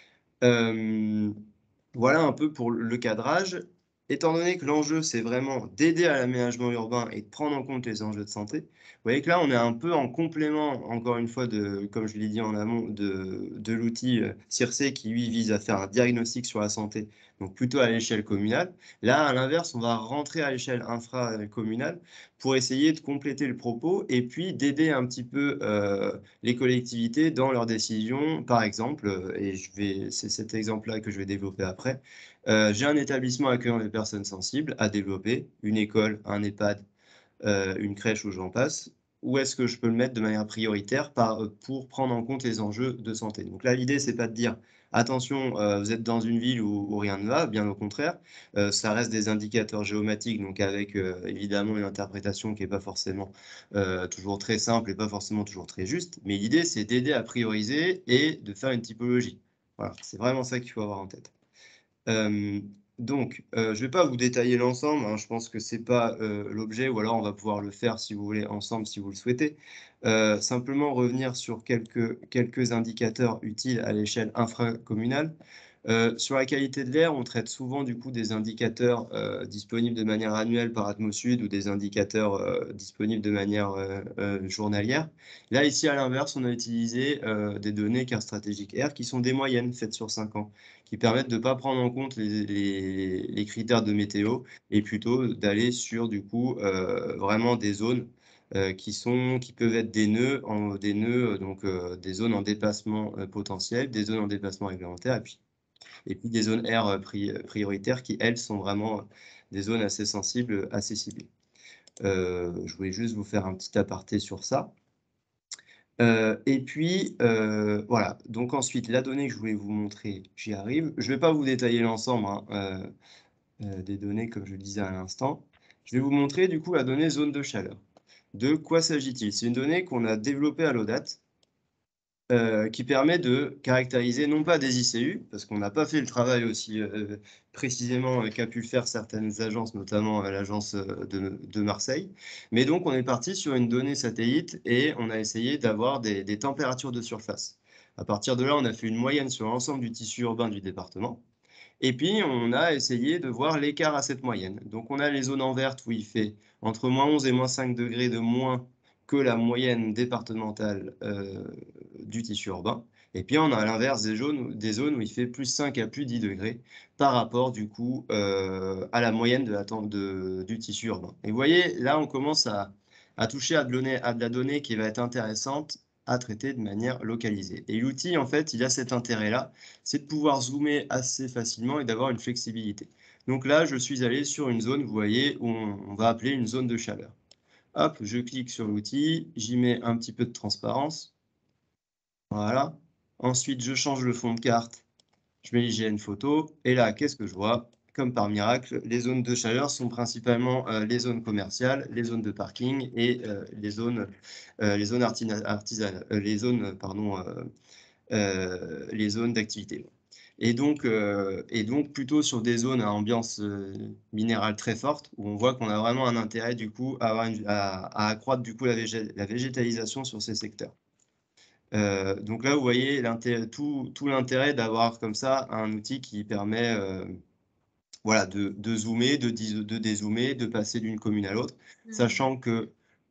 Euh, voilà un peu pour le cadrage. Étant donné que l'enjeu, c'est vraiment d'aider à l'aménagement urbain et de prendre en compte les enjeux de santé, vous voyez que là, on est un peu en complément, encore une fois, de, comme je l'ai dit en amont, de, de l'outil euh, CIRSE qui, lui, vise à faire un diagnostic sur la santé, donc plutôt à l'échelle communale. Là, à l'inverse, on va rentrer à l'échelle infracommunale pour essayer de compléter le propos et puis d'aider un petit peu euh, les collectivités dans leurs décisions. Par exemple, et je vais, c'est cet exemple-là que je vais développer après, euh, j'ai un établissement accueillant des personnes sensibles à développer, une école, un EHPAD, euh, une crèche où j'en passe. Où est-ce que je peux le mettre de manière prioritaire par, pour prendre en compte les enjeux de santé? Donc là, l'idée, c'est pas de dire attention, euh, vous êtes dans une ville où, où rien ne va, bien au contraire. Euh, ça reste des indicateurs géomatiques, donc avec euh, évidemment une interprétation qui n'est pas forcément euh, toujours très simple et pas forcément toujours très juste. Mais l'idée, c'est d'aider à prioriser et de faire une typologie. Voilà, c'est vraiment ça qu'il faut avoir en tête. Euh, donc, euh, je ne vais pas vous détailler l'ensemble, hein, je pense que ce n'est pas euh, l'objet, ou alors on va pouvoir le faire si vous voulez ensemble, si vous le souhaitez. Euh, simplement revenir sur quelques, quelques indicateurs utiles à l'échelle infracommunale. Euh, sur la qualité de l'air, on traite souvent du coup des indicateurs euh, disponibles de manière annuelle par Atmosud ou des indicateurs euh, disponibles de manière euh, euh, journalière. Là, ici, à l'inverse, on a utilisé euh, des données Car Stratégique Air qui sont des moyennes faites sur cinq ans, qui permettent de ne pas prendre en compte les, les, les critères de météo et plutôt d'aller sur du coup euh, vraiment des zones euh, qui, sont, qui peuvent être des nœuds, en, des nœuds donc euh, des zones en déplacement euh, potentiel, des zones en déplacement réglementaire, et puis et puis des zones R prioritaires qui, elles, sont vraiment des zones assez sensibles, assez ciblées. Euh, je voulais juste vous faire un petit aparté sur ça. Euh, et puis, euh, voilà. Donc ensuite, la donnée que je voulais vous montrer, j'y arrive. Je ne vais pas vous détailler l'ensemble hein, euh, euh, des données, comme je le disais à l'instant. Je vais vous montrer, du coup, la donnée zone de chaleur. De quoi s'agit-il? C'est une donnée qu'on a développée à l'O D A T, Euh, qui permet de caractériser non pas des I C U, parce qu'on n'a pas fait le travail aussi euh, précisément euh, qu'a pu le faire certaines agences, notamment euh, l'agence euh, de, de Marseille, mais donc on est parti sur une donnée satellite et on a essayé d'avoir des, des températures de surface. À partir de là, on a fait une moyenne sur l'ensemble du tissu urbain du département, et puis on a essayé de voir l'écart à cette moyenne. Donc on a les zones en verte où il fait entre moins onze et moins cinq degrés de moins que la moyenne départementale euh, du tissu urbain. Et puis on a à l'inverse des, des zones où il fait plus cinq à plus dix degrés par rapport du coup euh, à la moyenne de la, de, du tissu urbain. Et vous voyez, là on commence à, à toucher à de, données, à de la donnée qui va être intéressante à traiter de manière localisée. Et l'outil, en fait, il a cet intérêt-là, c'est de pouvoir zoomer assez facilement et d'avoir une flexibilité. Donc là, je suis allé sur une zone, vous voyez, où on, on va appeler une zone de chaleur. Hop, je clique sur l'outil, j'y mets un petit peu de transparence. Voilà. Ensuite, je change le fond de carte, je mets l'I G N photo, et là, qu'est-ce que je vois? Comme par miracle, les zones de chaleur sont principalement euh, les zones commerciales, les zones de parking et euh, les zones, euh, les zones artisanales, euh, les zones, pardon, euh, euh, les zones d'activité. Et donc, euh, et donc, plutôt sur des zones à ambiance euh, minérale très forte, où on voit qu'on a vraiment un intérêt du coup à, avoir une, à, à accroître du coup la, végé la végétalisation sur ces secteurs. Euh, donc là, vous voyez tout, tout l'intérêt d'avoir comme ça un outil qui permet euh, voilà, de, de zoomer, de, de dézoomer, de passer d'une commune à l'autre, mmh. Sachant que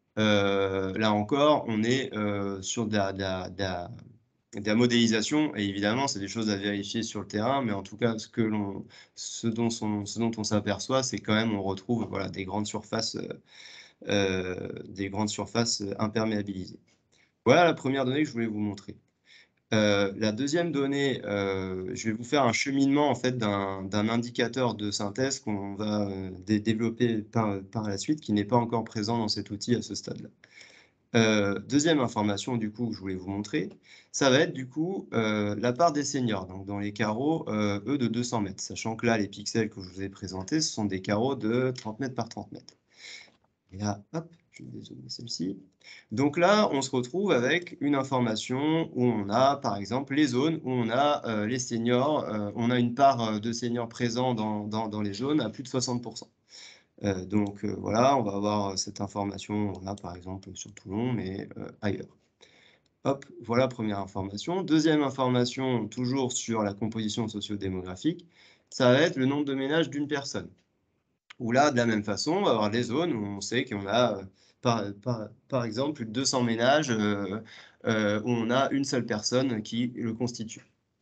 euh, là encore, on est euh, sur de la, de, la, de, la, de la modélisation, et évidemment, c'est des choses à vérifier sur le terrain, mais en tout cas, ce, que l'on, ce, dont, son, ce dont on s'aperçoit, c'est quand même on retrouve voilà, des grandes surfaces, euh, des grandes surfaces imperméabilisées. Voilà la première donnée que je voulais vous montrer. Euh, la deuxième donnée, euh, je vais vous faire un cheminement en fait d'un indicateur de synthèse qu'on va euh, dé développer par, par la suite, qui n'est pas encore présent dans cet outil à ce stade-là. Euh, deuxième information du coup que je voulais vous montrer, ça va être du coup euh, la part des seniors, donc dans les carreaux, euh, eux de deux cents mètres, sachant que là les pixels que je vous ai présentés, ce sont des carreaux de trente mètres par trente mètres. Et là, hop, je vais dézoomer celle-ci. Donc là, on se retrouve avec une information où on a, par exemple, les zones où on a euh, les seniors, euh, on a une part de seniors présents dans, dans, dans les zones à plus de soixante pour cent. Euh, donc euh, voilà, on va avoir cette information, là, par exemple, sur Toulon, mais euh, ailleurs. Hop, voilà première information. Deuxième information, toujours sur la composition socio-démographique, ça va être le nombre de ménages d'une personne. Où là, de la même façon, on va avoir des zones où on sait qu'on a, euh, par, par, par exemple, plus de deux cents ménages euh, euh, où on a une seule personne qui le constitue.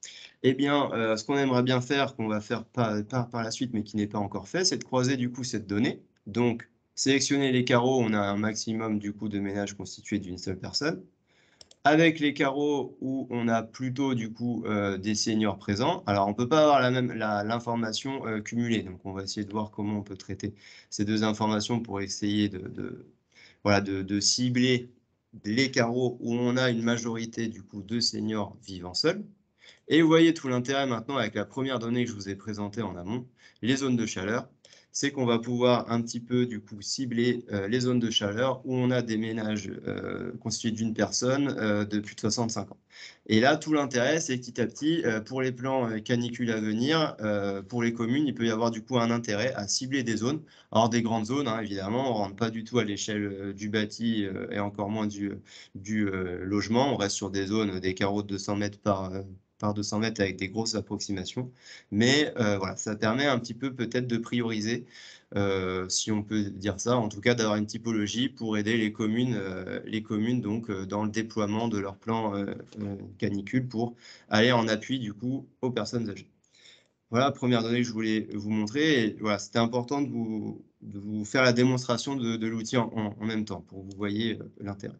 Eh bien, euh, ce qu'on aimerait bien faire, qu'on va faire par, par, par la suite, mais qui n'est pas encore fait, c'est de croiser du coup cette donnée. Donc, sélectionner les carreaux, on a un maximum du coup de ménages constitués d'une seule personne. Avec les carreaux où on a plutôt du coup euh, des seniors présents. Alors on ne peut pas avoir la même l'information euh, cumulée, donc on va essayer de voir comment on peut traiter ces deux informations pour essayer de, de voilà de, de cibler les carreaux où on a une majorité du coup de seniors vivant seuls. Et vous voyez tout l'intérêt maintenant avec la première donnée que je vous ai présentée en amont, les zones de chaleur, c'est qu'on va pouvoir un petit peu du coup cibler euh, les zones de chaleur où on a des ménages euh, constitués d'une personne euh, de plus de soixante-cinq ans. Et là, tout l'intérêt, c'est petit à petit, euh, pour les plans euh, canicules à venir, euh, pour les communes, il peut y avoir du coup un intérêt à cibler des zones. Alors des grandes zones, hein, évidemment, on ne rentre pas du tout à l'échelle euh, du bâti euh, et encore moins du, du euh, logement. On reste sur des zones, des carreaux de deux cents mètres par, euh, par deux cents mètres avec des grosses approximations. Mais euh, voilà, ça permet un petit peu peut-être de prioriser, euh, si on peut dire ça, en tout cas d'avoir une typologie pour aider les communes, euh, les communes donc, euh, dans le déploiement de leur plan euh, euh, canicule pour aller en appui du coup aux personnes âgées. Voilà la première donnée que je voulais vous montrer. Et voilà, c'était important de vous, de vous faire la démonstration de, de l'outil en, en, en même temps pour que vous voyez euh, l'intérêt.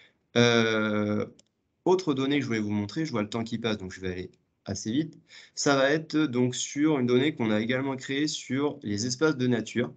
Euh, autre donnée que je voulais vous montrer, je vois le temps qui passe, donc je vais aller assez vite. Ça va être donc sur une donnée qu'on a également créée sur les espaces de nature,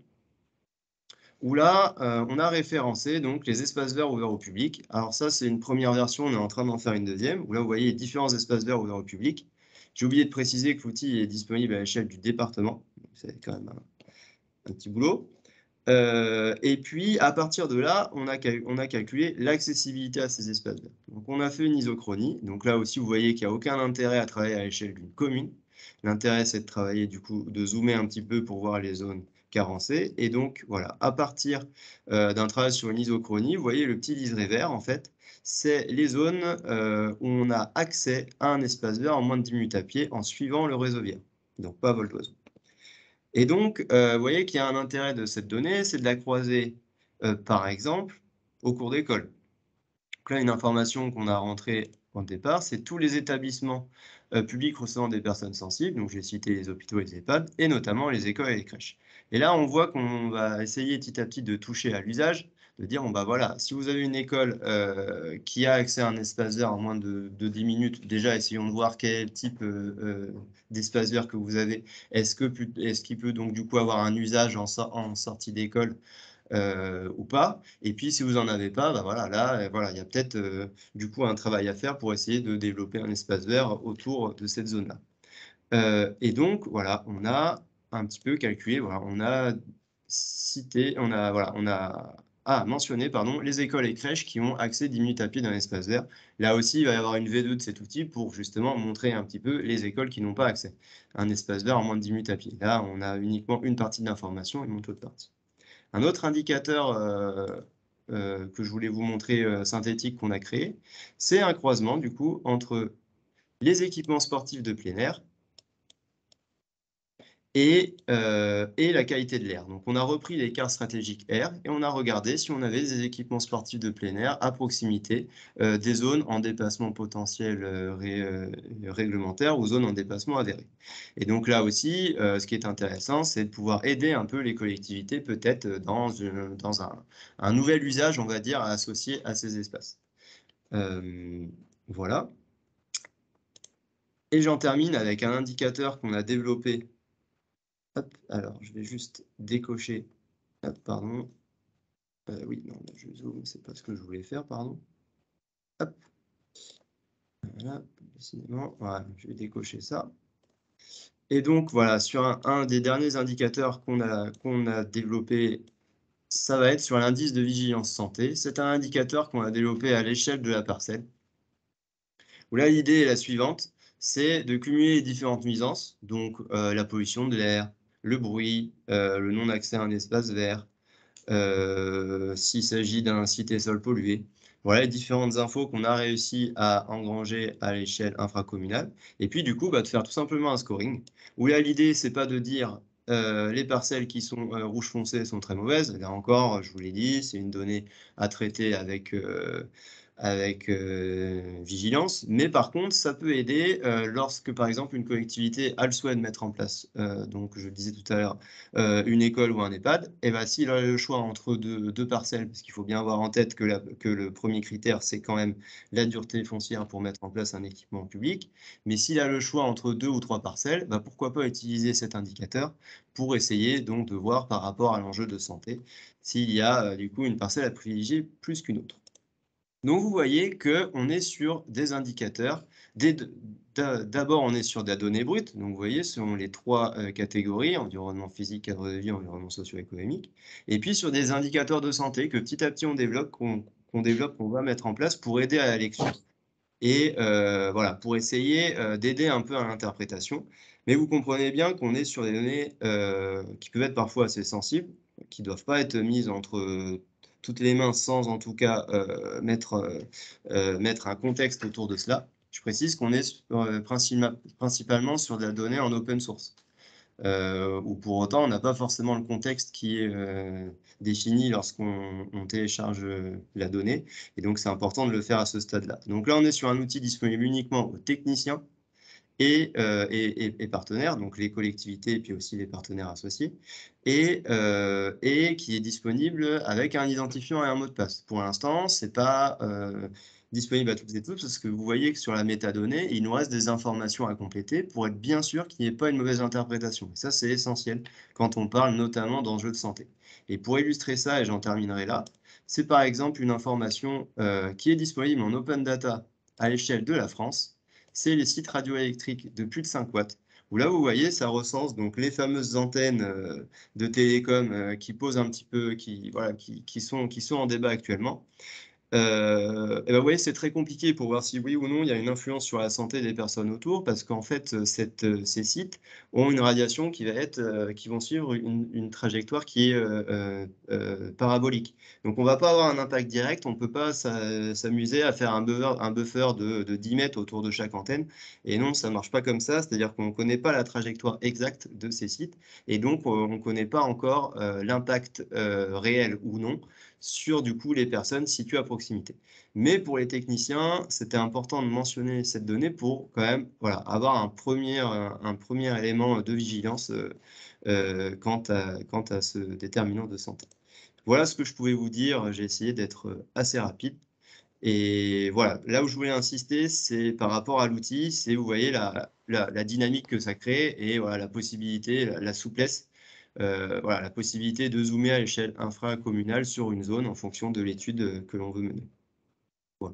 où là, euh, on a référencé donc les espaces verts ouverts au public. Alors ça, c'est une première version, on est en train d'en faire une deuxième, où là, vous voyez les différents espaces verts ouverts au public. J'ai oublié de préciser que l'outil est disponible à l'échelle du département, c'est quand même un, un petit boulot. Euh, et puis, à partir de là, on a, on a calculé l'accessibilité à ces espaces verts. Donc, on a fait une isochronie. Donc là aussi, vous voyez qu'il n'y a aucun intérêt à travailler à l'échelle d'une commune. L'intérêt, c'est de travailler, du coup, de zoomer un petit peu pour voir les zones carencées. Et donc, voilà, à partir euh, d'un travail sur une isochronie, vous voyez le petit liseré vert, en fait, c'est les zones euh, où on a accès à un espace vert en moins de dix minutes à pied en suivant le réseau viaire. Donc, pas vol d'oiseau. Et donc, euh, vous voyez qu'il y a un intérêt de cette donnée, c'est de la croiser, euh, par exemple, au cours d'école. Donc là, une information qu'on a rentrée au départ, c'est tous les établissements euh, publics recevant des personnes sensibles, donc j'ai cité les hôpitaux et les EHPAD, et notamment les écoles et les crèches. Et là, on voit qu'on va essayer petit à petit de toucher à l'usage, de dire, bon bah voilà, si vous avez une école euh, qui a accès à un espace vert en moins de, de dix minutes, déjà essayons de voir quel type euh, euh, d'espace vert que vous avez. Est-ce que est-ce qu'il peut donc du coup avoir un usage en, so en sortie d'école euh, ou pas? Et puis si vous en avez pas, bah voilà, là, voilà, il y a peut-être euh, du coup un travail à faire pour essayer de développer un espace vert autour de cette zone-là. Euh, et donc voilà, on a un petit peu calculé, voilà, on a cité, on a voilà, on a ah, mentionné pardon, les écoles et crèches qui ont accès dix minutes à pied d'un espace vert. Là aussi, il va y avoir une V deux de cet outil pour justement montrer un petit peu les écoles qui n'ont pas accès à un espace vert en moins de dix minutes à pied. Là, on a uniquement une partie de l'information et montre l'autre partie. Un autre indicateur euh, euh, que je voulais vous montrer euh, synthétique qu'on a créé, c'est un croisement du coup entre les équipements sportifs de plein air Et, euh, et la qualité de l'air. Donc, on a repris l'écart stratégique air et on a regardé si on avait des équipements sportifs de plein air à proximité euh, des zones en dépassement potentiel euh, ré, euh, réglementaire ou zones en dépassement avéré. Et donc là aussi, euh, ce qui est intéressant, c'est de pouvoir aider un peu les collectivités peut-être dans, une, dans un, un nouvel usage, on va dire, associé à ces espaces. Euh, voilà. Et j'en termine avec un indicateur qu'on a développé. Hop, alors, je vais juste décocher. Hop, pardon. Euh, oui, non, je zoome, c'est pas ce que je voulais faire, pardon. Hop. Voilà, décidément. Voilà, je vais décocher ça. Et donc, voilà, sur un, un des derniers indicateurs qu'on a, qu'on a développé, ça va être sur l'indice de vigilance santé. C'est un indicateur qu'on a développé à l'échelle de la parcelle. Où là, l'idée est la suivante, c'est de cumuler les différentes nuisances, donc euh, la pollution de l'air, le bruit, euh, le non-accès à un espace vert, Euh, s'il s'agit d'un site et sol pollué. Voilà les différentes infos qu'on a réussi à engranger à l'échelle infracommunale. Et puis du coup, bah, de faire tout simplement un scoring, où là l'idée, c'est pas de dire euh, les parcelles qui sont euh, rouge foncé sont très mauvaises. Là encore, je vous l'ai dit, c'est une donnée à traiter avec... Euh, avec euh, vigilance, mais par contre, ça peut aider euh, lorsque, par exemple, une collectivité a le souhait de mettre en place, euh, donc je le disais tout à l'heure, euh, une école ou un EHPAD, et ben, s'il a le choix entre deux, deux parcelles, parce qu'il faut bien avoir en tête que, la, que le premier critère, c'est quand même la dureté foncière pour mettre en place un équipement public, mais s'il a le choix entre deux ou trois parcelles, ben, pourquoi pas utiliser cet indicateur pour essayer donc de voir par rapport à l'enjeu de santé s'il y a euh, du coup une parcelle à privilégier plus qu'une autre. Donc, vous voyez qu'on est sur des indicateurs. D'abord, on est sur de la donnée brute. Donc, vous voyez, selon les trois euh, catégories, environnement physique, cadre de vie, environnement socio-économique. Et puis, sur des indicateurs de santé que petit à petit, on développe, qu'on qu'on développe, qu'on va mettre en place pour aider à la lecture. Et euh, voilà, pour essayer euh, d'aider un peu à l'interprétation. Mais vous comprenez bien qu'on est sur des données euh, qui peuvent être parfois assez sensibles, qui ne doivent pas être mises entre toutes les mains sans en tout cas euh, mettre, euh, mettre un contexte autour de cela. Je précise qu'on est euh, principalement, principalement sur de la donnée en open source. Euh, ou pour autant, on n'a pas forcément le contexte qui est euh, défini lorsqu'on on télécharge la donnée. Et donc, c'est important de le faire à ce stade-là. Donc là, on est sur un outil disponible uniquement aux techniciens et, euh, et, et, et partenaires, donc les collectivités et puis aussi les partenaires associés, et, euh, et qui est disponible avec un identifiant et un mot de passe. Pour l'instant, ce n'est pas euh, disponible à toutes et tous parce que vous voyez que sur la métadonnée, il nous reste des informations à compléter pour être bien sûr qu'il n'y ait pas une mauvaise interprétation. Et ça, c'est essentiel quand on parle notamment d'enjeux de santé. Et pour illustrer ça, et j'en terminerai là, c'est par exemple une information euh, qui est disponible en open data à l'échelle de la France. C'est les sites radioélectriques de plus de cinq watts, où là, vous voyez, ça recense donc les fameuses antennes euh, de télécom euh, qui posent un petit peu, qui, voilà, qui, qui, sont, qui sont en débat actuellement. Euh, et ben, vous voyez, c'est très compliqué pour voir si oui ou non il y a une influence sur la santé des personnes autour, parce qu'en fait, cette, ces sites ont une radiation qui va être, euh, qui vont suivre une, une trajectoire qui est euh, euh, parabolique. Donc, on ne va pas avoir un impact direct, on ne peut pas s'amuser à faire un buffer, un buffer de, de dix mètres autour de chaque antenne. Et non, ça ne marche pas comme ça, c'est-à-dire qu'on ne connaît pas la trajectoire exacte de ces sites, et donc on ne connaît pas encore euh, l'impact euh, réel ou non sur du coup les personnes situées à proximité. Mais pour les techniciens, c'était important de mentionner cette donnée pour quand même voilà, avoir un premier, un, un premier élément de vigilance euh, euh, quant, à, quant à ce déterminant de santé. Voilà ce que je pouvais vous dire. J'ai essayé d'être assez rapide. Et voilà, là où je voulais insister, c'est par rapport à l'outil, c'est vous voyez la, la, la dynamique que ça crée et voilà, la possibilité, la, la souplesse. Euh, voilà, la possibilité de zoomer à l'échelle infracommunale sur une zone en fonction de l'étude que l'on veut mener. Voilà.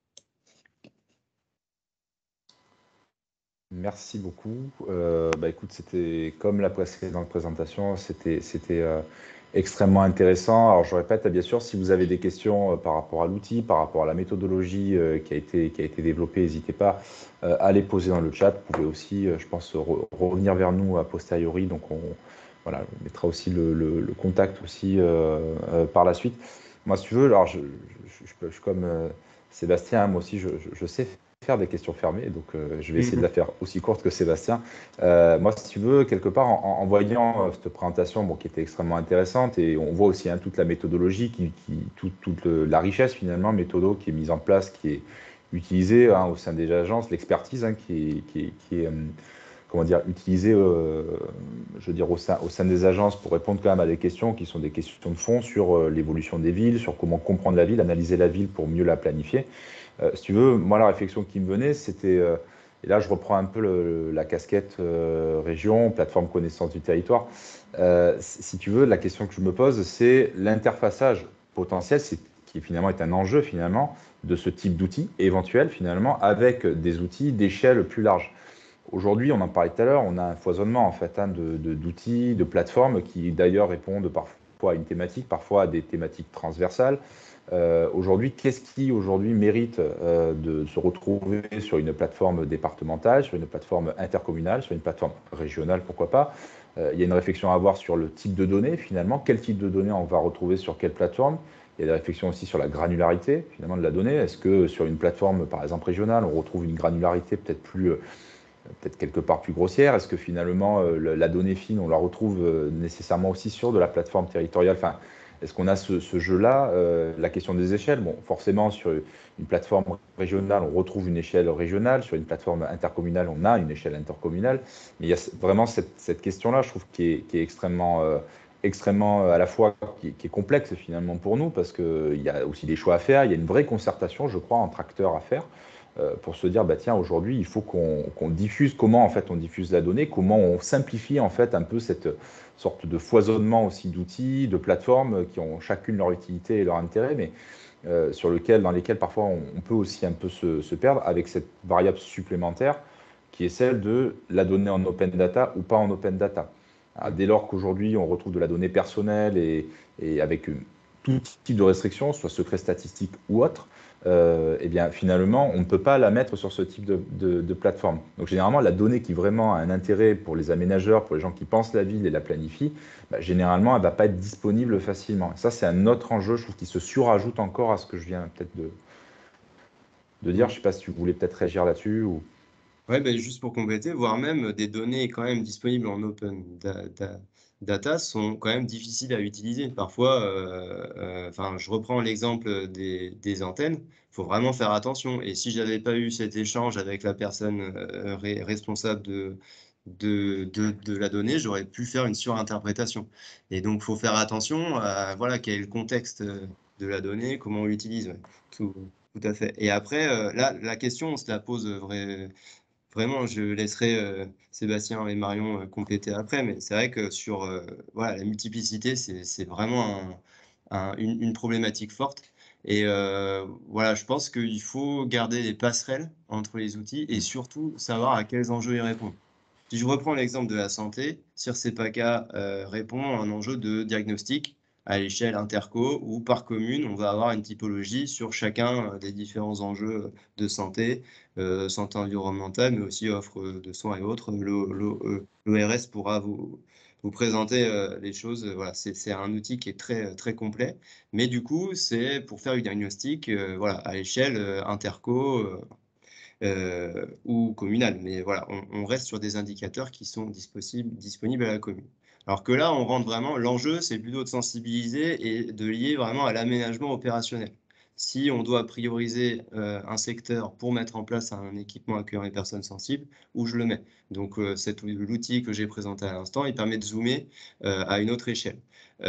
Merci beaucoup. Euh, bah, écoute, c'était comme la précédente présentation, c'était euh, extrêmement intéressant. Alors, je répète, bien sûr, si vous avez des questions euh, par rapport à l'outil, par rapport à la méthodologie euh, qui, a été, qui a été développée, n'hésitez pas euh, à les poser dans le chat. Vous pouvez aussi, euh, je pense, re revenir vers nous a posteriori. Donc, on, voilà, on mettra aussi le, le, le contact aussi euh, euh, par la suite. Moi, si tu veux, alors je, je, je, je, je comme euh, Sébastien, hein, moi aussi, je, je, je sais faire des questions fermées, donc euh, je vais essayer de la faire aussi courte que Sébastien. Euh, moi, si tu veux, quelque part, en, en voyant euh, cette présentation bon, qui était extrêmement intéressante, et on voit aussi hein, toute la méthodologie, qui, qui, toute, toute le, la richesse finalement, méthodo qui est mise en place, qui est utilisée hein, au sein des agences, l'expertise hein, qui est, qui est, qui est euh, comment dire, utilisée euh, je veux dire, au, sein, au sein des agences pour répondre quand même à des questions qui sont des questions de fond sur euh, l'évolution des villes, sur comment comprendre la ville, analyser la ville pour mieux la planifier. Euh, si tu veux, moi, la réflexion qui me venait, c'était, euh, et là, je reprends un peu le, la casquette euh, région, plateforme connaissance du territoire. Euh, si tu veux, la question que je me pose, c'est l'interfaçage potentiel, qui finalement est un enjeu finalement de ce type d'outils éventuel finalement avec des outils d'échelle plus large. Aujourd'hui, on en parlait tout à l'heure, on a un foisonnement en fait hein, de, de, d'outils, de plateformes qui d'ailleurs répondent parfois à une thématique, parfois à des thématiques transversales. Euh, aujourd'hui, qu'est-ce qui aujourd'hui mérite euh, de se retrouver sur une plateforme départementale, sur une plateforme intercommunale, sur une plateforme régionale, pourquoi pas? euh, Il y a une réflexion à avoir sur le type de données, finalement, quel type de données on va retrouver sur quelle plateforme. Il y a des réflexions aussi sur la granularité, finalement, de la donnée. Est-ce que sur une plateforme, par exemple, régionale, on retrouve une granularité peut-être plus... Euh, peut-être quelque part plus grossière? Est-ce que finalement, euh, la donnée fine, on la retrouve euh, nécessairement aussi sur de la plateforme territoriale? Enfin, est-ce qu'on a ce, ce jeu-là? euh, La question des échelles, bon, forcément, sur une plateforme régionale, on retrouve une échelle régionale. Sur une plateforme intercommunale, on a une échelle intercommunale. Mais il y a vraiment cette, cette question-là, je trouve, qui est, qui est extrêmement, euh, extrêmement euh, à la fois qui, qui est complexe finalement pour nous, parce qu'il y a aussi des choix à faire. Il y a une vraie concertation, je crois, entre acteurs à faire. Pour se dire, bah tiens, aujourd'hui, il faut qu'on qu'on diffuse, comment en fait on diffuse la donnée, comment on simplifie en fait un peu cette sorte de foisonnement aussi d'outils, de plateformes qui ont chacune leur utilité et leur intérêt, mais euh, sur lequel, dans lesquels parfois on, on peut aussi un peu se, se perdre avec cette variable supplémentaire qui est celle de la donnée en open data ou pas en open data. Alors, dès lors qu'aujourd'hui on retrouve de la donnée personnelle et, et avec une, tout type de restrictions, soit secret statistique ou autre, Euh, eh bien, finalement, on ne peut pas la mettre sur ce type de, de, de plateforme. Donc, généralement, la donnée qui vraiment a un intérêt pour les aménageurs, pour les gens qui pensent la ville et la planifient, bah, généralement, elle ne va pas être disponible facilement. Et ça, c'est un autre enjeu, je trouve, qui se surajoute encore à ce que je viens peut-être de, de dire. Je ne sais pas si tu voulais peut-être réagir là-dessus ou... Ouais, ben, juste pour compléter, voire même des données quand même disponibles en open da- da- data sont quand même difficiles à utiliser. Parfois, euh, euh, enfin, je reprends l'exemple des, des antennes, il faut vraiment faire attention. Et si je n'avais pas eu cet échange avec la personne euh, ré- responsable de, de, de, de la donnée, j'aurais pu faire une surinterprétation. Et donc, il faut faire attention à voilà, quel est le contexte de la donnée, comment on l'utilise. Ouais. Tout, tout à fait. Et après, euh, là, la question, on se la pose vrai. Vraiment, je laisserai euh, Sébastien et Marion euh, compléter après, mais c'est vrai que sur euh, voilà, la multiplicité, c'est c'est vraiment un- un- une, une problématique forte. Et euh, voilà, je pense qu'il faut garder les passerelles entre les outils et surtout savoir à quels enjeux ils répondent. Si je reprends l'exemple de la santé, CIRSEPACA euh, répond à un enjeu de diagnostic à l'échelle interco ou par commune, on va avoir une typologie sur chacun euh, des différents enjeux de santé, euh, santé environnementale, mais aussi offre de soins et autres. L'O R S pourra vous, vous présenter euh, les choses. Voilà, c'est un outil qui est très, très complet, mais du coup, c'est pour faire du diagnostic euh, voilà, à l'échelle euh, interco. Euh, euh, ou communal. Mais voilà, on, on reste sur des indicateurs qui sont disponibles, disponibles à la commune. Alors que là, on rentre vraiment, l'enjeu, c'est plutôt de sensibiliser et de lier vraiment à l'aménagement opérationnel. Si on doit prioriser euh, un secteur pour mettre en place un équipement accueillant les personnes sensibles, où je le mets. Donc, euh, l'outil que j'ai présenté à l'instant, il permet de zoomer euh, à une autre échelle.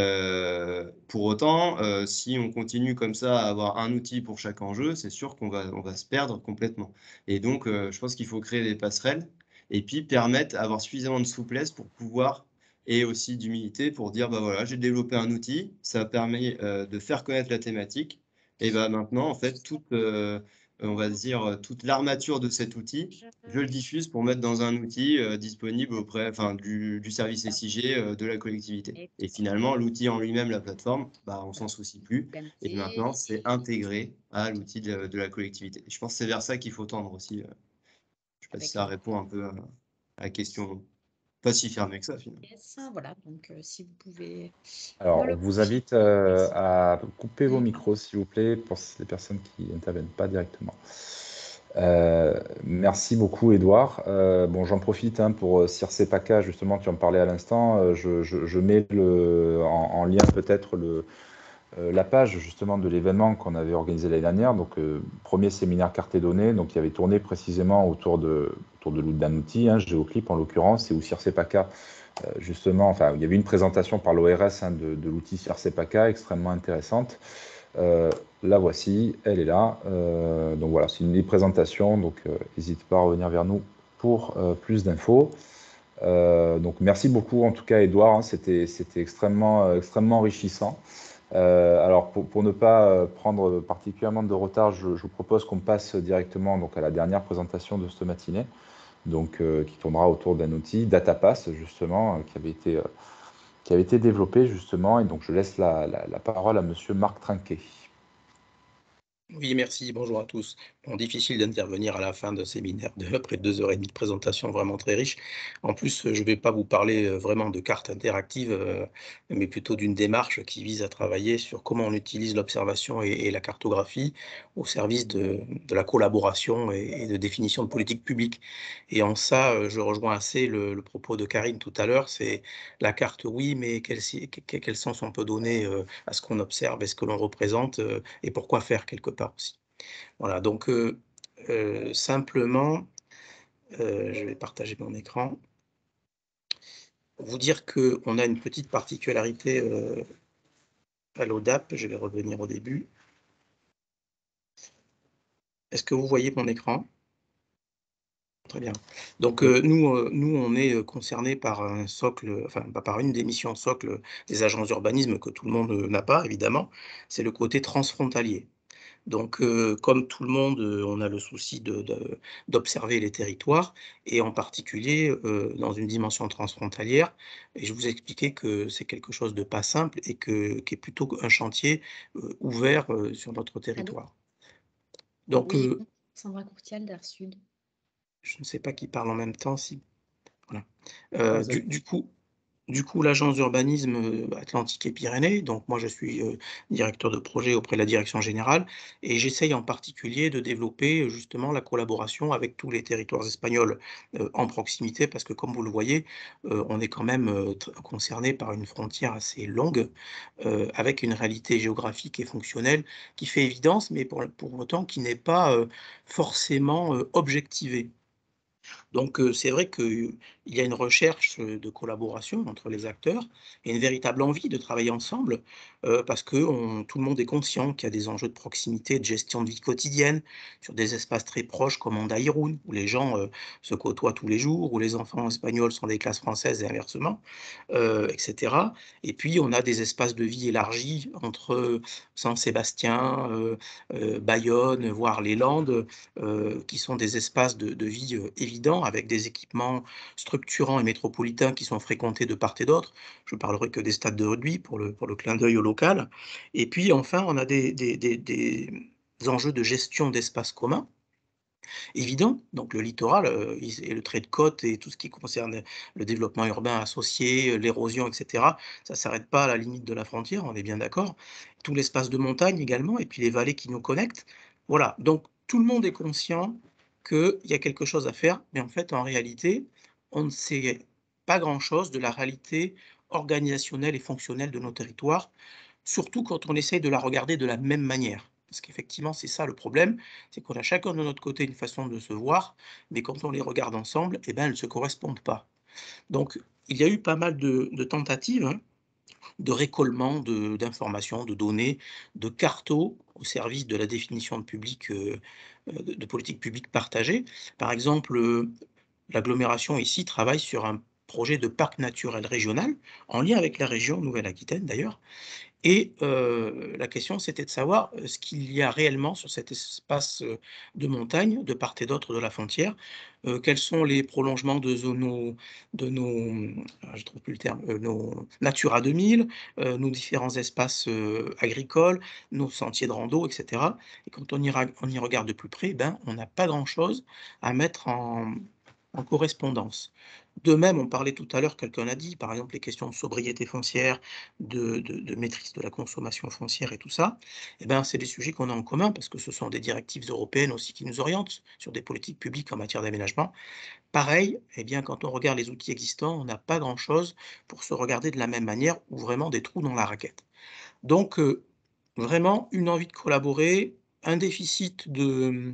Euh, pour autant, euh, si on continue comme ça à avoir un outil pour chaque enjeu, c'est sûr qu'on va, on va se perdre complètement. Et donc, euh, je pense qu'il faut créer des passerelles et puis permettre d'avoir suffisamment de souplesse pour pouvoir et aussi d'humilité pour dire, bah voilà, j'ai développé un outil, ça permet euh, de faire connaître la thématique. Et bah maintenant, en fait, toute, euh, on va dire, toute l'armature de cet outil, je le diffuse pour mettre dans un outil euh, disponible auprès, enfin, du, du service S I G euh, de la collectivité. Et finalement, l'outil en lui-même, la plateforme, bah, on s'en soucie plus. Et maintenant, c'est intégré à l'outil de, de la collectivité. Et je pense que c'est vers ça qu'il faut tendre aussi. euh. Je ne sais pas si ça répond un peu à, à la question. Pas si fermé que ça, finalement. Ça, voilà, donc euh, si vous pouvez. Alors, Voilà. on vous invite euh, à couper vos Mm. micros, s'il vous plaît, pour les personnes qui n'interviennent pas directement. Euh, merci beaucoup, Edouard. Euh, bon, j'en profite hein, pour CIRSEPACA, justement, tu en parlais à l'instant. Euh, je, je, je mets le, en, en lien peut-être le, euh, la page justement de l'événement qu'on avait organisé l'année dernière. Donc, euh, premier séminaire carte et données, donc qui avait tourné précisément autour de, autour de d'un outil, hein, Géoclip en l'occurrence, et où CIRSEPACA, euh, justement, enfin, il y avait une présentation par l'O R S hein, de, de l'outil CIRSEPACA extrêmement intéressante. Euh, la voici, elle est là. Euh, donc voilà, c'est une présentation, donc n'hésite pas à revenir vers nous pour euh, plus d'infos. Euh, donc merci beaucoup en tout cas Edouard, hein, c'était extrêmement, euh, extrêmement enrichissant. Euh, alors pour, pour ne pas prendre particulièrement de retard, je, je vous propose qu'on passe directement donc, à la dernière présentation de cette matinée, donc, euh, qui tournera autour d'un outil, DataPass justement, euh, qui avait été... Euh, qui avait été développé justement, et donc je laisse la, la, la parole à monsieur Marc Trinquet. Oui, merci, bonjour à tous. Bon, difficile d'intervenir à la fin d'un séminaire de près de deux heures et demie de présentation vraiment très riche. En plus, je ne vais pas vous parler vraiment de cartes interactives, mais plutôt d'une démarche qui vise à travailler sur comment on utilise l'observation et, et la cartographie au service de, de la collaboration et, et de définition de politique publique. Et en ça, je rejoins assez le, le propos de Karine tout à l'heure, c'est la carte, oui, mais quel, quel, quel sens on peut donner à ce qu'on observe et ce que l'on représente et pourquoi faire quelque part aussi. Voilà, donc euh, euh, simplement, euh, je vais partager mon écran. Vous dire qu'on a une petite particularité euh, à l'O D A P, je vais revenir au début. Est-ce que vous voyez mon écran? Très bien. Donc euh, nous, euh, nous, on est concerné par un socle, enfin par une des missions socle des agences d'urbanisme que tout le monde n'a pas, évidemment, c'est le côté transfrontalier. Donc, euh, comme tout le monde, euh, on a le souci d'observer de, de, les territoires, et en particulier euh, dans une dimension transfrontalière. Et je vous expliquais que c'est quelque chose de pas simple et que, qui est plutôt un chantier euh, ouvert euh, sur notre territoire. Donc, oui, euh, Sandra Courtial d'Air Sud. Je ne sais pas qui parle en même temps. Si... Voilà. Euh, du, du coup, du coup, l'agence d'urbanisme euh, Atlantique et Pyrénées, donc moi je suis euh, directeur de projet auprès de la direction générale, et j'essaye en particulier de développer euh, justement la collaboration avec tous les territoires espagnols euh, en proximité, parce que comme vous le voyez, euh, on est quand même euh, tr- concerné par une frontière assez longue, euh, avec une réalité géographique et fonctionnelle qui fait évidence, mais pour, pour autant qui n'est pas euh, forcément euh, objectivée. Donc, euh, c'est vrai qu'il y a une recherche euh, de collaboration entre les acteurs et une véritable envie de travailler ensemble euh, parce que on- tout le monde est conscient qu'il y a des enjeux de proximité, de gestion de vie quotidienne sur des espaces très proches comme Andaïroun, où les gens euh, se côtoient tous les jours, où les enfants espagnols sont des classes françaises et inversement, euh, et cetera. Et puis, on a des espaces de vie élargis entre San Sébastien, euh, euh, Bayonne, voire les Landes, euh, qui sont des espaces de, de vie euh, évidents, avec des équipements structurants et métropolitains qui sont fréquentés de part et d'autre. Je ne parlerai que des stades de rugby pour le, pour le clin d'œil au local. Et puis enfin, on a des, des, des, des enjeux de gestion d'espaces communs évidents. Donc le littoral euh, et le trait de côte et tout ce qui concerne le développement urbain associé, euh, l'érosion, et cetera, ça ne s'arrête pas à la limite de la frontière, on est bien d'accord. Tout l'espace de montagne également, et puis les vallées qui nous connectent. Voilà, donc tout le monde est conscient qu'il y a quelque chose à faire, mais en fait, en réalité, on ne sait pas grand-chose de la réalité organisationnelle et fonctionnelle de nos territoires, surtout quand on essaye de la regarder de la même manière. Parce qu'effectivement, c'est ça le problème, c'est qu'on a chacun de notre côté une façon de se voir, mais quand on les regarde ensemble, eh ben, elles ne se correspondent pas. Donc, il y a eu pas mal de, de tentatives hein, de récollement de- d'informations, de, données, de cartos au service de la définition de, public, euh, euh, de, de politique publique partagée. Par exemple, euh, l'agglomération ici travaille sur un projet de parc naturel régional, en lien avec la région Nouvelle-Aquitaine d'ailleurs, et euh, la question, c'était de savoir euh, ce qu'il y a réellement sur cet espace euh, de montagne, de part et d'autre de la frontière, euh, quels sont les prolongements de, zo- nos, de nos, ah, je trouve plus le terme, euh, nos Natura deux mille, euh, nos différents espaces euh, agricoles, nos sentiers de rando, et cetera. Et quand on y, ra- on y regarde de plus près, ben, on n'a pas grand-chose à mettre en, en correspondance. De même, on parlait tout à l'heure, quelqu'un l'a dit, par exemple les questions de sobriété foncière, de, de- de maîtrise de la consommation foncière et tout ça, eh ben, c'est des sujets qu'on a en commun parce que ce sont des directives européennes aussi qui nous orientent sur des politiques publiques en matière d'aménagement. Pareil, eh bien, quand on regarde les outils existants, on n'a pas grand-chose pour se regarder de la même manière ou vraiment des trous dans la raquette. Donc, euh, vraiment, une envie de collaborer, un déficit de,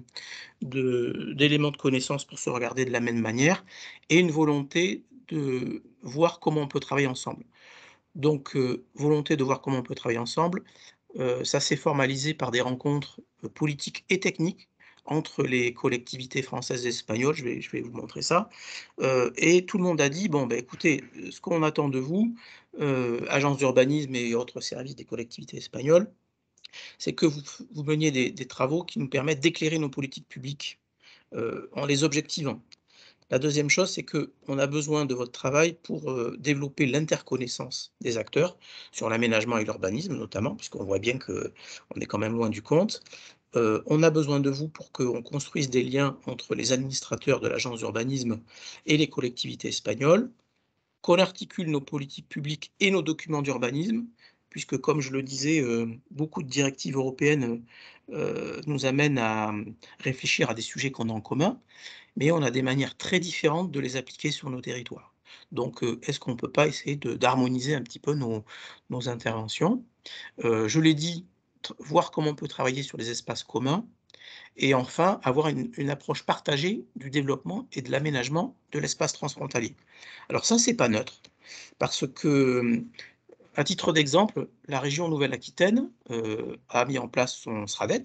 de- d'éléments de connaissances pour se regarder de la même manière et une volonté de voir comment on peut travailler ensemble. Donc, heu, volonté de voir comment on peut travailler ensemble, heu, ça s'est formalisé par des rencontres, heu, politiques et techniques entre les collectivités françaises et espagnoles. Je vais je vais vous montrer ça, heu et tout le monde a dit: «Bon, bah, écoutez, heu, ce qu'on attend de vous, heu, agence d'urbanisme et autres services des collectivités espagnoles, c'est que vous f vous meniez des des travaux qui nous permettent d'éclairer nos politiques publiques, heu, en les objectivant». La deuxième chose, c'est qu'on a besoin de votre travail pour euh, développer l'interconnaissance des acteurs sur l'aménagement et l'urbanisme notamment, puisqu'on voit bien qu'on est quand même loin du compte. Euh, on a besoin de vous pour qu'on construise des liens entre les administrateurs de l'agence d'urbanisme et les collectivités espagnoles, qu'on articule nos politiques publiques et nos documents d'urbanisme, puisque comme je le disais, euh, beaucoup de directives européennes euh, nous amènent à réfléchir à des sujets qu'on a en commun, mais on a des manières très différentes de les appliquer sur nos territoires. Donc, heu, est-ce qu'on ne peut pas essayer de d'harmoniser un petit peu nos nos interventions? Heu, je l'ai dit, tr voir comment on peut travailler sur les espaces communs et enfin avoir une une approche partagée du développement et de l'aménagement de l'espace transfrontalier. Alors ça, c'est pas neutre parce que, hem, à titre d'exemple, la région Nouvelle-Aquitaine, heu, a mis en place son SRADET,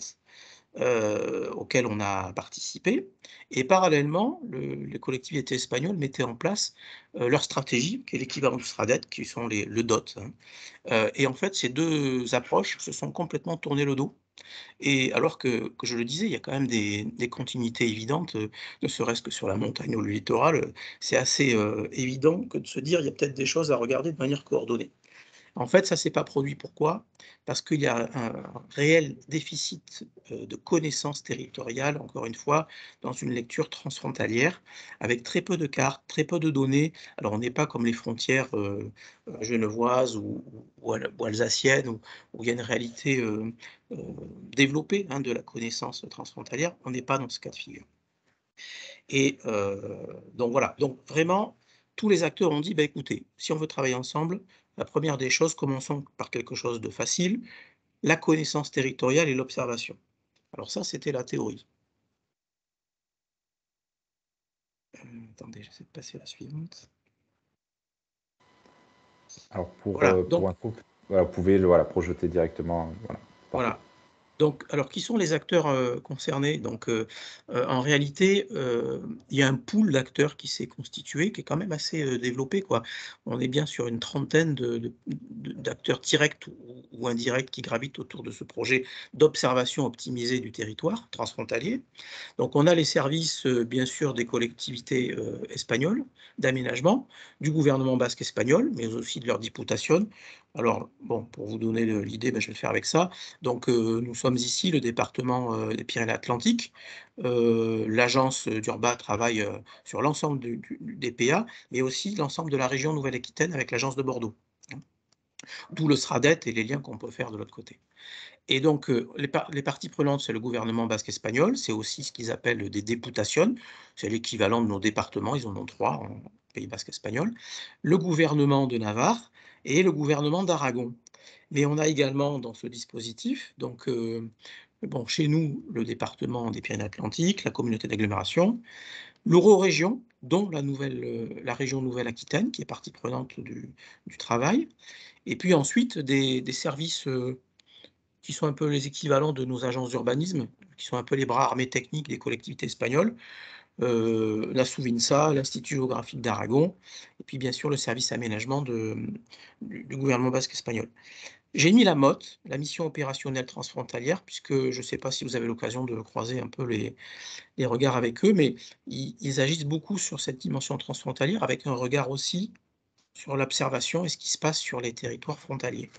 heu, auquel on a participé et parallèlement, le les collectivités espagnoles mettaient en place, heu, leur stratégie, qui est l'équivalent du SRADET, qui sont les le D O T, hein, heu et en fait, ces deux approches se sont complètement tourné le dos et alors que que je le disais, il y a quand même des des continuités évidentes, heu, ne serait-ce que sur la montagne ou le littoral, heu, c'est assez, heu, évident que de se dire: «Il y a peut-être des choses à regarder de manière coordonnée». En fait, ça ne s'est pas produit. Pourquoi? Parce qu'il y a un réel déficit euh, de connaissances territoriales, encore une fois, dans une lecture transfrontalière, avec très peu de cartes, très peu de données. Alors, on n'est pas comme les frontières euh, euh, genevoises ou, ou, al- ou alsaciennes, où, où il y a une réalité euh, euh, développée hein, de la connaissance transfrontalière. On n'est pas dans ce cas de figure. Et euh, donc voilà, donc vraiment, tous les acteurs ont dit, bah, écoutez, si on veut travailler ensemble, la première des choses, commençons par quelque chose de facile, la connaissance territoriale et l'observation. Alors ça, c'était la théorie. Euh, attendez, j'essaie de passer à la suivante. Alors pour, Voilà, euh, donc, pour info, voilà, vous pouvez le voilà, projeter directement. Voilà, parfait. voilà. Donc, alors, qui sont les acteurs euh, concernés? Donc, euh, euh, en réalité, euh, il y a un pool d'acteurs qui s'est constitué, qui est quand même assez euh, développé, quoi. On est bien sur une trentaine de, de- de- d'acteurs directs ou, ou indirects qui gravitent autour de ce projet d'observation optimisée du territoire transfrontalier. Donc, on a les services, euh, bien sûr, des collectivités euh, espagnoles d'aménagement, du gouvernement basque espagnol, mais aussi de leur députation. Alors, bon, pour vous donner le- l'idée, ben, je vais le faire avec ça. Donc, euh, nous sommes ici, le département euh, des Pyrénées-Atlantiques. Euh, L'agence d'Urba travaille euh, sur l'ensemble du- du- des P A, mais aussi l'ensemble de la région Nouvelle-Aquitaine avec l'agence de Bordeaux. D'où le SRADET et les liens qu'on peut faire de l'autre côté. Et donc, euh, les, par- les parties prenantes, c'est le gouvernement basque espagnol, c'est aussi ce qu'ils appellent des députations, c'est l'équivalent de nos départements, ils en ont trois en Pays basque espagnol, le gouvernement de Navarre et le gouvernement d'Aragon. Mais on a également dans ce dispositif, donc, euh, bon, chez nous, le département des Pyrénées-Atlantiques, la communauté d'agglomération, l'Euro-région, dont la, nouvelle, euh, la région Nouvelle-Aquitaine, qui est partie prenante du, du travail, et puis ensuite des, des services euh, qui sont un peu les équivalents de nos agences d'urbanisme, qui sont un peu les bras armés techniques des collectivités espagnoles, euh, la Souvinsa, l'Institut géographique d'Aragon, et puis bien sûr le service aménagement de, du, du gouvernement basque espagnol. J'ai mis la M O T, la mission opérationnelle transfrontalière, puisque je ne sais pas si vous avez l'occasion de croiser un peu les, les regards avec eux, mais ils, ils agissent beaucoup sur cette dimension transfrontalière, avec un regard aussi sur l'observation et ce qui se passe sur les territoires frontaliers.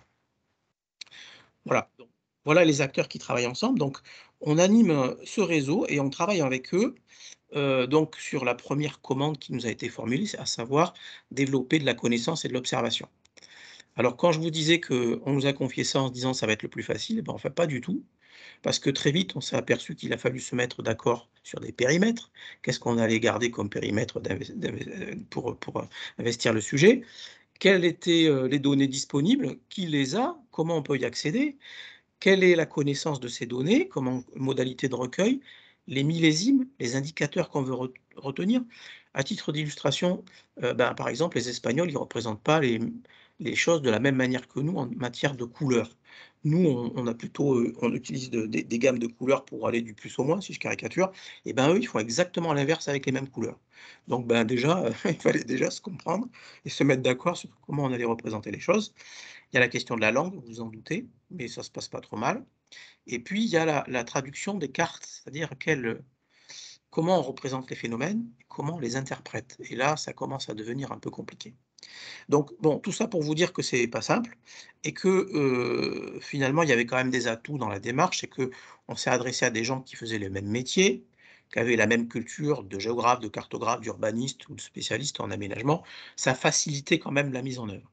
Voilà. Donc, voilà les acteurs qui travaillent ensemble. Donc, on anime euh, ce réseau et on travaille avec eux euh, donc sur la première commande qui nous a été formulée, à savoir développer de la connaissance et de l'observation. Alors, quand je vous disais qu'on nous a confié ça en se disant ça va être le plus facile, eh ben, en fait, pas du tout. Parce que très vite, on s'est aperçu qu'il a fallu se mettre d'accord sur des périmètres. Qu'est-ce qu'on allait garder comme périmètre pour, pour investir le sujet? Quelles étaient euh, les données disponibles? Qui les a? Comment on peut y accéder? Quelle est la connaissance de ces données? Comment, modalité de recueil? Les millésimes, les indicateurs qu'on veut re- retenir? À titre d'illustration, euh, ben, par exemple, les Espagnols, ils ne représentent pas les, les choses de la même manière que nous en matière de couleurs. Nous, on, on a plutôt, euh, on utilise de- des- des gammes de couleurs pour aller du plus au moins, si je caricature. Et ben eux, ils font exactement l'inverse avec les mêmes couleurs. Donc ben déjà, il fallait déjà se comprendre et se mettre d'accord sur comment on allait représenter les choses. Il y a la question de la langue, vous vous en doutez, mais ça se passe pas trop mal. Et puis, il y a la, la traduction des cartes, c'est-à-dire quelle, comment on représente les phénomènes, comment on les interprète. Et là, ça commence à devenir un peu compliqué. Donc, bon, tout ça pour vous dire que c'est pas simple et que euh, finalement, il y avait quand même des atouts dans la démarche, c'est que on s'est adressé à des gens qui faisaient le même métier, qui avaient la même culture de géographe, de cartographe, d'urbaniste ou de spécialiste en aménagement. Ça facilitait quand même la mise en œuvre.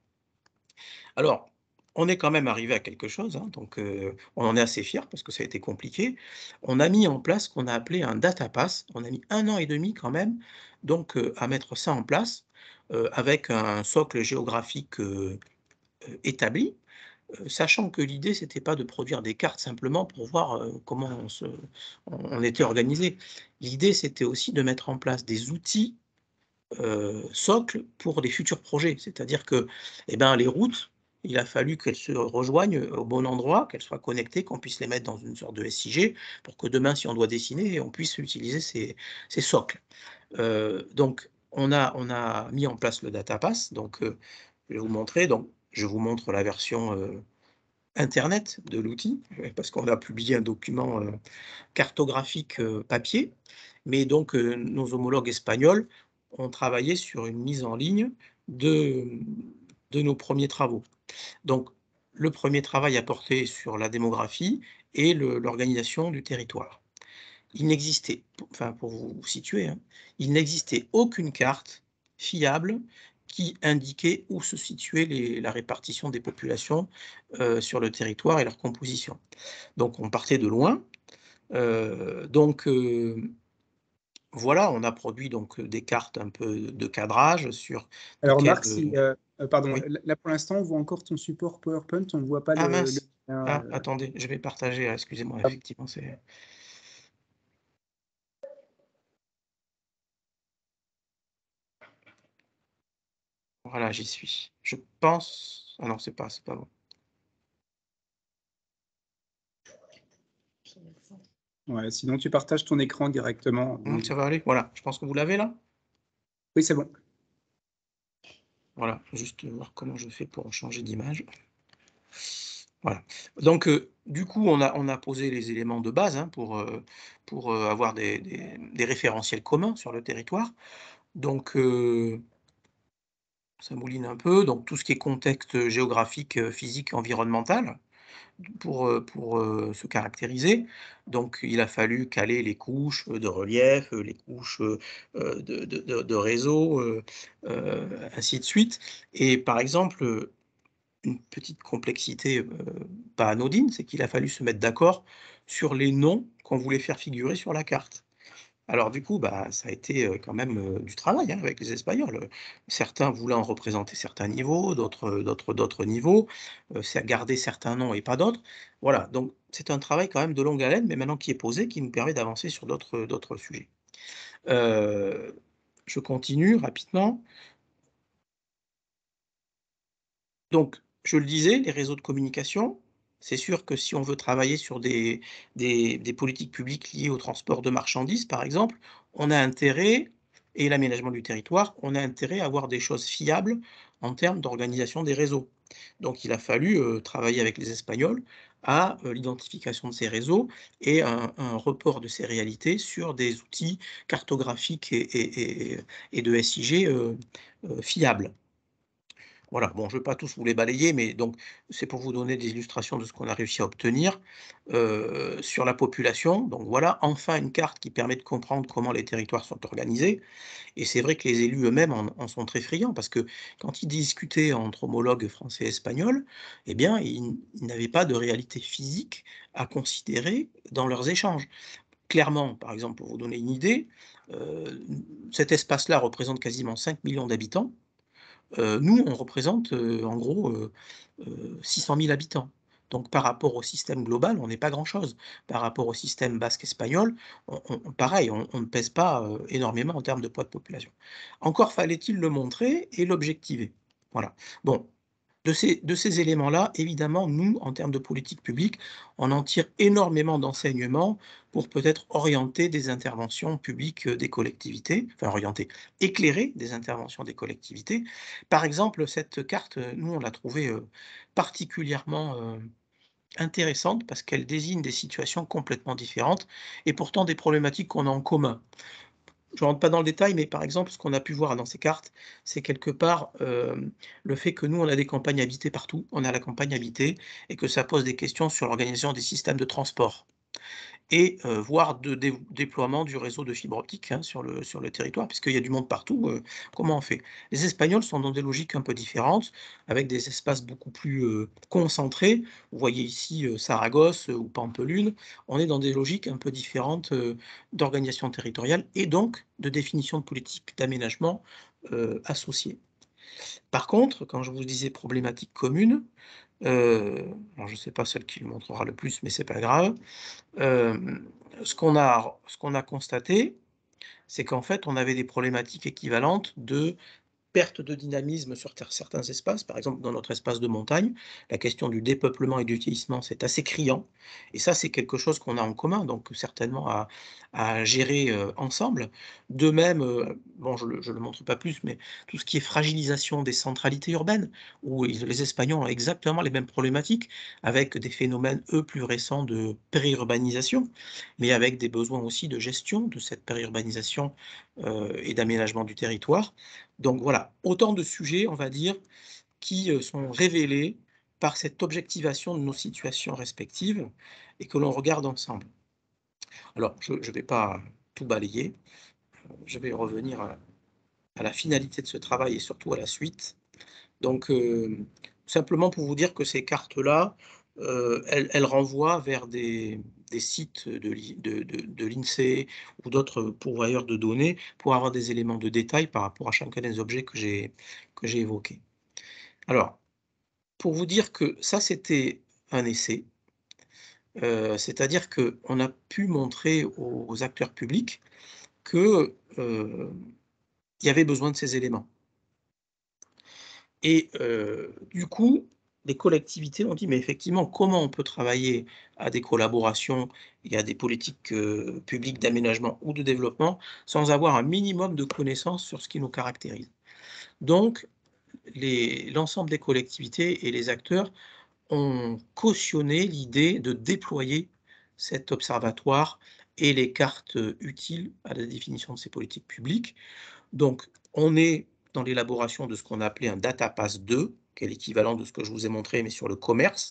Alors, on est quand même arrivé à quelque chose, hein, donc euh, on en est assez fiers parce que ça a été compliqué. On a mis en place ce qu'on a appelé un data pass. On a mis un an et demi quand même, donc euh, à mettre ça en place euh, avec un socle géographique euh, euh, établi, euh, sachant que l'idée c'était pas de produire des cartes simplement pour voir euh, comment on, se, on, on était organisé. L'idée c'était aussi de mettre en place des outils euh, socle pour les futurs projets. C'est-à-dire que eh ben, les routes, il a fallu qu'elles se rejoignent au bon endroit, qu'elles soient connectées, qu'on puisse les mettre dans une sorte de S I G pour que demain, si on doit dessiner, on puisse utiliser ces, ces socles. Euh, donc, on a, on a mis en place le DataPass. Donc, euh, je vais vous montrer. Donc, je vous montre la version euh, Internet de l'outil, parce qu'on a publié un document euh, cartographique euh, papier. Mais donc, euh, nos homologues espagnols ont travaillé sur une mise en ligne de, de nos premiers travaux. Donc, le premier travail a porté sur la démographie et le- l'organisation du territoire. Il n'existait, enfin pour vous situer, hein, il n'existait aucune carte fiable qui indiquait où se situait les- la répartition des populations euh, sur le territoire et leur composition. Donc on partait de loin. Euh, donc euh, voilà, on a produit donc des cartes un peu de cadrage sur Alors, lesquelles. Marc, si, euh, euh, euh, pardon, oui. là pour l'instant, on voit encore ton support PowerPoint, on ne voit pas Ah le, le mince. lien, Ah, euh, attendez, je vais partager. ah, Excusez-moi, ah, effectivement, c'est. Voilà, j'y suis. Je pense. Ah non, c'est pas, c'est pas bon. ouais, sinon, tu partages ton écran directement. Hum, ça va aller. Voilà, je pense que vous l'avez là. Oui, c'est bon. Voilà, juste voir comment je fais pour changer d'image. Voilà. Donc, euh, du coup, on a, on a posé les éléments de base hein, pour, euh, pour euh, avoir des, des- des référentiels communs sur le territoire. Donc, euh, ça mouline un peu. Donc, tout ce qui est contexte géographique, euh, physique, environnemental, pour, euh, pour euh, se caractériser. Donc, il a fallu caler les couches de relief, euh, les couches euh, de, de, de- de réseau, euh, euh, ainsi de suite. Et par exemple, une petite complexité euh, pas anodine, c'est qu'il a fallu se mettre d'accord sur les noms qu'on voulait faire figurer sur la carte. Alors du coup, bah, ça a été euh, quand même euh, du travail hein, avec les Espagnols. Certains voulaient en représenter certains niveaux, d'autres d'autres d'autres niveaux, euh, c'est à garder certains noms et pas d'autres. Voilà, donc c'est un travail quand même de longue haleine, mais maintenant qui est posé, qui nous permet d'avancer sur d'autres d'autres sujets. Euh, je continue rapidement. Donc, je le disais, les réseaux de communication, c'est sûr que si on veut travailler sur des, des, des politiques publiques liées au transport de marchandises, par exemple, on a intérêt, et l'aménagement du territoire, on a intérêt à avoir des choses fiables en termes d'organisation des réseaux. Donc, il a fallu euh, travailler avec les Espagnols à euh, l'identification de ces réseaux et un, un report de ces réalités sur des outils cartographiques et, et- et- et de S I G euh, euh, fiables. Voilà, bon, je ne vais pas tous vous les balayer, mais donc c'est pour vous donner des illustrations de ce qu'on a réussi à obtenir euh, sur la population. Donc voilà, enfin une carte qui permet de comprendre comment les territoires sont organisés. Et c'est vrai que les élus eux-mêmes en, en sont très friands parce que quand ils discutaient entre homologues français et espagnols, eh bien, ils, ils n'avaient pas de réalité physique à considérer dans leurs échanges. Clairement, par exemple, pour vous donner une idée, euh, cet espace-là représente quasiment cinq millions d'habitants. Euh, nous, on représente euh, en gros euh, euh, six cent mille habitants. Donc par rapport au système global, on n'est pas grand-chose. Par rapport au système basque-espagnol, on, on- pareil, on, on ne pèse pas euh, énormément en termes de poids de population. Encore fallait-il le montrer et l'objectiver. Voilà. Bon, de ces, de ces éléments-là, évidemment, nous, en termes de politique publique, on en tire énormément d'enseignements pour peut-être orienter des interventions publiques euh, des collectivités, enfin orienter, éclairer des interventions des collectivités. Par exemple, cette carte, euh, nous, on l'a trouvée euh, particulièrement euh, intéressante parce qu'elle désigne des situations complètement différentes et pourtant des problématiques qu'on a en commun. Je ne rentre pas dans le détail, mais par exemple, ce qu'on a pu voir dans ces cartes, c'est quelque part euh, le fait que nous, on a des campagnes habitées partout, on a la campagne habitée, et que ça pose des questions sur l'organisation des systèmes de transport et euh, voire de dé déploiement du réseau de fibre optique hein, sur, le, sur le territoire, puisqu'il y a du monde partout, euh, comment on fait? Les Espagnols sont dans des logiques un peu différentes, avec des espaces beaucoup plus euh, concentrés. Vous voyez ici euh, Saragosse euh, ou Pampelune, on est dans des logiques un peu différentes euh, d'organisation territoriale et donc de définition de politique d'aménagement euh, associée. Par contre, quand je vous disais problématique commune, euh, alors je ne sais pas celle qui le montrera le plus, mais c'est pas grave, euh, ce qu'on a, ce qu'on a constaté, c'est qu'en fait, on avait des problématiques équivalentes de perte de dynamisme sur certains espaces. Par exemple, dans notre espace de montagne, la question du dépeuplement et du vieillissement, c'est assez criant. Et ça, c'est quelque chose qu'on a en commun, donc certainement à, à gérer euh, ensemble. De même, euh, bon, je ne le, le montre pas plus, mais tout ce qui est fragilisation des centralités urbaines, où les Espagnols ont exactement les mêmes problématiques, avec des phénomènes, eux, plus récents de périurbanisation, mais avec des besoins aussi de gestion de cette périurbanisation euh, et d'aménagement du territoire. Donc voilà, autant de sujets, on va dire, qui euh, sont révélés par cette objectivation de nos situations respectives et que l'on regarde ensemble. Alors, je ne vais pas tout balayer, je vais revenir à, à la finalité de ce travail et surtout à la suite. Donc, euh, simplement pour vous dire que ces cartes-là, euh, elles, elles renvoient vers des, des sites de, de, de, de l'INSEE ou d'autres pourvoyeurs de données pour avoir des éléments de détail par rapport à chacun des objets que j'ai que j'ai évoqués. Alors, pour vous dire que ça, c'était un essai, euh, c'est-à-dire qu'on a pu montrer aux, aux acteurs publics qu'il euh, y avait besoin de ces éléments. Et euh, du coup, les collectivités ont dit, mais effectivement, comment on peut travailler à des collaborations et à des politiques euh, publiques d'aménagement ou de développement sans avoir un minimum de connaissances sur ce qui nous caractérise. Donc, l'ensemble des collectivités et les acteurs ont cautionné l'idée de déployer cet observatoire et les cartes utiles à la définition de ces politiques publiques. Donc, on est dans l'élaboration de ce qu'on a appelé un DataPass deux, qui est l'équivalent de ce que je vous ai montré, mais sur le commerce,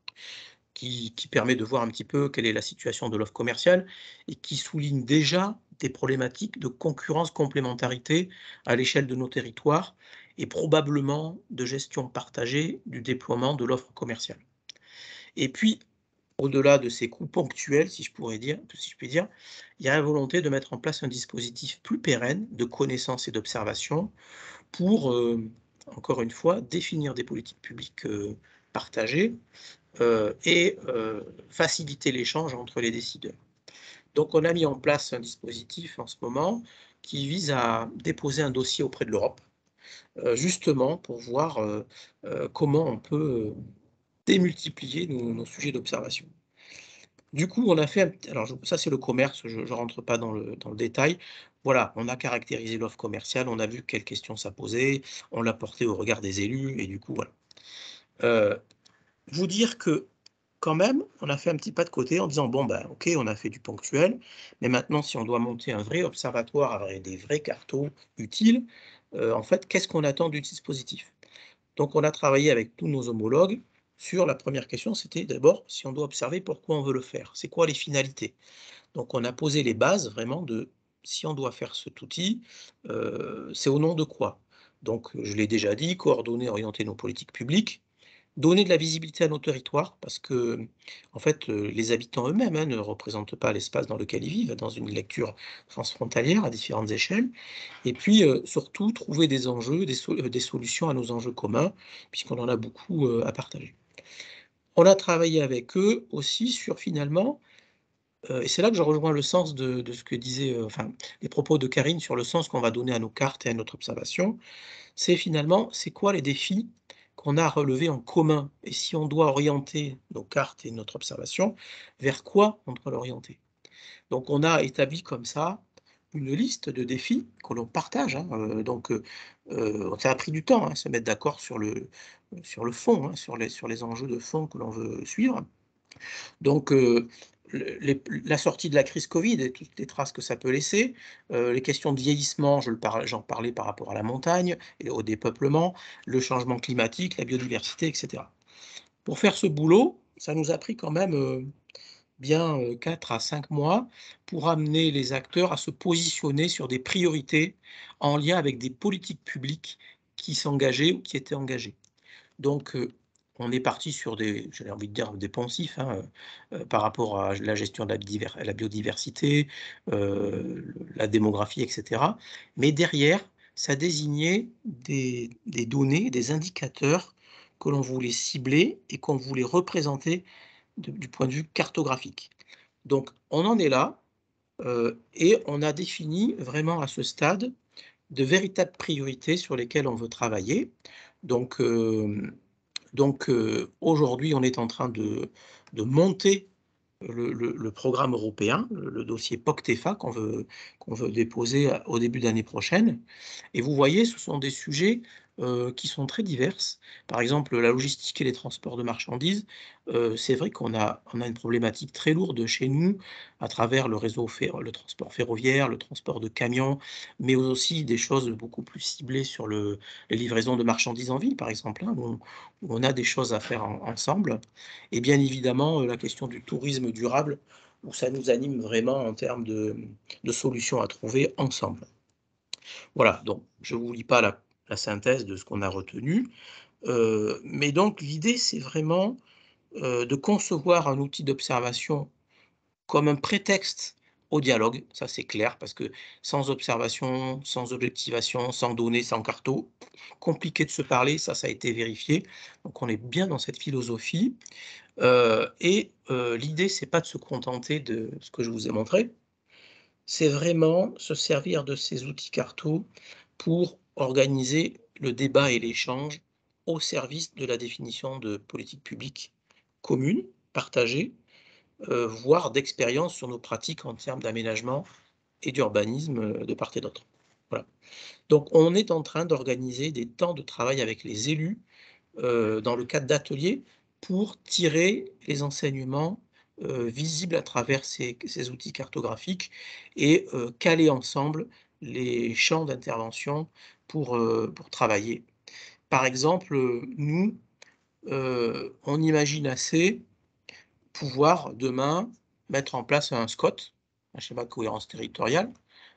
qui, qui permet de voir un petit peu quelle est la situation de l'offre commerciale et qui souligne déjà des problématiques de concurrence, complémentarité à l'échelle de nos territoires et probablement de gestion partagée du déploiement de l'offre commerciale. Et puis, au-delà de ces coûts ponctuels, si je pourrais dire, si je puis dire, il y a la volonté de mettre en place un dispositif plus pérenne de connaissance et d'observation pour, euh, encore une fois, définir des politiques publiques euh, partagées euh, et euh, faciliter l'échange entre les décideurs. Donc, on a mis en place un dispositif en ce moment qui vise à déposer un dossier auprès de l'Europe, euh, justement pour voir euh, euh, comment on peut démultiplier nos, nos sujets d'observation. Du coup, on a fait, alors je, ça c'est le commerce, je ne rentre pas dans le, dans le détail. Voilà, on a caractérisé l'offre commerciale, on a vu quelles questions ça posait, on l'a porté au regard des élus, et du coup, voilà. Euh, vous dire que, quand même, on a fait un petit pas de côté en disant, bon, ben, ok, on a fait du ponctuel, mais maintenant, si on doit monter un vrai observatoire avec des vrais cartons utiles, euh, en fait, qu'est-ce qu'on attend du dispositif? Donc, on a travaillé avec tous nos homologues sur la première question, c'était d'abord, si on doit observer, pourquoi on veut le faire? C'est quoi les finalités? Donc, on a posé les bases vraiment de, si on doit faire cet outil, euh, c'est au nom de quoi? Donc, je l'ai déjà dit, coordonner, orienter nos politiques publiques, donner de la visibilité à nos territoires, parce que, en fait, les habitants eux-mêmes hein, ne représentent pas l'espace dans lequel ils vivent, dans une lecture transfrontalière à différentes échelles, et puis euh, surtout trouver des enjeux, des, so des solutions à nos enjeux communs, puisqu'on en a beaucoup euh, à partager. On a travaillé avec eux aussi sur finalement, euh, et c'est là que je rejoins le sens de, de ce que disait, euh, enfin, les propos de Karine sur le sens qu'on va donner à nos cartes et à notre observation, c'est finalement, c'est quoi les défis qu'on a à relever en commun, et si on doit orienter nos cartes et notre observation, vers quoi on doit l'orienter. Donc on a établi comme ça une liste de défis que l'on partage. Hein, euh, donc euh, ça a pris du temps, hein, se mettre d'accord sur le, sur le fond, hein, sur, les, sur les enjeux de fond que l'on veut suivre. Donc euh, les, la sortie de la crise Covid et toutes les traces que ça peut laisser, euh, les questions de vieillissement, j'en par, parlais par rapport à la montagne et au dépeuplement, le changement climatique, la biodiversité, et cetera. Pour faire ce boulot, ça nous a pris quand même euh, bien euh, quatre à cinq mois pour amener les acteurs à se positionner sur des priorités en lien avec des politiques publiques qui s'engageaient ou qui étaient engagées. Donc, euh, on est parti sur des, j'avais envie de dire, des poncifs hein, euh, par rapport à la gestion de la, divers, la biodiversité, euh, la démographie, et cetera. Mais derrière, ça désignait des, des données, des indicateurs que l'on voulait cibler et qu'on voulait représenter de, du point de vue cartographique. Donc, on en est là euh, et on a défini vraiment à ce stade de véritables priorités sur lesquelles on veut travailler. Donc, euh, donc euh, aujourd'hui, on est en train de, de monter le, le, le programme européen, le, le dossier POCTEFA qu'on veut, qu'on veut déposer au début d'année prochaine. Et vous voyez, ce sont des sujets euh, qui sont très diverses. Par exemple, la logistique et les transports de marchandises, euh, c'est vrai qu'on a, on a une problématique très lourde chez nous à travers le réseau, fer- le transport ferroviaire, le transport de camions, mais aussi des choses beaucoup plus ciblées sur le, les livraisons de marchandises en ville, par exemple, hein, où, on, où on a des choses à faire en- ensemble. Et bien évidemment, euh, la question du tourisme durable, où ça nous anime vraiment en termes de, de solutions à trouver ensemble. Voilà, donc je ne vous lis pas la, la synthèse de ce qu'on a retenu, euh, mais donc l'idée, c'est vraiment euh, de concevoir un outil d'observation comme un prétexte au dialogue, ça c'est clair, parce que sans observation, sans objectivation, sans données, sans carto, compliqué de se parler, ça, ça a été vérifié. Donc on est bien dans cette philosophie. Euh, et euh, l'idée, c'est pas de se contenter de ce que je vous ai montré, c'est vraiment se servir de ces outils carto pour organiser le débat et l'échange au service de la définition de politiques publiques communes, partagées, euh, voire d'expérience sur nos pratiques en termes d'aménagement et d'urbanisme euh, de part et d'autre. Voilà. Donc on est en train d'organiser des temps de travail avec les élus euh, dans le cadre d'ateliers pour tirer les enseignements euh, visibles à travers ces, ces outils cartographiques et euh, caler ensemble les champs d'intervention pour, euh, pour travailler. Par exemple, nous, euh, on imagine assez pouvoir demain mettre en place un SCOT, un schéma de cohérence territoriale,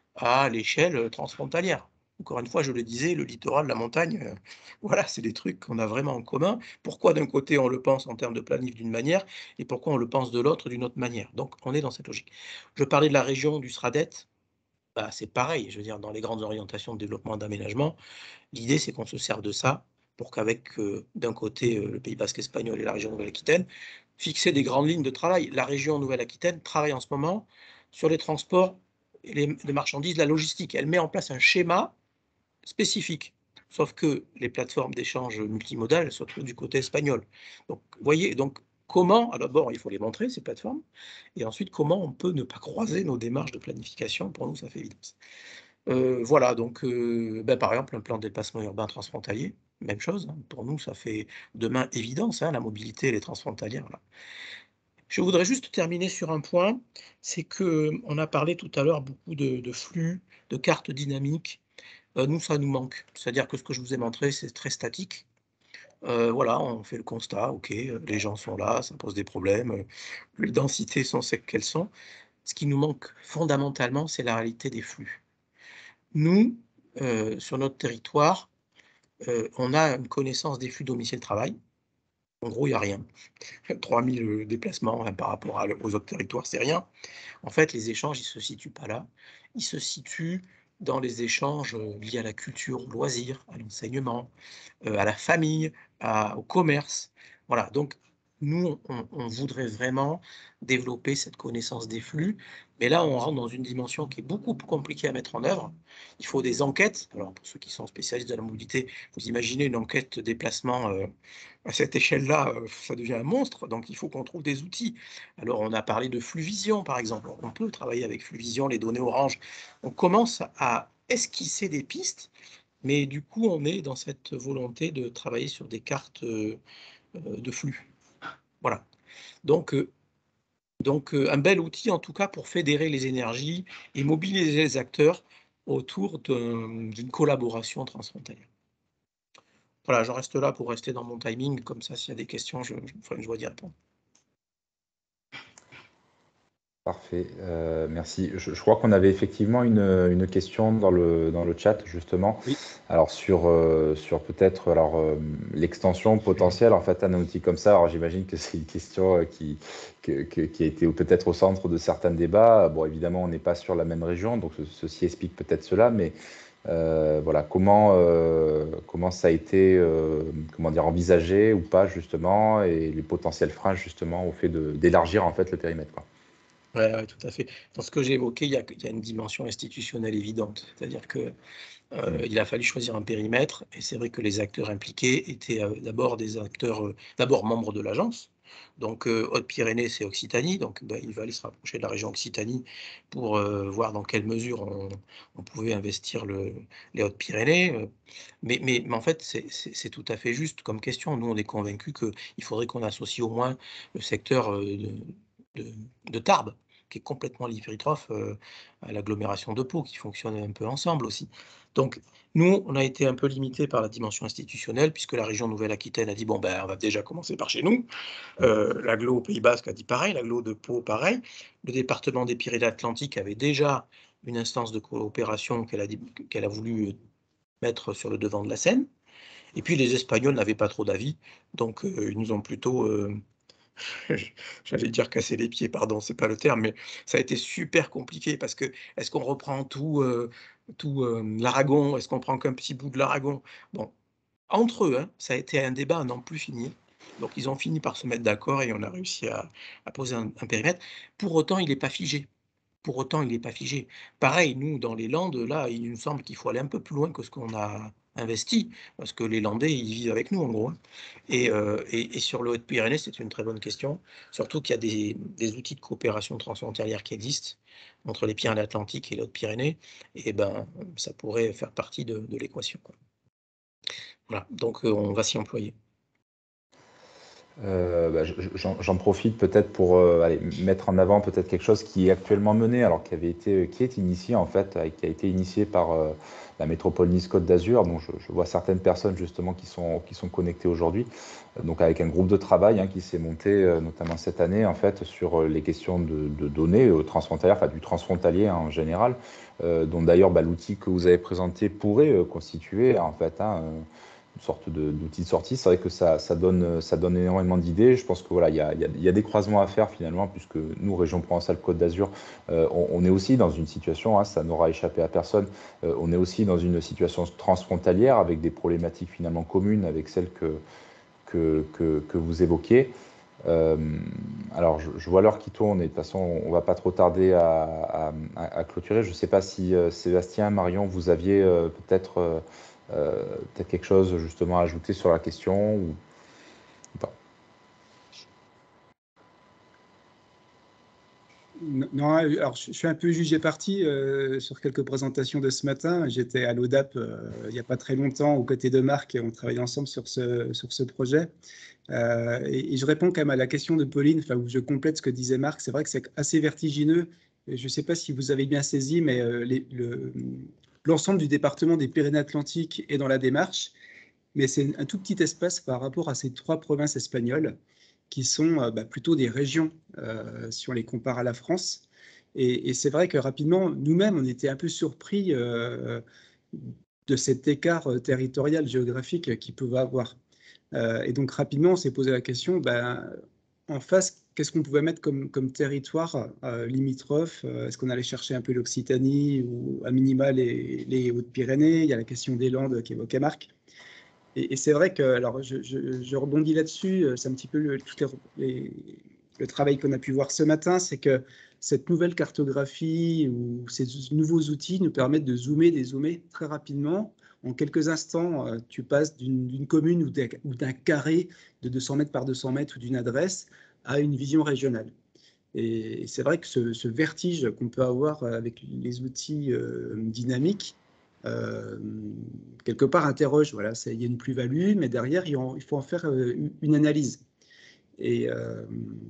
à l'échelle transfrontalière. Encore une fois, je le disais, le littoral, la montagne, euh, voilà, c'est des trucs qu'on a vraiment en commun. Pourquoi d'un côté on le pense en termes de planif d'une manière et pourquoi on le pense de l'autre d'une autre manière? Donc on est dans cette logique. Je parlais de la région du SRADET, bah, c'est pareil, je veux dire, dans les grandes orientations de développement et d'aménagement, l'idée c'est qu'on se serve de ça pour qu'avec euh, d'un côté euh, le Pays Basque espagnol et la région Nouvelle-Aquitaine, fixer des grandes lignes de travail. La région Nouvelle-Aquitaine travaille en ce moment sur les transports et les, les marchandises, la logistique. Elle met en place un schéma spécifique. Sauf que les plateformes d'échange multimodales se trouvent du côté espagnol. Donc, vous voyez, donc comment, d'abord, il faut les montrer, ces plateformes, et ensuite, comment on peut ne pas croiser nos démarches de planification. Pour nous, ça fait évidence. Euh, voilà, donc, euh, ben, par exemple, un plan de déplacement urbain transfrontalier, même chose. Hein, pour nous, ça fait demain évidence, hein, la mobilité, elle est transfrontalière. Là. Je voudrais juste terminer sur un point, c'est qu'on a parlé tout à l'heure beaucoup de, de flux, de cartes dynamiques. Euh, nous, ça nous manque. C'est-à-dire que ce que je vous ai montré, c'est très statique. Euh, voilà, on fait le constat, ok, euh, les gens sont là, ça pose des problèmes, euh, les densités sont ce qu'elles sont. Ce qui nous manque fondamentalement, c'est la réalité des flux. Nous, euh, sur notre territoire, euh, on a une connaissance des flux domicile-travail. En gros, il n'y a rien. trois mille déplacements hein, par rapport à, aux autres territoires, c'est rien. En fait, les échanges, ils ne se situent pas là. Ils se situent dans les échanges euh, liés à la culture, au loisir, à l'enseignement, euh, à la famille, à, au commerce. Voilà, donc nous, on, on voudrait vraiment développer cette connaissance des flux, mais là, on rentre dans une dimension qui est beaucoup plus compliquée à mettre en œuvre. Il faut des enquêtes. Alors, pour ceux qui sont spécialistes de la mobilité, vous imaginez une enquête de déplacement euh, à cette échelle-là, euh, ça devient un monstre, donc il faut qu'on trouve des outils. Alors, on a parlé de Fluvision, par exemple. On peut travailler avec Fluvision, les données Orange. On commence à esquisser des pistes, mais du coup, on est dans cette volonté de travailler sur des cartes euh, de flux. Voilà. Donc, euh, donc euh, un bel outil, en tout cas, pour fédérer les énergies et mobiliser les acteurs autour d'une collaboration transfrontalière. Voilà, je reste là pour rester dans mon timing. Comme ça, s'il y a des questions, je, je me ferai une joie d'y répondre. Parfait, euh, merci. Je, je crois qu'on avait effectivement une, une question dans le, dans le chat, justement. Oui. Alors, sur, euh, sur peut-être alors euh, l'extension potentielle en fait, d'un outil comme ça. Alors, j'imagine que c'est une question qui, que, que, qui a été peut-être au centre de certains débats. Bon, évidemment, on n'est pas sur la même région, donc ceci explique peut-être cela, mais euh, voilà, comment, euh, comment ça a été euh, comment dire, envisagé ou pas, justement, et les potentiels freins, justement, au fait d'élargir en fait le périmètre, quoi. Oui, ouais, tout à fait. Dans ce que j'ai évoqué, il y, a, il y a une dimension institutionnelle évidente. C'est-à-dire qu'il euh, a fallu choisir un périmètre, et c'est vrai que les acteurs impliqués étaient euh, d'abord des acteurs, euh, d'abord membres de l'agence, Donc, euh, Haute-Pyrénées, c'est Occitanie. Donc, ben, il va aller se rapprocher de la région Occitanie pour euh, voir dans quelle mesure on, on pouvait investir le, les Hautes-Pyrénées. Euh, Mais, mais, mais en fait, c'est- c'est c'est tout à fait juste comme question. Nous, on est convaincus qu'il faudrait qu'on associe au moins le secteur euh, de, de, de Tarbes, qui est complètement limitrophe euh, à l'agglomération de Pau, qui fonctionne un peu ensemble aussi. Donc, nous, on a été un peu limité par la dimension institutionnelle, puisque la région Nouvelle-Aquitaine a dit, bon, ben, on va déjà commencer par chez nous. Euh, L'agglo au Pays Basque a dit pareil, l'agglo de Pau, pareil. Le département des Pyrénées-Atlantiques avait déjà une instance de coopération qu'elle a, dit- qu'elle a voulu mettre sur le devant de la scène. Et puis, les Espagnols n'avaient pas trop d'avis, donc euh, ils nous ont plutôt... euh, J'allais dire casser les pieds, pardon, c'est pas le terme, mais ça a été super compliqué parce que est-ce qu'on reprend tout, euh, tout euh, l'Aragon? Est-ce qu'on prend qu'un petit bout de l'Aragon? Bon, entre eux, hein, ça a été un débat à n'en plus finir. Donc, ils ont fini par se mettre d'accord et on a réussi à, à poser un, un périmètre. Pour autant, il n'est pas figé. Pour autant, il n'est pas figé. Pareil, nous, dans les Landes, là, il nous semble qu'il faut aller un peu plus loin que ce qu'on a investi, parce que les Landais, ils vivent avec nous, en gros. hein. Et, euh, et- et sur le Haut-Pyrénées, c'est une très bonne question, surtout qu'il y a des, des outils de coopération transfrontalière qui existent entre les Pyrénées-Atlantiques et les Hautes-Pyrénées, et ben, ça pourrait faire partie de, de l'équation. quoi. Voilà, donc euh, on va s'y employer. Euh, bah, je- j'en j'en profite peut-être pour euh, aller, mettre en avant peut-être quelque chose qui est actuellement mené, alors qui avait été, qui est initié en fait, euh, qui a été initié par euh, la métropole Nice-Côte d'Azur, dont je, je vois certaines personnes justement qui sont, qui sont connectées aujourd'hui, Euh, donc avec un groupe de travail hein, qui s'est monté euh, notamment cette année en fait sur euh, les questions de, de données euh, transfrontalières, enfin du transfrontalier hein, en général, euh, dont d'ailleurs bah, l'outil que vous avez présenté pourrait euh, constituer en fait hein, euh, une sorte de- d'outil de sortie. C'est vrai que ça, ça, donne, ça donne énormément d'idées. Je pense que voilà, il y a, il y a- il y a des croisements à faire finalement, puisque nous, région Provence-Alpes-Côte d'Azur, euh, on, on est aussi dans une situation, hein, ça n'aura échappé à personne, euh, on est aussi dans une situation transfrontalière avec des problématiques finalement communes avec celles que, que, que, que vous évoquiez. Euh, alors, je, je vois l'heure qui tourne et de toute façon, on ne va pas trop tarder à, à- à- à clôturer. Je ne sais pas si euh, Sébastien, Marion, vous aviez euh, peut-être euh, euh, peut-être quelque chose justement à ajouter sur la question ou, ou pas. Non, alors je je suis un peu jugé parti euh, sur quelques présentations de ce matin. J'étais à l'O D A P euh, il n'y a pas très longtemps aux côtés de Marc et on travaille ensemble sur ce, sur ce projet. Euh, et, et je réponds quand même à la question de Pauline, enfin, où je complète ce que disait Marc. C'est vrai que c'est assez vertigineux. Et je ne sais pas si vous avez bien saisi, mais euh, les- le- l'ensemble du département des Pyrénées-Atlantiques est dans la démarche. Mais c'est un tout petit espace par rapport à ces trois provinces espagnoles qui sont euh, bah, plutôt des régions euh, si on les compare à la France. Et, et c'est vrai que rapidement, nous-mêmes, on était un peu surpris euh, de cet écart euh, territorial, géographique qu'ils peuvent avoir. Euh, et donc rapidement, on s'est posé la question, ben, en face, qu'est-ce qu'on pouvait mettre comme, comme territoire euh, limitrophe? Euh, Est-ce qu'on allait chercher un peu l'Occitanie ou à minima les, les Hautes-Pyrénées? Il y a la question des Landes qu'évoquait Marc. Et, et c'est vrai que, alors je, je, je rebondis là-dessus, euh, c'est un petit peu le, toutes les, les, le travail qu'on a pu voir ce matin, c'est que cette nouvelle cartographie ou ces nouveaux outils nous permettent de zoomer, dézoomer très rapidement. En quelques instants, euh, tu passes d'une commune ou d'un carré de deux cents mètres par deux cents mètres ou d'une adresse à une vision régionale. Et c'est vrai que ce, ce vertige qu'on peut avoir avec les outils euh, dynamiques, euh, quelque part interroge. Voilà, il y a une plus-value, mais derrière, il, en, il, faut en faire euh, une analyse. Et, euh,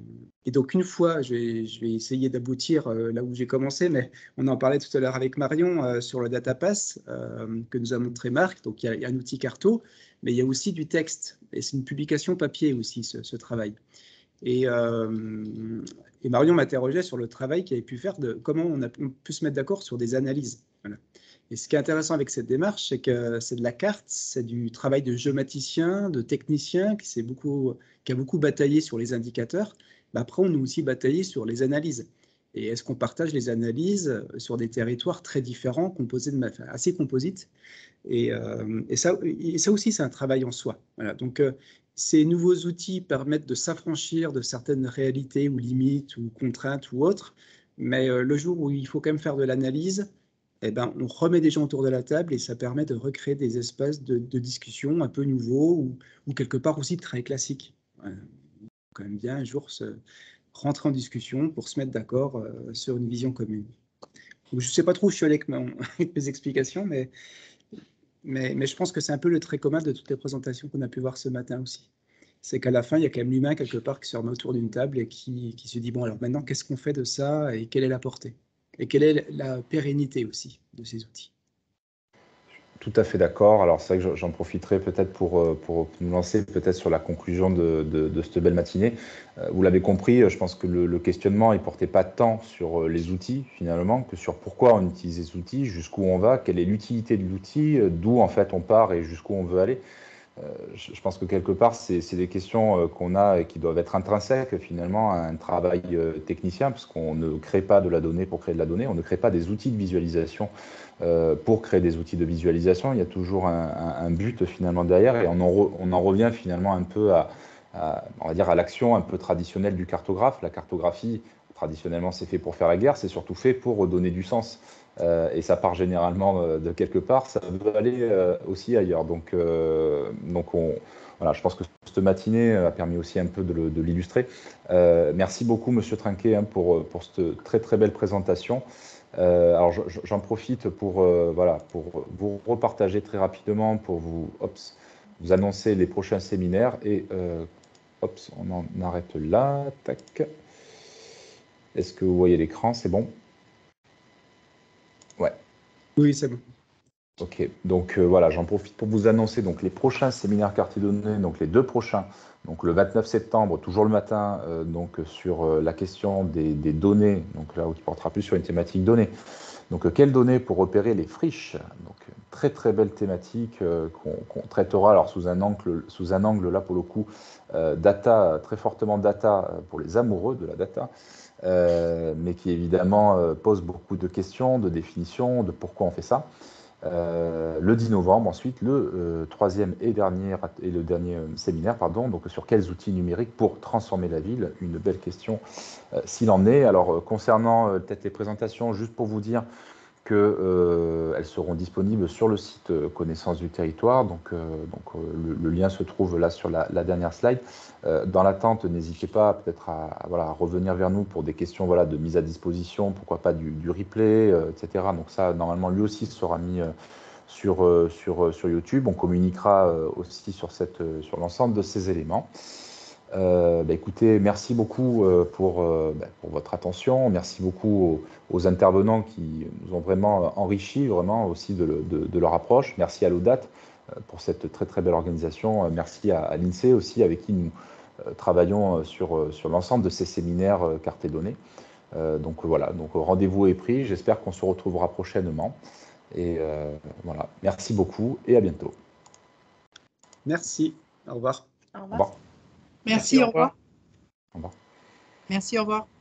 et donc, une fois, je vais, je vais essayer d'aboutir euh, là où j'ai commencé, mais on en parlait tout à l'heure avec Marion euh, sur le DataPass euh, que nous a montré Marc. Donc, il y, a, il y a un outil carto, mais il y a aussi du texte. Et c'est une publication papier aussi, ce, ce travail. Et, euh, et Marion m'interrogeait sur le travail qu'il avait pu faire de comment on a pu se mettre d'accord sur des analyses. Voilà. Et ce qui est intéressant avec cette démarche, c'est que c'est de la carte, c'est du travail de géomaticien, de technicien qui, beaucoup, qui a beaucoup bataillé sur les indicateurs. Mais après, on a aussi bataillé sur les analyses. Et est-ce qu'on partage les analyses sur des territoires très différents, composés de, enfin, assez composites? Et, euh, et, ça, et ça aussi, c'est un travail en soi. Voilà. Donc, euh, ces nouveaux outils permettent de s'affranchir de certaines réalités ou limites ou contraintes ou autres. Mais euh, le jour où il faut quand même faire de l'analyse, eh ben, on remet des gens autour de la table et ça permet de recréer des espaces de, de discussion un peu nouveaux ou, ou quelque part aussi très classiques. Voilà. quand même bien un jour se rentrer en discussion pour se mettre d'accord euh, sur une vision commune. Donc, je ne sais pas trop où je suis allé avec, mon, avec mes explications, mais, mais, mais je pense que c'est un peu le trait commun de toutes les présentations qu'on a pu voir ce matin aussi. C'est qu'à la fin, il y a quand même l'humain quelque part qui se remet autour d'une table et qui, qui se dit, bon, alors maintenant, qu'est-ce qu'on fait de ça et quelle est la portée? Et quelle est la pérennité aussi de ces outils? Tout à fait d'accord. Alors c'est vrai que j'en profiterai peut-être pour, pour nous lancer peut-être sur la conclusion de, de, de cette belle matinée. Vous l'avez compris, je pense que le, le questionnement ne portait pas tant sur les outils finalement que sur pourquoi on utilise ces outils, jusqu'où on va, quelle est l'utilité de l'outil, d'où en fait on part et jusqu'où on veut aller. Je pense que quelque part, c'est des questions qu'on a et qui doivent être intrinsèques finalement à un travail technicien, parce qu'on ne crée pas de la donnée pour créer de la donnée, on ne crée pas des outils de visualisation pour créer des outils de visualisation. Il y a toujours un, un, un but finalement derrière, et on en, re, on en revient finalement un peu à, à on va dire à l'action un peu traditionnelle du cartographe. La cartographie, traditionnellement, c'est fait pour faire la guerre, c'est surtout fait pour donner du sens. Euh, et ça part généralement euh, de quelque part, ça veut aller euh, aussi ailleurs. Donc, euh, donc on, voilà, je pense que cette matinée a permis aussi un peu de, de l'illustrer. Euh, merci beaucoup, Monsieur Trinquet, hein, pour, pour cette très très belle présentation. Euh, alors, j'en profite pour, euh, voilà, pour vous repartager très rapidement, pour vous, ops, vous annoncer les prochains séminaires. Et euh, ops, on en arrête là. Tac. Est-ce que vous voyez l'écran? C'est bon? Ouais. Oui, c'est bon. Ok, donc euh, voilà, j'en profite pour vous annoncer donc les prochains séminaires carte et données, donc les deux prochains, donc le vingt-neuf septembre, toujours le matin, euh, donc sur euh, la question des, des données, donc là où qui portera plus sur une thématique donnée. Donc euh, quelles données pour repérer les friches? Donc très très belle thématique euh, qu'on qu'on traitera alors sous un angle, sous un angle là pour le coup euh, data, très fortement data pour les amoureux de la data. Euh, mais qui évidemment euh, pose beaucoup de questions, de définitions, de pourquoi on fait ça. Euh, le dix novembre, ensuite, le euh, troisième et, dernier, et le dernier euh, séminaire, pardon, donc sur quels outils numériques pour transformer la ville, une belle question euh, s'il en est. Alors, euh, concernant euh, peut-être les présentations, juste pour vous dire qu'elles euh, seront disponibles sur le site euh, Connaissance du territoire, donc, euh, donc euh, le, le lien se trouve là sur la, la dernière slide. Euh, dans l'attente, n'hésitez pas peut-être à, à, voilà, à revenir vers nous pour des questions voilà, de mise à disposition, pourquoi pas du, du replay, euh, et cetera. Donc ça, normalement, lui aussi sera mis euh, sur, euh, sur, sur YouTube. On communiquera euh, aussi sur, cette, euh, sur l'ensemble de ces éléments. Euh, bah, écoutez, merci beaucoup euh, pour, euh, bah, pour votre attention. Merci beaucoup aux, aux intervenants qui nous ont vraiment enrichi vraiment aussi de, de, de leur approche. Merci à l'O D A T euh, pour cette très très belle organisation. Merci à, à l'INSEE aussi avec qui nous euh, travaillons sur, sur l'ensemble de ces séminaires euh, cartes et données. Euh, donc voilà, donc rendez-vous est pris. J'espère qu'on se retrouvera prochainement. Et euh, voilà, merci beaucoup et à bientôt. Merci, au revoir. Au Au revoir. revoir. Merci, au revoir. Au revoir. Merci, au revoir.